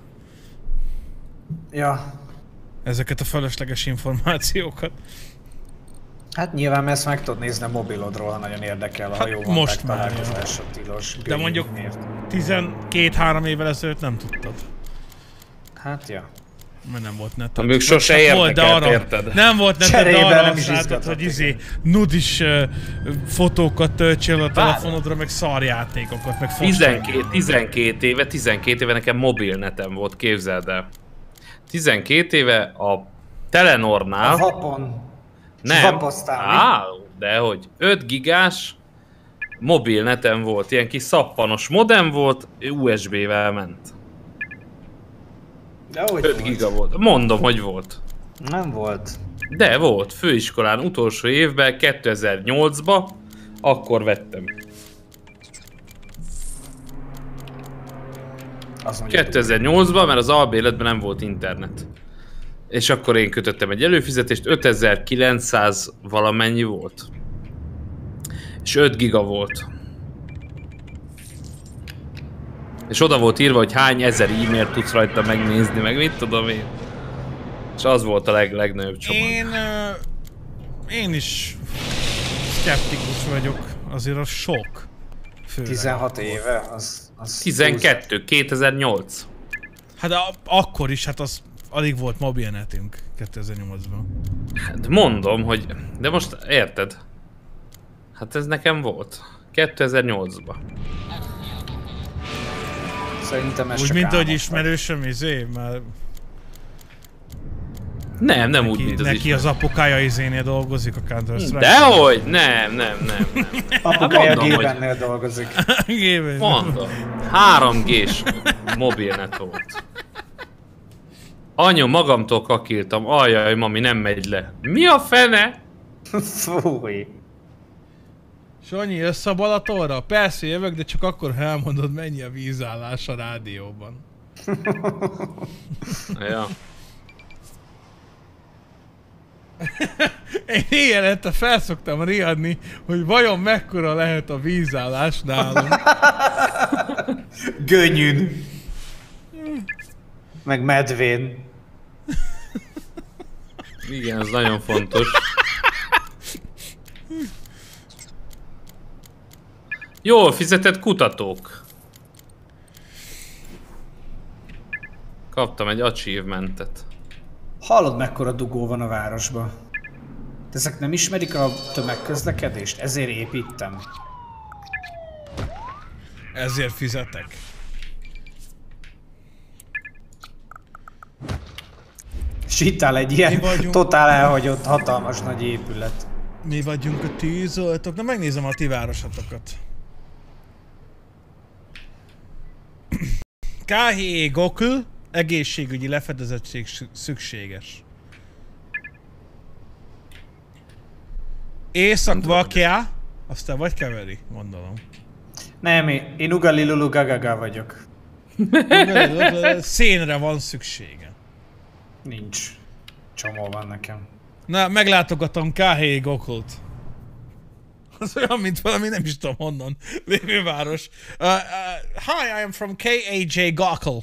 Ja. Ezeket a felesleges információkat. Hát nyilván ezt meg tudod nézni a mobilodról, ha nagyon érdekel, ha jó most már, találkozásra tilos. De mondjuk Miért? 12-3 évvel ezelőtt nem tudtad. Hát ja. Mert nem volt net. Amíg sose érdekelt, érted? Nem volt neted, de Cserébe arra nem is használtad, izgatott, hogy igen. nudis fotókat töltsél a telefonodra, meg szarjátékokat, meg 12 éve nekem mobilnetem volt, képzeld el. 12 éve a Telenornál... A vapon. Nem, Vapoztál, mi? dehogy. 5 gigás mobilneten volt, ilyen kis szappanos modem volt, USB-vel ment. De hogy 5 volt? giga volt. Mondom, hogy volt. Nem volt. De volt, főiskolán utolsó évben, 2008-ba, akkor vettem. Az mondja, 2008-ban, mert az albéletben nem volt internet. És akkor én kötöttem egy előfizetést, 5900 valamennyi volt. És 5 giga volt. És oda volt írva, hogy hány ezer e-mailt tudsz rajta megnézni, meg mit tudom én. És az volt a legnagyobb csomag. Én is szkeptikus vagyok, azért az sok. Főleg. 16 éve, az 12, 2008. Hát akkor is, hát az alig volt mobilnetünk 2008-ban. Hát mondom, hogy... De most érted? Hát ez nekem volt. 2008-ban. Szerintem ez Úgy, csak mint ahogy álmok ismerősöm, már Nem úgy, mint az neki az apukája izénél dolgozik a Counter-Strike. Dehogy! Nem. vagy. Apukája mondom, hogy- gébennél dolgozik. Gében. Mondom. 3G-s mobilnet volt. Anyu, magamtól kakiltam. Ajjaj, mami, nem megy le. Mi a fene? Fúj. Sanyi, jössz a Balatonra? Persze jövök, de csak akkor, ha elmondod, mennyi a vízállás a rádióban. Ja. Én éjjelente felszoktam riadni, hogy vajon mekkora lehet a vízállás nálunk. Gönyűn. Meg medvén. Igen, ez nagyon fontos. Jól fizetett kutatók. Kaptam egy achievementet. Hallod, mekkora dugó van a városban? De ezek nem ismerik a tömegközlekedést? Ezért építem. Ezért fizetek. És itt áll egy ilyen Mi vagyunk. totál elhagyott, hatalmas nagy épület. Mi vagyunk a tűzoltók. Na megnézem a ti városatokat. KHE Gokl, egészségügyi lefedezettség szükséges. Észak-Vakja, aztán vagy keveri, gondolom. Nem, én Ugali Lulu Gagaga vagyok. Szénre van szüksége. Nincs. Csomó van nekem. Na, meglátogatom KHE Goklt. Az olyan, mint valami, nem is tudom honnan lévő város. Hi, I am from KAJ Gokl.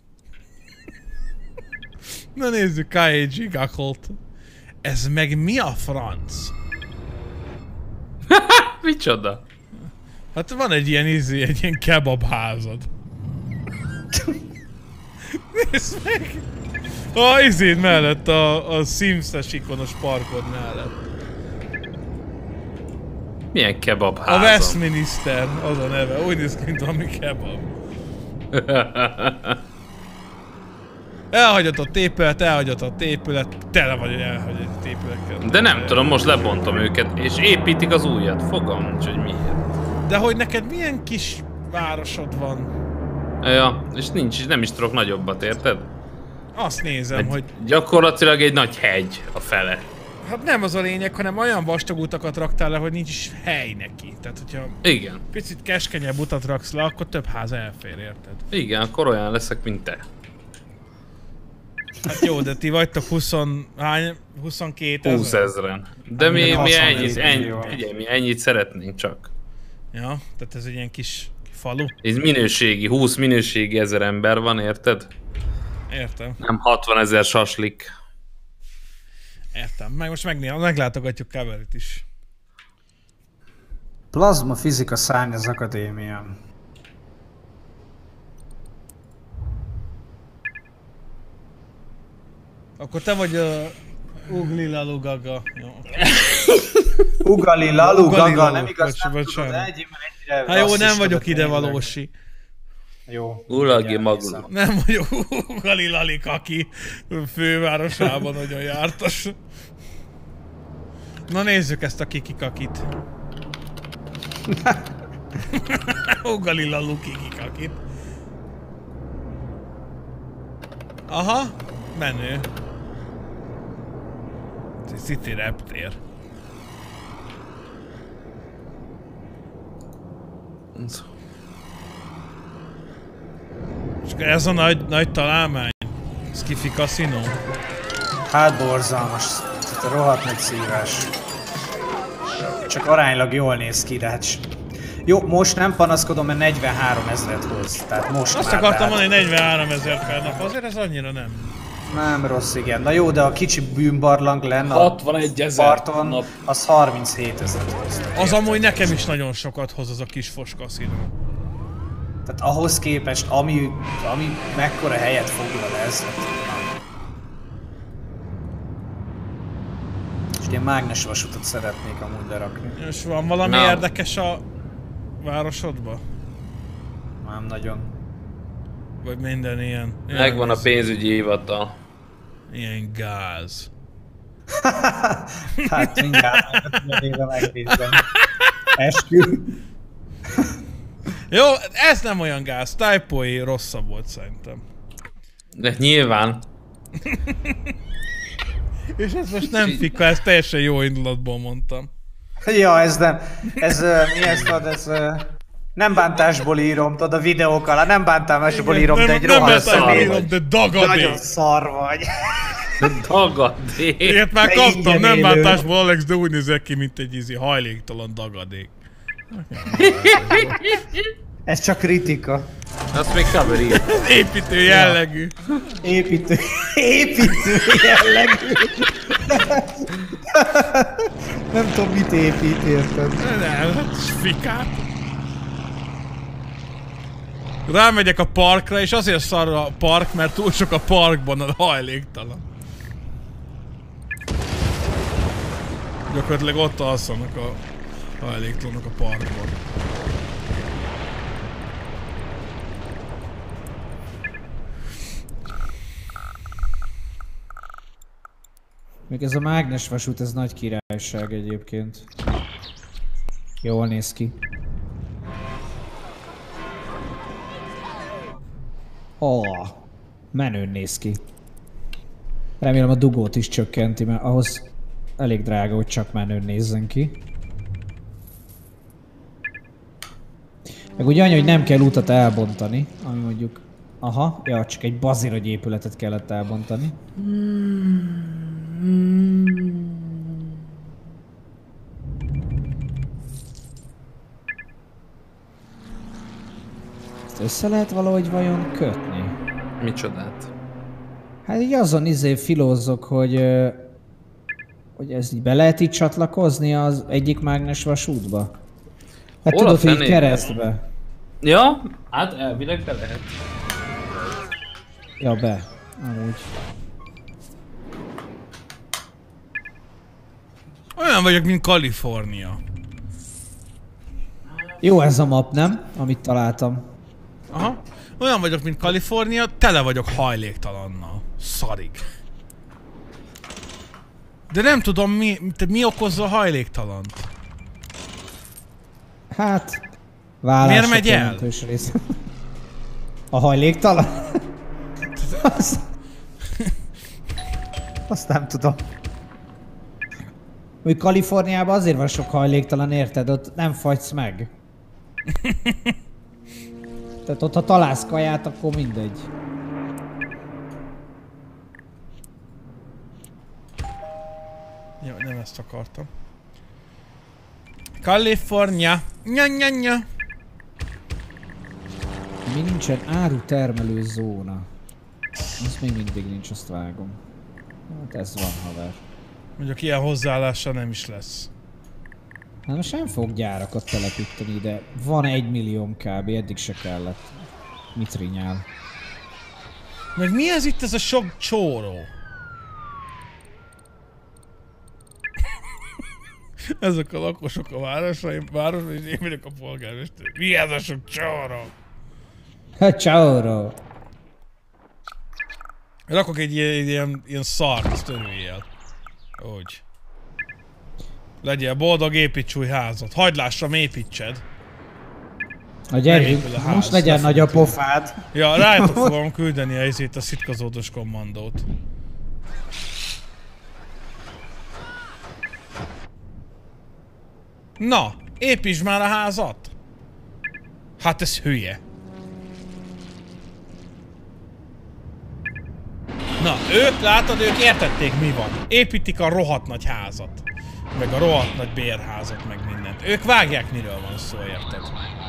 Na nézzük KAJ Goklt. Ez meg mi a franc? Micsoda? Hát van egy ilyen egy ilyen kebabházad. Nézd meg! A izéd mellett, a Sims-es ikonos parkod mellett. Milyen kebab A házam? Westminster, az a neve. Úgy néz ki, mint valami kebab. Elhagyatott épület, tele vagy elhagyatott épületekkel. De nem tudom, most lebontom őket, és építik az újat. Fogalmam nincs, hogy miért. De hogy neked milyen kis városod van? Ja, és nem is tudok nagyobbat, érted? Azt nézem, hogy Gyakorlatilag egy nagy hegy a fele. hát nem az a lényeg, hanem olyan vastag utakat raktál le, hogy nincs is hely neki. Tehát, hogyha Igen. picit keskenyebb utat raksz le, akkor több ház elfér, érted? Igen, akkor olyan leszek, mint te. Hát jó, de ti vagytok 22 ezer? 20 000-en. De mi 64 millió. ennyit szeretnénk csak. Ja, tehát ez egy ilyen kis falu. Ez 20 minőségi ezer ember van, érted? Értem, Nem 60 000 saslik. értem. Meg most meglátogatjuk Caverit is. Plazma fizika szárny az akadémián. Akkor te vagy a Ugli Lalu Gaga. Jó. Ugali Lalu Ugali Gaga, Lalu, nem igaz, nem bocsánat. tudod, egyre Hát jó, nem rasszista vagyok tényleg. ide valósi. Jó. Ulagi Maglu. Nem vagyok Galilali Kaki fővárosában nagyon jártas. Na nézzük ezt a Kikikakit. Galilalu Kikikakit. Aha, menő. City reptér. És ez a nagy találmány? Skiffy Casino? Hát borzalmas. Tehát rohadt nagy szívás. Csak aránylag jól néz ki, de hát... Jó, most nem panaszkodom, mert 43 000-et hoz. Tehát most azt már akartam mondani, 43 000 per nap, azért ez annyira nem. Nem rossz, igen. Na jó, de a kicsi bűnbarlang lenne 61 000 parton, nap. az 37 000-et hoz. Az amúgy nekem is nagyon sokat hoz az a kis fos kaszinó. Tehát ahhoz képest, ami mekkora helyet foglal ez. Hát, és ilyen mágnesvasutat szeretnék amúgy lerakni. És van valami érdekes a városodban? Nem nagyon. Vagy minden ilyen... Megvan a pénzügyi hivatal. Ilyen gáz. Hát mindjárt éve megnézem. Eskü. Jó, ez nem olyan gáz. Typo-i rosszabb volt szerintem. De nyilván. És ez most nem fika, ez teljesen jó indulatból mondtam. Ja, ez nem. Ez mi ezt ad, ez... Nem bántásból írom, tudod, a videók alá, nem bántásból írom, de egy rohadt szar vagy. De dagadék. Nagyon szar vagy. Dagadék. Ilyet már De kaptam, ingyen nem élő. bántásból, Alex, de úgy nézek ki, mint egy hajléktalan dagadék. Ez csak kritika. Azt még Szaber írt. Építő jellegű. Építő jellegű. Nem tudom, mit épít, érted? Nem, hát fikát. Rámegyek a parkra, és azért szar a park, mert túl sok a parkban a hajléktalan. Gyakorlatilag ott alszanak a hajléktalanok a parkban. Még ez a mágnesvasút, ez nagy királyság egyébként. Jól néz ki. Menőn néz ki. Remélem a dugót is csökkenti, mert ahhoz elég drága, hogy csak menőn nézzen ki. Meg ugye annyi, hogy nem kell utat elbontani, ami mondjuk... Aha, ja, csak egy baziragy épületet kellett elbontani. Ezt össze lehet valahogy vajon kötni? Micsodát? Hát így azon filózok, hogy ez így be lehet így csatlakozni az egyik mágnesvasútba? Hát Hol a tudod, hogy így fenében? keresztbe. Ja, hát elvileg be lehet. Ja, be. Amúgy. Olyan vagyok, mint Kalifornia. Jó ez a map, nem? Amit találtam. Aha. Olyan vagyok, mint Kalifornia, tele vagyok hajléktalannal. Szarik. De nem tudom, mi okozza a hajléktalant. Hát... Vállások miért megy el? jelentős rész. A hajléktalan? Azt nem tudom. Úgy Kaliforniában azért van sok hajléktalan, érted? Ott nem fagysz meg. Tehát ott ha találsz kaját, akkor mindegy. Jó, nem ezt akartam. Kalifornia. Nya. Mi nincsen árutermelő zóna. Az még mindig nincs, azt vágom. Hát ez van, haver. Mondjuk ilyen hozzáállása nem is lesz. Hát most nem fog gyárakat telepíteni, de van 1 millió kb. Eddig se kellett. Mit rinyál? Meg mi ez itt ez a sok csóró? Ezek a lakosok a városban, és én vagyok a polgármester. Mi ez a sok csóró? Ciao. Rakok egy ilyen szart, azt örüljél. Úgy. Legyél boldog, építs új házat. Hagyd lássam, építsed. Na gyerünk, Megépül a ház, most legyen nagy a lefogjuk. pofád. Ja, rájöttök fogom küldeni a szitkozódos kommandót. Na, építsd már a házat! Hát ez hülye. Na, ők, látod, ők értették mi van. Építik a rohadt nagy házat. Meg a rohadt nagy bérházat, meg mindent. Ők vágják, miről van szó, érted?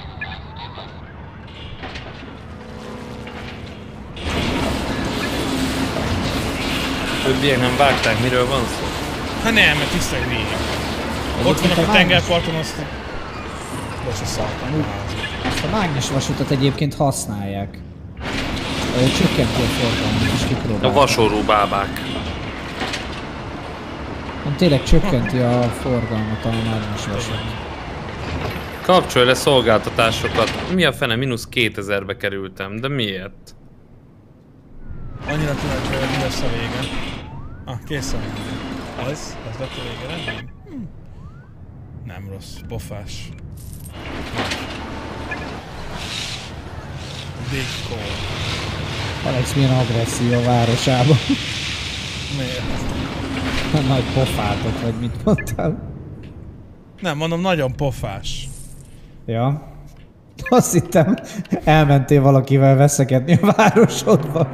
Többiek nem vágták, miről van szó? Hát nem, mert tiszteg végig. Ott vannak a tengerparton, azt... Bocs, szartam a házat. Ezt a mágnesvasutat egyébként használják. Csökkenti a forgalmat és kipróbálják. A vasorú bábák. Tényleg csökkenti a forgalmat a mágnesvasut. Kapcsolj le szolgáltatásokat. Mi a fene? -2000-be kerültem. De miért? Annyira kíváncsi vagyok, mi lesz a vége. Készen van. Ez lett a vége, rendben? Nem rossz, pofás. Big call. Alex milyen agresszív a városában. Miért? Nagy pofátok, vagy mit mondtál? Nem, mondom, nagyon pofás. Ja. Azt hittem, elmentél valakivel veszekedni a városodba.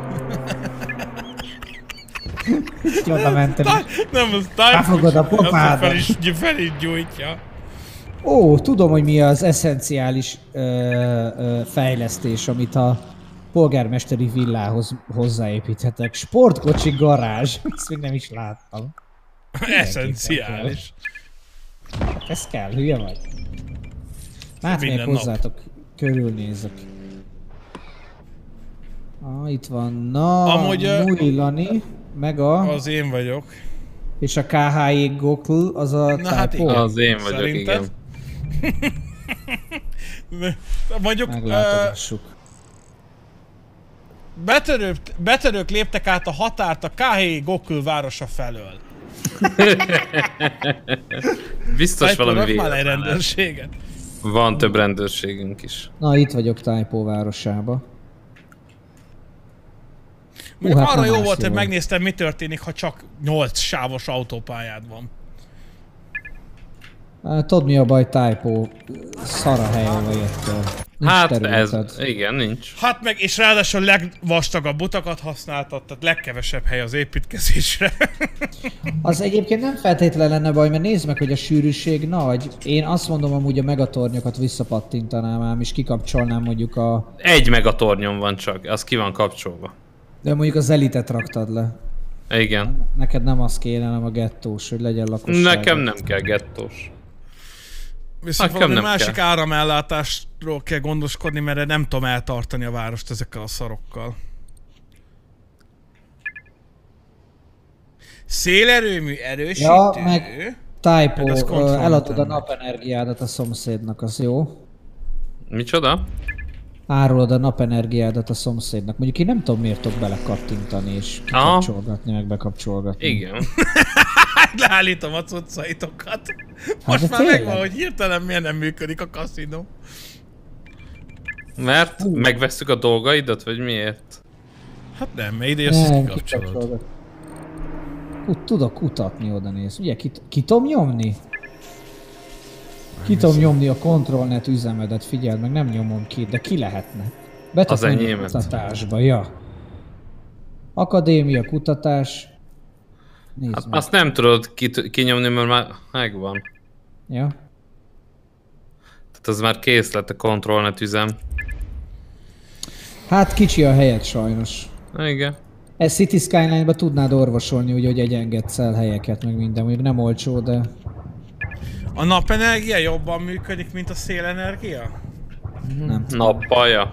Így oda mentem. Nem, az Befogod a pofádat. fel is gyújtja. Ó, tudom, hogy mi az eszenciális fejlesztés, amit a polgármesteri villához hozzáépíthetek. Sportkocsi garázs. Ezt még nem is láttam. Eszenciális. Hát ez kell, hülye vagy? Hát még Minden nap. hozzátok, körülnézek. Itt van, na, Amúgy, Muilani, meg a... Az én vagyok. És a KHI Gokl, az a Na hát typo? igen. Az én vagyok, Szerinted? igen. Mondjuk, Meglátogassuk. betörők léptek át a határt a KHI Gokl városa felől. Biztos valami Typo-rak már egy véletlen. rendőrséget. Van több rendőrségünk is. Na, itt vagyok Typo városába. Mondjuk hát arra nem jó állsz volt, hogy jól. megnéztem, mi történik, ha csak 8 sávos autópályád van. Tudod mi a baj, Typo? Szar a hely, ahol jöttél. Nincs Hát területed. ez, igen, nincs. Hát meg, és ráadásul legvastagabb utakat használtad, tehát legkevesebb hely az építkezésre. Az egyébként nem feltétlenül lenne baj, mert nézd meg, hogy a sűrűség nagy. Én azt mondom, amúgy a megatornyokat visszapattintanám ám, és kikapcsolnám mondjuk a... 1 megatornyom van csak, az ki van kapcsolva. De mondjuk az elitet raktad le. Igen. Neked nem az kéne, hanem a gettós, hogy legyen lakosság. Nekem nem kell gettós. Viszont Nekem valami nem másik kell. áramellátásról kell gondoskodni, mert nem tudom eltartani a várost ezekkel a szarokkal. Szélerőmű erősítő. Ja, meg Typo, Meg azt kontrolláltam eladod a meg. napenergiádat a szomszédnak, az jó? Micsoda? Árulod a napenergiádat a szomszédnak. Mondjuk én nem tudom, miért tudok belekattintani és kikapcsolgatni, meg bekapcsolgatni. Igen. Leállítom a cuccaitokat. Hát Most de már tényleg? megvan, hogy hirtelen miért nem működik a kaszinó. Mert megvesszük a dolgaidat, vagy miért? Hát nem, mert ide jössz, Nem, kikapcsolod. kikapcsolgat. Tudok kutatni, oda néz. Ugye, ki tudom nyomni? Ki tudom nyomni a ControlNet üzemedet, figyeld meg, nem nyomom ki, de ki lehetne. Az enyémet. Kutatásba, ja. Akadémia, kutatás. Nézd Hát meg. azt nem tudod kinyomni, mert már megvan. Ja. Tehát az már kész lett a ControlNet üzem. Hát kicsi a helyed sajnos. Igen. Ez City Skyline-ba tudnád orvosolni, úgy, hogy egyengedsz el helyeket, meg minden. Mondjuk nem olcsó, de... A napenergia jobban működik, mint a szélenergia? Nem. Nappalja.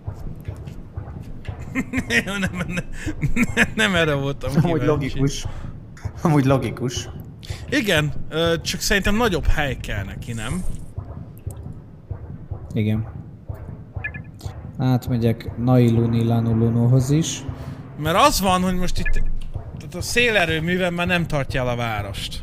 Nem erre voltam Amúgy kíváncsi. logikus. Amúgy logikus. Igen, csak szerintem nagyobb hely kell neki, nem? Igen. Átmegyek Nailuni Lanulunuhoz is. Mert az van, hogy most itt tehát a szélerőműven már nem tartja el a várost.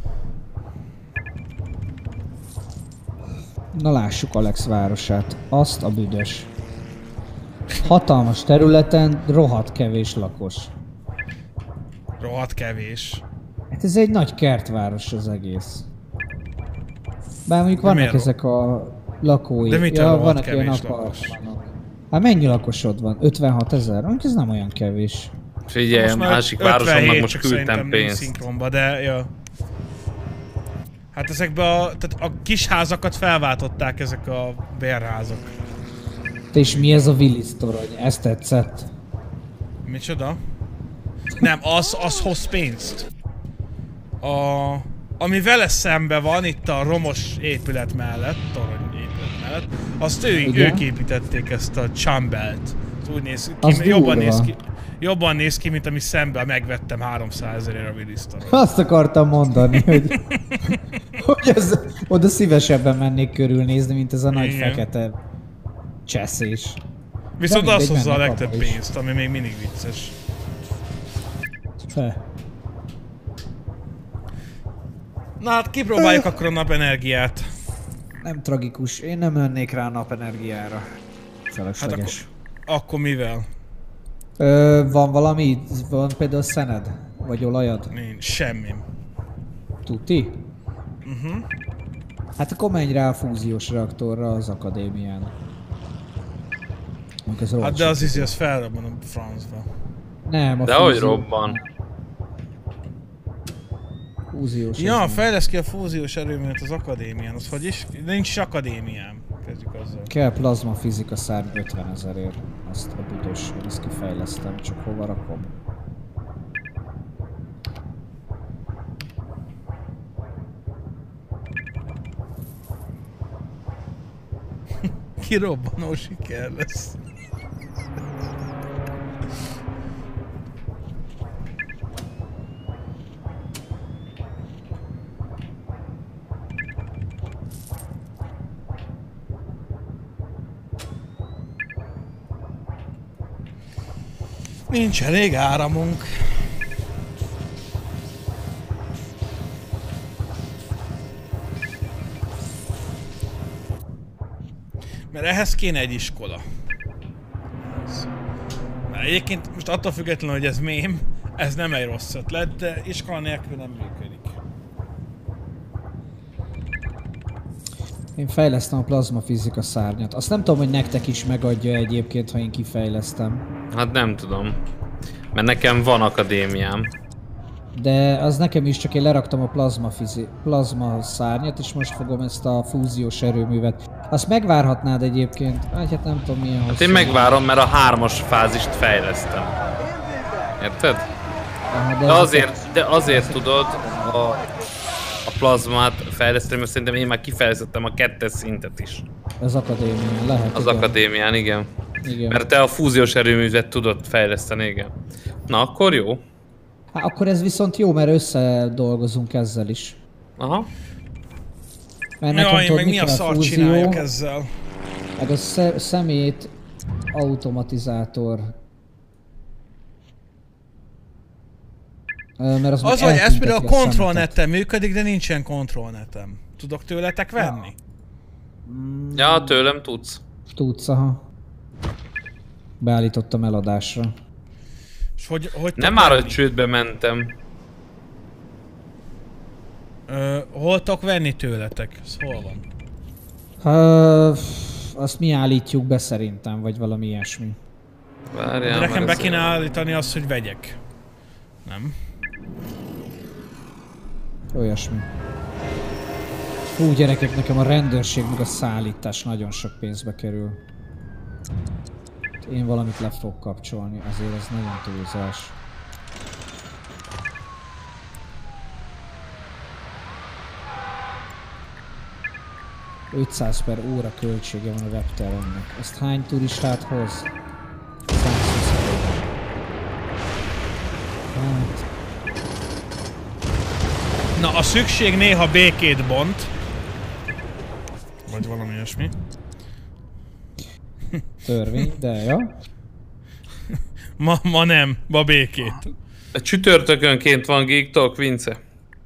Na lássuk Alex városát. Azt a büdös. Hatalmas területen rohadt kevés lakos. Rohadt kevés. Hát ez egy nagy kertváros az egész. Bár mondjuk vannak miért ezek a lakói. De mitől rohadt vannak kevés ilyen lakos? apartmanok. Hát mennyi lakosod van? 56 000? Mondjuk ez nem olyan kevés. Figyelj, Most már másik városomnak 57, most csak küldtem szerintem nincs pénzt. szinkronba, de ja. Hát ezekbe tehát a kis házakat felváltották ezek a bérházak. És mi ez a Willis torony? Ez tetszett? Micsoda? Nem, az hoz pénzt. Ami vele szembe van, itt a romos épület mellett, torony épület mellett, azt ők építették ezt a Chambelt. Úgy néz ki, Az jobban néz ki, mint ami szemben megvettem 300 000-ért a Willis torony. Azt akartam mondani, hogy, hogy ez, oda szívesebben mennék körülnézni, mint ez a nagy Igen. fekete cseszés. Viszont De az mindegy, hozza a mennek legtöbb abba is. pénzt, ami még mindig vicces. Na hát kipróbáljuk akkor a napenergiát. Nem tragikus, én nem mennék rá a napenergiára. Felesleges. Akkor mivel? Van valami, van például szened? Vagy olajad? Nincs semmi. Tuti? Hát akkor menj rá a fúziós reaktorra az akadémián. Ez Hát de az az felrobban a francba. Nem, a De hogy robban? Fúziós. Ja, ez fejlesz ki a fúziós erőművet az akadémián, az hogy is? De nincs is akadémiám. Kezdjük azzal. kell plazmafizika szárny 50 000-ért. Azt a büdös, ezt kifejlesztem, csak hova rakom. Kirobbanó siker lesz. Nincs elég áramunk. Mert ehhez kéne egy iskola. Mert egyébként most attól függetlenül, hogy ez mém, ez nem egy rossz ötlet, de iskola nélkül nem működik. Én fejlesztem a plazmafizika szárnyat. Azt nem tudom, hogy nektek is megadja egyébként, ha én kifejlesztem. Hát nem tudom. Mert nekem van akadémiám. De az nekem is, csak én leraktam a plazma szárnyat, és most fogom ezt a fúziós erőművet. Azt megvárhatnád egyébként? Hát nem tudom milyen hosszú. Hát én megvárom, mert a 3-as fázist fejlesztem. Érted? Aha, De azért tudod a plazmát fejleszteni, mert szerintem én már kifejlesztettem a 2-es szintet is. Az akadémián lehet. Az igen. akadémián, igen. Igen. Mert te a fúziós erőművet tudod fejleszteni, igen. Na, akkor jó. Hát akkor ez viszont jó, mert összedolgozunk ezzel is. Aha. Mert nekem Jaj, én tudod, meg mi a kell szart csináljak ezzel? meg a szemét automatizátor. Mert az, Az, hogy ez például a eltünteti kontrollneten működik, de nincsen kontrollnetem. Tudok tőletek venni? Ja, tőlem tudsz. Tudsz, aha. Beállítottam eladásra. És hogy Nem tudok már, venni? hogy csődbe mentem. Hol tudok venni tőletek? Ez hol van? Azt mi állítjuk be szerintem, vagy valami ilyesmi. Várjál, De nekem mert be ez- kéne állítani azt, hogy vegyek. Nem? Olyasmi. Hú, gyerekek, nekem a rendőrség meg a szállítás nagyon sok pénzbe kerül. Én valamit le fogok kapcsolni, azért ez nagyon túlzás. $500 per óra költsége van a webterennek. Ezt hány turistát hoz? 120. Hát, Na, a szükség néha békét bont. Vagy valami ilyesmi. törvény, de ja. Ma nem, ma békét. Csütörtökönként van Geek Talk, Vince.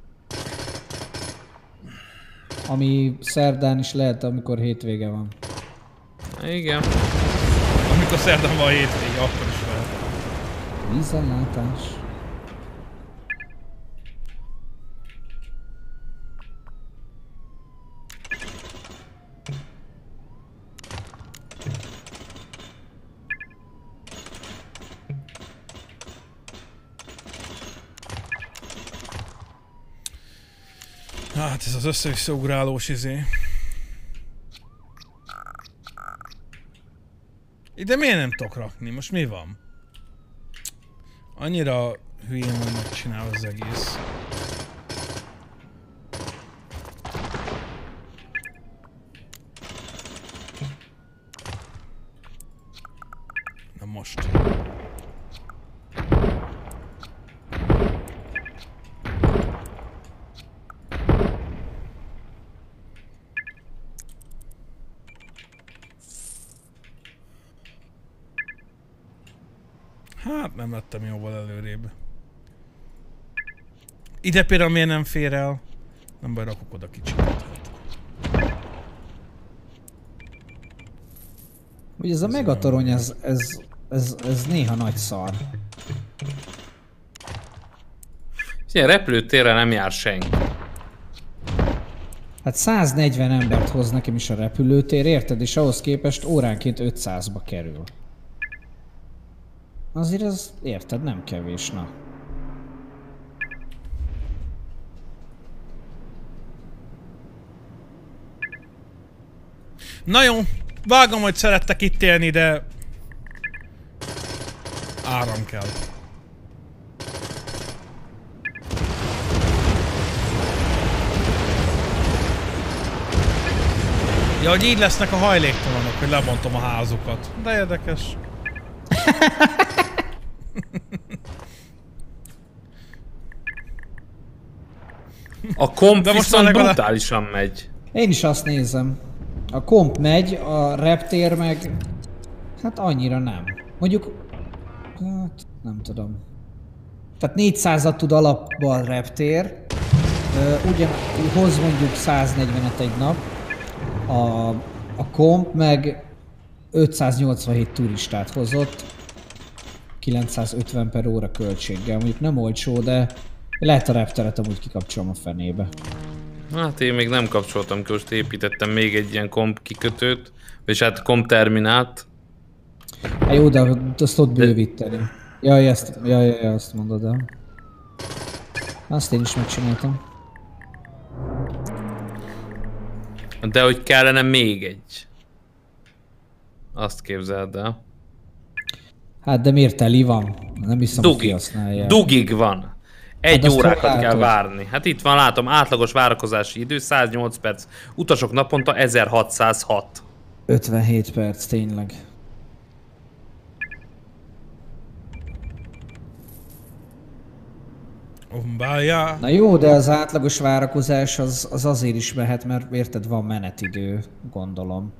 Ami szerdán is lehet, amikor hétvége van. Igen. Amikor szerdán van a hétvége, akkor is lehet. Vízellátás. Hát ez az össze-vissza ugrálós izé. Ide miért nem tudok rakni? Most mi van? Annyira hülyén van megcsinálva az egész. Na most. Hát nem lettem jóval előrébb. Ide például miért nem fér el? Nem baj, rakok oda kicsit. Ugye ez a megatorony, ez néha nagy szar. Ilyen repülőtérre nem jár senki. Hát 140 embert hoz nekem is a repülőtér, érted? És ahhoz képest óránként 500-ba kerül. Azért ez, érted, nem kevés, na. Na jó, vágom, hogy szerettek itt élni, de... áram kell. Ja, hogy így lesznek a hajléktalanok, hogy lebontom a házukat. De érdekes. A komp de most viszont legalább... brutálisan megy. Én is azt nézem. A komp megy, a reptér meg... Hát annyira nem. Mondjuk... Hát nem tudom. Tehát 400-at tud alapban a reptér. Ugyan hoz mondjuk 140-et egy nap. A komp meg 587 turistát hozott. 950 per óra költséggel. Mondjuk nem olcsó, de lehet a repteret amúgy kikapcsolom a fenébe. Hát én még nem kapcsoltam ki, most építettem még egy ilyen komp kikötőt, és hát komp terminált. Hát jó, de azt ott bővíteni. Jaj, azt mondod el. Azt én is megcsináltam. De hogy kellene még egy. Azt képzeld el. Hát de miért teli van? Nem hiszem, hogy kihasználják. Dugig van. Egy Hát órákat kell várni. Hát itt van, látom, átlagos várakozási idő 108 perc. Utasok naponta 1606. 57 perc, tényleg. Umbálja. Na jó, de az átlagos várakozás az azért is mehet, mert érted, van menetidő, gondolom.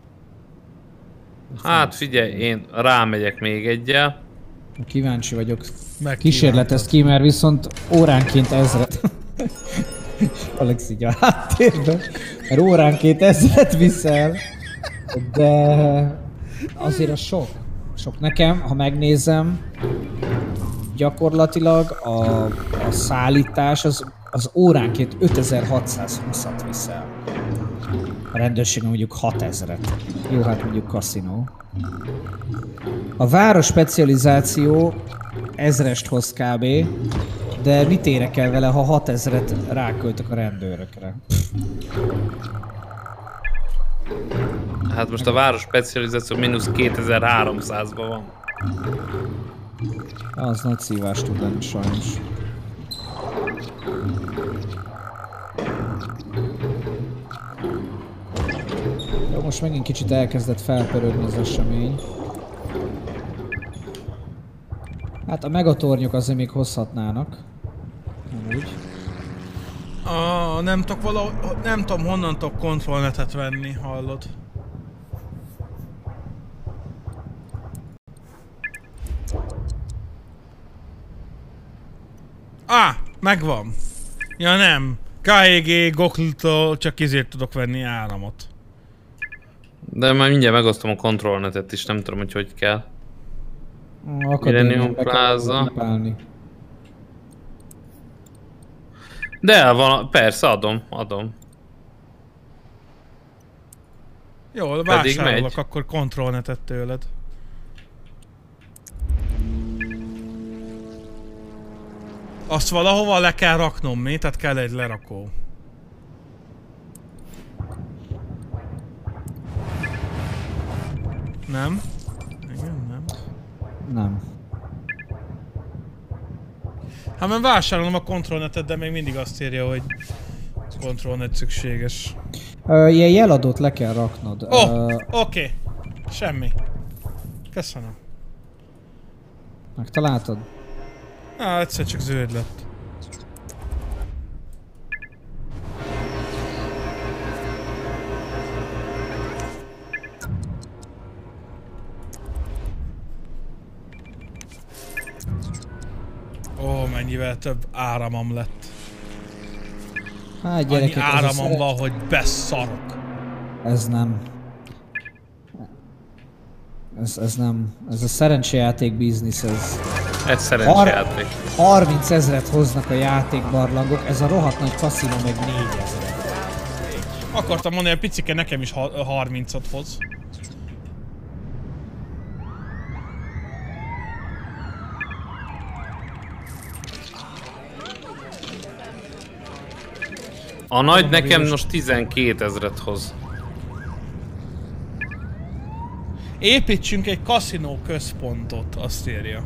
Hát figyelj, én rámegyek még egyel. Kíváncsi vagyok. Kísérletezt ki, mert viszont óránként 1000-et. Alex így a háttérben. Mert óránként 1000-et viszel. De azért a sok. Sok nekem, ha megnézem, gyakorlatilag a szállítás az óránként 5620-at viszel. A rendőrségen mondjuk 6000-et. Jó, hát mondjuk kaszinó. A város specializáció 1000-est hoz kb. De mit érek el vele, ha 6000-et ráköltök a rendőrökre? Hát most a város specializáció mínusz 2300-ban van. Az nagy szívás tud lenni sajnos. Jó, most megint kicsit elkezdett felpörögni az esemény. Hát a megatornyok azért még hozhatnának. Amúgy. Nem tudom honnan tudok kontrollnetet venni, hallod? Megvan. Ja nem. KEG Gokltól csak izért tudok venni áramot. De már mindjárt megosztom a kontrollnetet is, nem tudom, hogy kell. Akadémián be kell Plaza. kupálni. De van, persze, adom. Jó, Pedig vásárolok megy. akkor kontrollnetet tőled. Azt valahova le kell raknom, mi? Tehát kell egy lerakó. Nem? Igen, nem. Nem. Hát mert vásárolom a kontrollnetet, de még mindig azt írja, hogy kontrollnet szükséges. Ilyen jeladót le kell raknod. Oké. Semmi. Köszönöm. Megtaláltad? Egyszer csak zöld lett. Mennyivel több áramam lett. Hát Annyi gyerekek, áramam van, hogy beszarok. Ez nem. Ez nem. Ez a szerencsejáték biznisz, ez. Ez szerencsejáték. 30 000-et hoznak a játékbarlangok, ez a rohadt nagy kaszinó meg 4000. Akartam mondani, hogy picike nekem is 30-at hoz. A nagy nekem most 12 000-et hoz. Építsünk egy kaszinó központot, azt írja.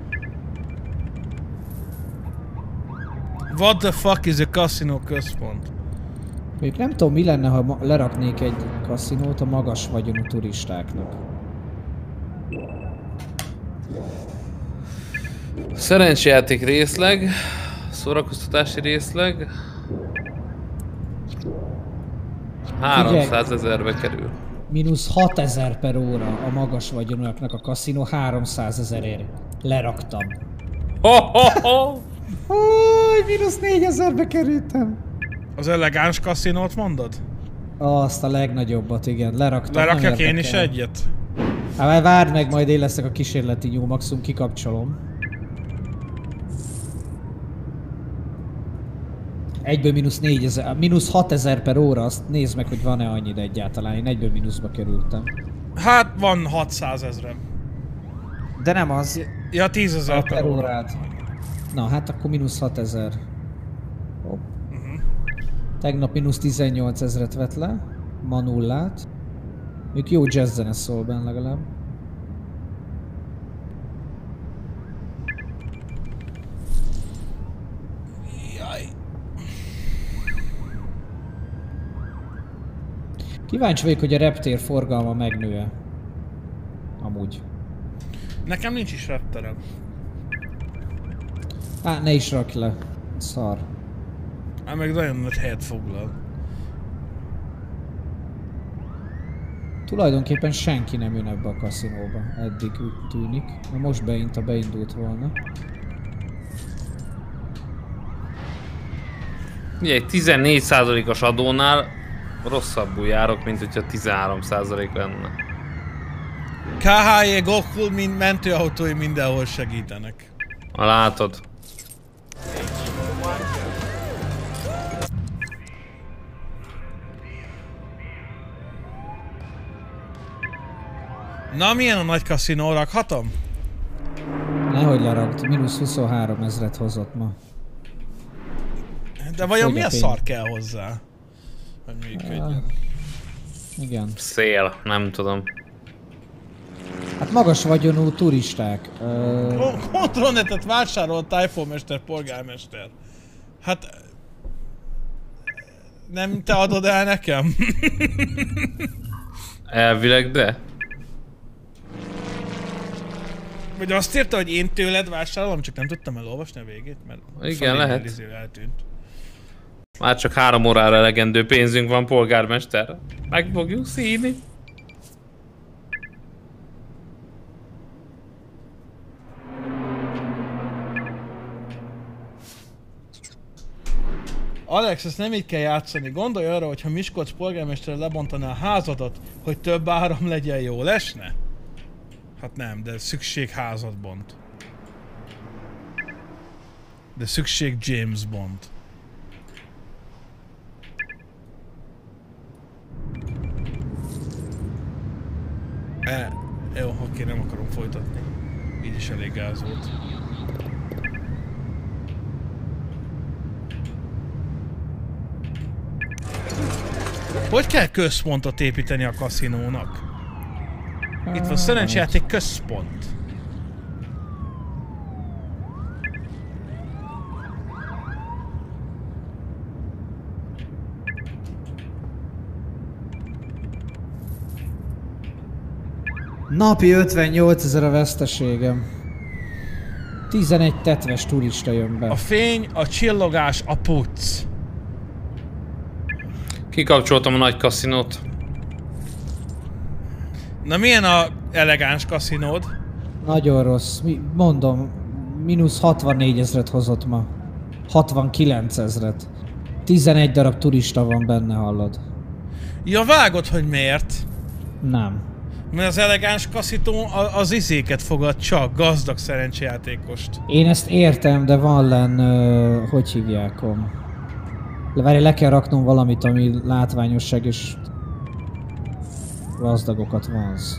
What the fuck is a kaszinó központ? Még nem tudom, mi lenne, ha leraknék egy kaszinót a magas vagyonú turistáknak. Szerencsejáték részleg, szórakoztatási részleg. 300 000-be kerül. Mínusz 6000 per óra a magas vagyonúaknak a kaszinó, 300 000-ért leraktam. Ho-ho-ho! Mínusz 4000-be kerültem. Az elegáns kaszinót mondod? Azt a legnagyobbat, igen, leraktam. Lerakjak én is egyet? Hát várd meg, majd én leszek a kísérleti nyúl, maximum kikapcsolom. Egyből mínusz 4000, mínusz 6000 per óra, azt nézd meg, hogy van-e annyit egyáltalán. Én egyből mínuszba kerültem. Hát van 600 000. De nem az. Ja, 10 000 per óra. órát. Na, hát akkor mínusz 6000. Hopp. Tegnap mínusz 18 000-et vett le. Ma nullát. Még jó jazz-zene szól benne legalább. Jaj. Kíváncsi vagyok, hogy a reptér forgalma megnő-e. Amúgy. Nekem nincs is repterem. Ne is rakj le. Szar. Hát meg nagyon nagy helyet foglal. Tulajdonképpen senki nem jön ebbe a kaszinóba. Eddig úgy tűnik. Most beindult volna. Ugye egy 14%-os adónál rosszabbul járok, mint hogyha 13% lenne. KHJ Gokul, mint mentőautói mindenhol segítenek. Látod. Na, milyen a nagy kaszinó, rakhatom? Nehogy lerakd, mínusz 23 000-et hozott ma. De vajon Hogy mi a a pénz? szar kell hozzá? Hogy működjön. Igen. Szél, nem tudom. Hát magas vagyonú turisták. Kontrollnetet vásárolt tájfómester, polgármester. Hát... Nem te adod el nekem? Elvileg de. Vagy azt írta, hogy én tőled vásárolom, csak nem tudtam elolvasni a végét, mert... Igen, lehet. Eltűnt. Már csak 3 órára elegendő pénzünk van, polgármester. Meg fogjuk színi. Alex, ezt nem így kell játszani. Gondolj arra, hogy ha Miskolc polgármester lebontaná a házadat, hogy több áram legyen, jól esne? Hát nem, de szükség házat bont. De szükség James Bond. Jó, oké, nem akarom folytatni. Így is elég gáz volt. Hogy kell központot építeni a kaszinónak? Itt van szerencsejáték központ. Napi 58 000 a veszteségem. 11 tetves turista jön be. A fény, a csillogás, a puc. Kikapcsoltam a nagy kaszinót. Na milyen a elegáns kaszinód? Nagyon rossz. Mondom, mínusz 64 000 hozott ma. 69 000. 11 darab turista van benne, hallod? Ja, vágod, hogy miért? Nem. Mert az elegáns kaszinó az izéket fogad csak, gazdag szerencsejátékost. Én ezt értem, de van lenn, hogy hívjákom? Várj, le kell raknom valamit, ami látványosság és gazdagokat vonz.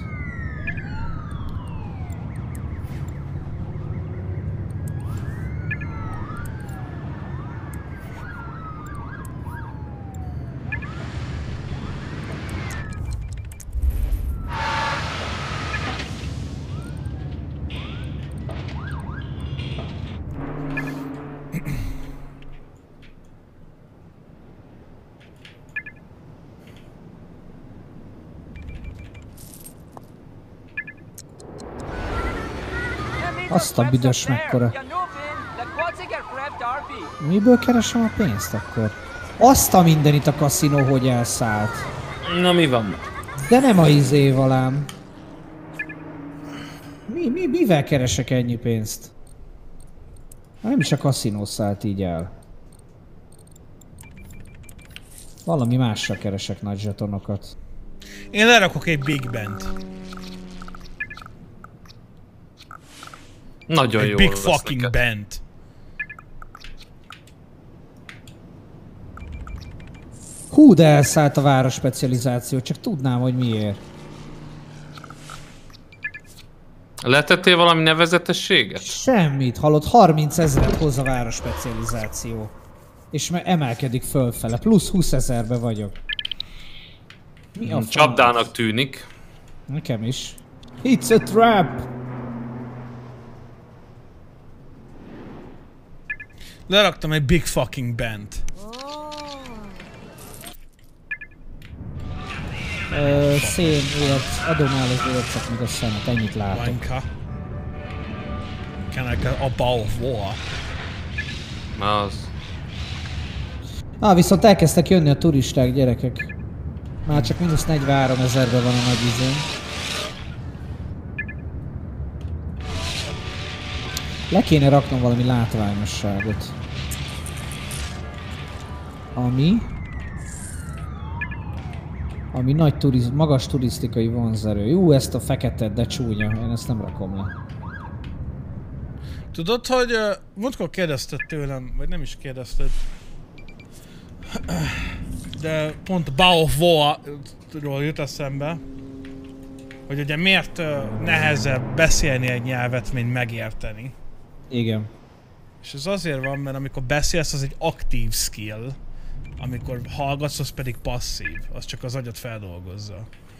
Azt a büdös mekkora. Miből keresem a pénzt akkor? Azt a mindenit a kaszinó, hogy elszállt. Na mi van? De nem a izéval ám. Mivel keresek ennyi pénzt? Nem is a kaszinó szállt így el. Valami másra keresek nagy zsetonokat. Én lerakok egy Big Band. Nagyon egy jó. Big fucking band. Hú, de elszállt a város specializáció, csak tudnám, hogy miért. Letettél valami nevezetességet? Semmit, hallott, 30 000 hoz a város specializáció. És emelkedik fölfele, plusz 20 000-be vagyok. Mi a csapdának tűnik. Nekem is. It's a trap! Leraktam egy Big fucking band. Szén, érc, adom el az ércet, meg a szemet, ennyit látok. Wanka. Can I go above war? Az. Viszont elkezdtek jönni a turisták, gyerekek. Már csak mínusz 43 000-ben van a nagy izén. Le kéne raknom valami látványosságot. Ami nagy magas turisztikai vonzerő. Jó, ezt a feketet, de csúnya. Én ezt nem rakom le. Tudod, hogy múltkor kérdezted tőlem, vagy nem is kérdezted, de pont Bow of War-ról jut eszembe, hogy ugye miért nehezebb beszélni egy nyelvet, mint megérteni. Igen. És ez azért van, mert amikor beszélsz, az egy aktív skill, amikor hallgatsz, az pedig passzív, az csak az agyat feldolgozza.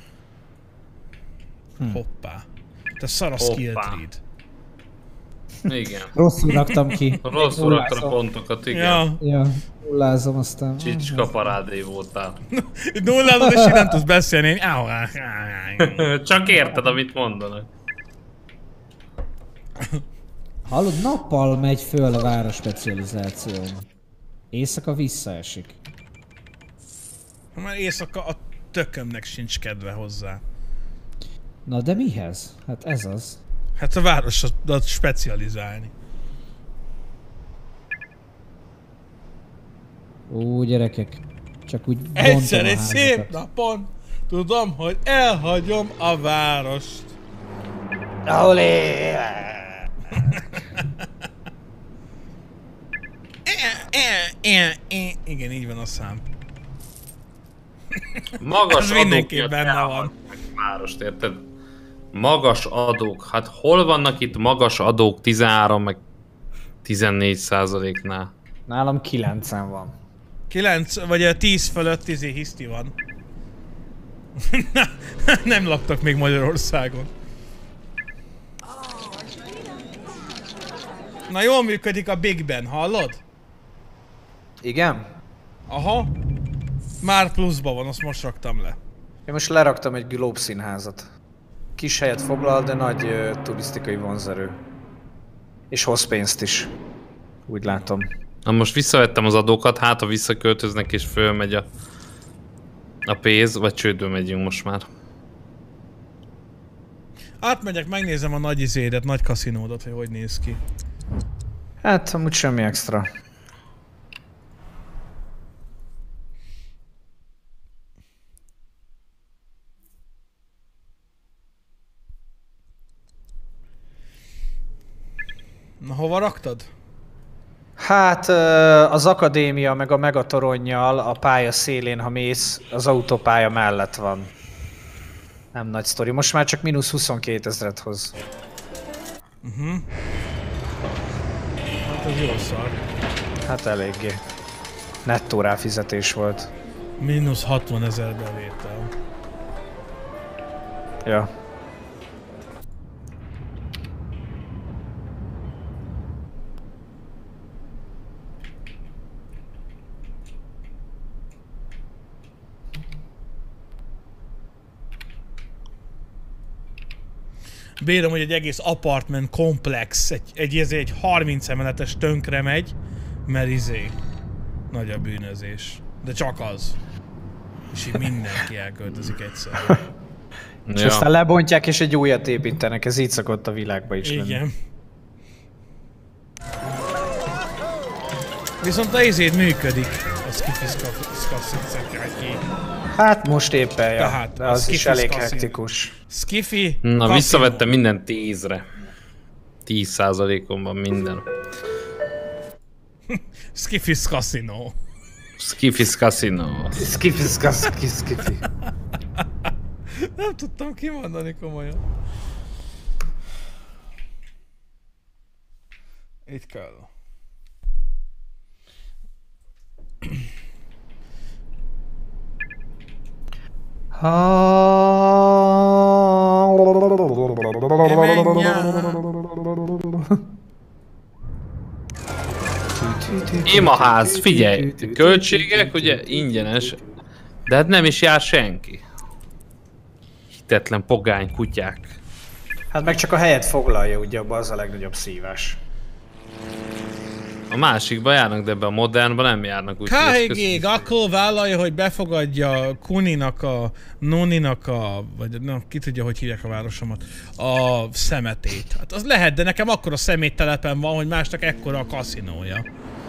Hoppá. Te szar a skill read. Igen. Rosszul raktam ki. Rosszul raktad a pontokat, igen. Ja, nullázom aztán. Csicska parádé voltál. Nullázod és így nem tudsz beszélni. Csak érted, amit mondanak. Hallod, nappal megy föl a város specializáción. Éjszaka visszaesik. Már éjszaka a tökömnek sincs kedve hozzá. Na de mihez? Hát ez az. Hát a városodat specializálni. Ó, gyerekek. Csak úgy Egyszer bontom a egy szép házakat. napon tudom, hogy elhagyom a várost. Olé! Igen, így van a szám. Magas Ez adók mindenképp miatt benne van. elhagyták a várost, érted? Magas adók. Hát hol vannak itt magas adók 13 meg 14%-nál? Nálam 9-en van. 9 vagy a 10 fölött hiszti van. Nem laktak még Magyarországon. Na jól működik a Big Ben, hallod? Igen? Aha. Már pluszban van, azt most raktam le. Én most leraktam egy Globe színházat. Kis helyet foglal, de nagy turisztikai vonzerő. És hoz pénzt is. Úgy látom. Na most visszavettem az adókat, hát ha visszaköltöznek és fölmegy a pénz, vagy csődbe megyünk most már. Átmegyek, megnézem a nagy izédet, nagy kaszinódat, hogy néz ki. Hát, amúgy semmi extra. Na hova raktad? Hát az akadémia meg a megatoronnyal a pálya szélén, ha mész, az autópálya mellett van. Nem nagy sztori. Most már csak mínusz 22 000-et hoz. Hát ez jó szar. Hát eléggé. Nettó ráfizetés volt. Mínusz 60 000 bevétel. Ja. Bírom, hogy egy egész apartment komplex, egy 30 emeletes tönkre megy, mert nagy a bűnözés. De csak az. És így mindenki elköltözik egyszer. És aztán lebontják és egy újat építenek, ez így szokott a világba is lenni. Igen. Viszont a izéd működik. A skifi. Hát most éppen, ja. Tehát, De a az is Skiffy elég Casino. hektikus. Skifi. Na, kaszinó. visszavettem minden 10-re. 10%-on van minden. Skiffy's Casino. Skiffy's Casino. Skifi. Nem tudtam kimondani komolyan. Itt kell. Imaház, figyelj! Költségek ugye ingyenes, de hát nem is jár senki. Hitetlen pogány kutyák. Hát meg csak a helyet foglalja, ugye abban az a legnagyobb szívás. A másikba járnak, de ebbe a modernba nem járnak, úgy KG akkor vállalja, hogy befogadja Kuninak a, Noninak a, vagy nem, ki tudja, hogy hívják a városomat, a szemetét. Hát az lehet, de nekem akkora szeméttelepen van, hogy másnak ekkora a kaszinója.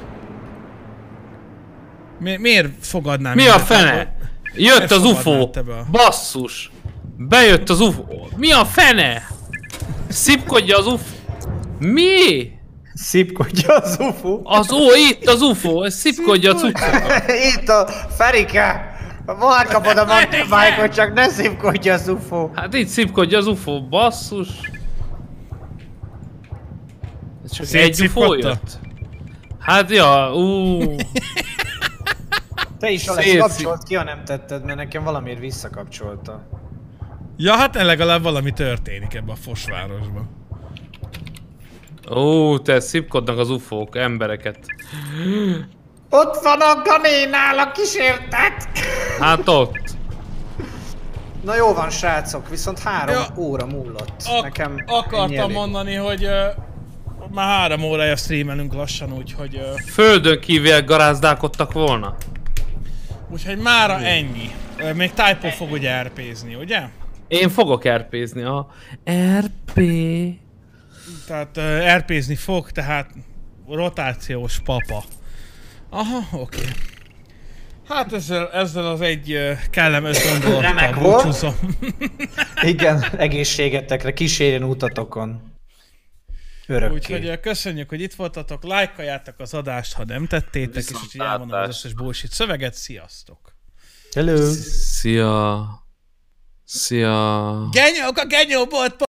Miért fogadnám? Mi a fene? Jött az UFO! fogadnád te be? Basszus! Bejött az UFO! Mi a fene? Szipkodja az UFO! Mi? Szipkodja az UFO. Itt az UFO! Szipkodja a cuccot! Itt a Ferike! Valkapod a mountainbike-ot, csak ne szipkodja az UFO. Hát itt szipkodja az UFO, basszus! Ez csak egy UFO Szétszipkodta? jött? Hát ja, Te is, Alex, Szép kapcsolt ki, ha nem tetted, mert nekem valamiért visszakapcsolta. Ja, hát legalább valami történik ebbe a fosvárosban. te szipkodnak az UFO-k, embereket. Ott van a Ganénál a kísértet! Hát ott. Na jó van, srácok, viszont 3 Ja. óra múlott. Nekem ennyi Akartam elég. mondani, hogy már 3 órája streamelünk lassan, úgyhogy Földön kívül garázdálkodtak volna. úgyhogy mára ennyi. Még Typo fog ugye RP-zni, ugye? Én fogok RP-zni, a RP. Tehát RP-zni fog, tehát rotációs papa. Aha, oké. Hát ezzel az egy kellemes gondolattal Remek volt. búcsúzom. Igen, egészségetekre, kísérjen utatokon. Örökké. Úgyhogy köszönjük, hogy itt voltatok, lájkoljátok az adást, ha nem tettétek, és úgyhogy elmondom az összes bullshit szöveget, sziasztok! Hello! Szia. Szia. Genyók a genyóbolt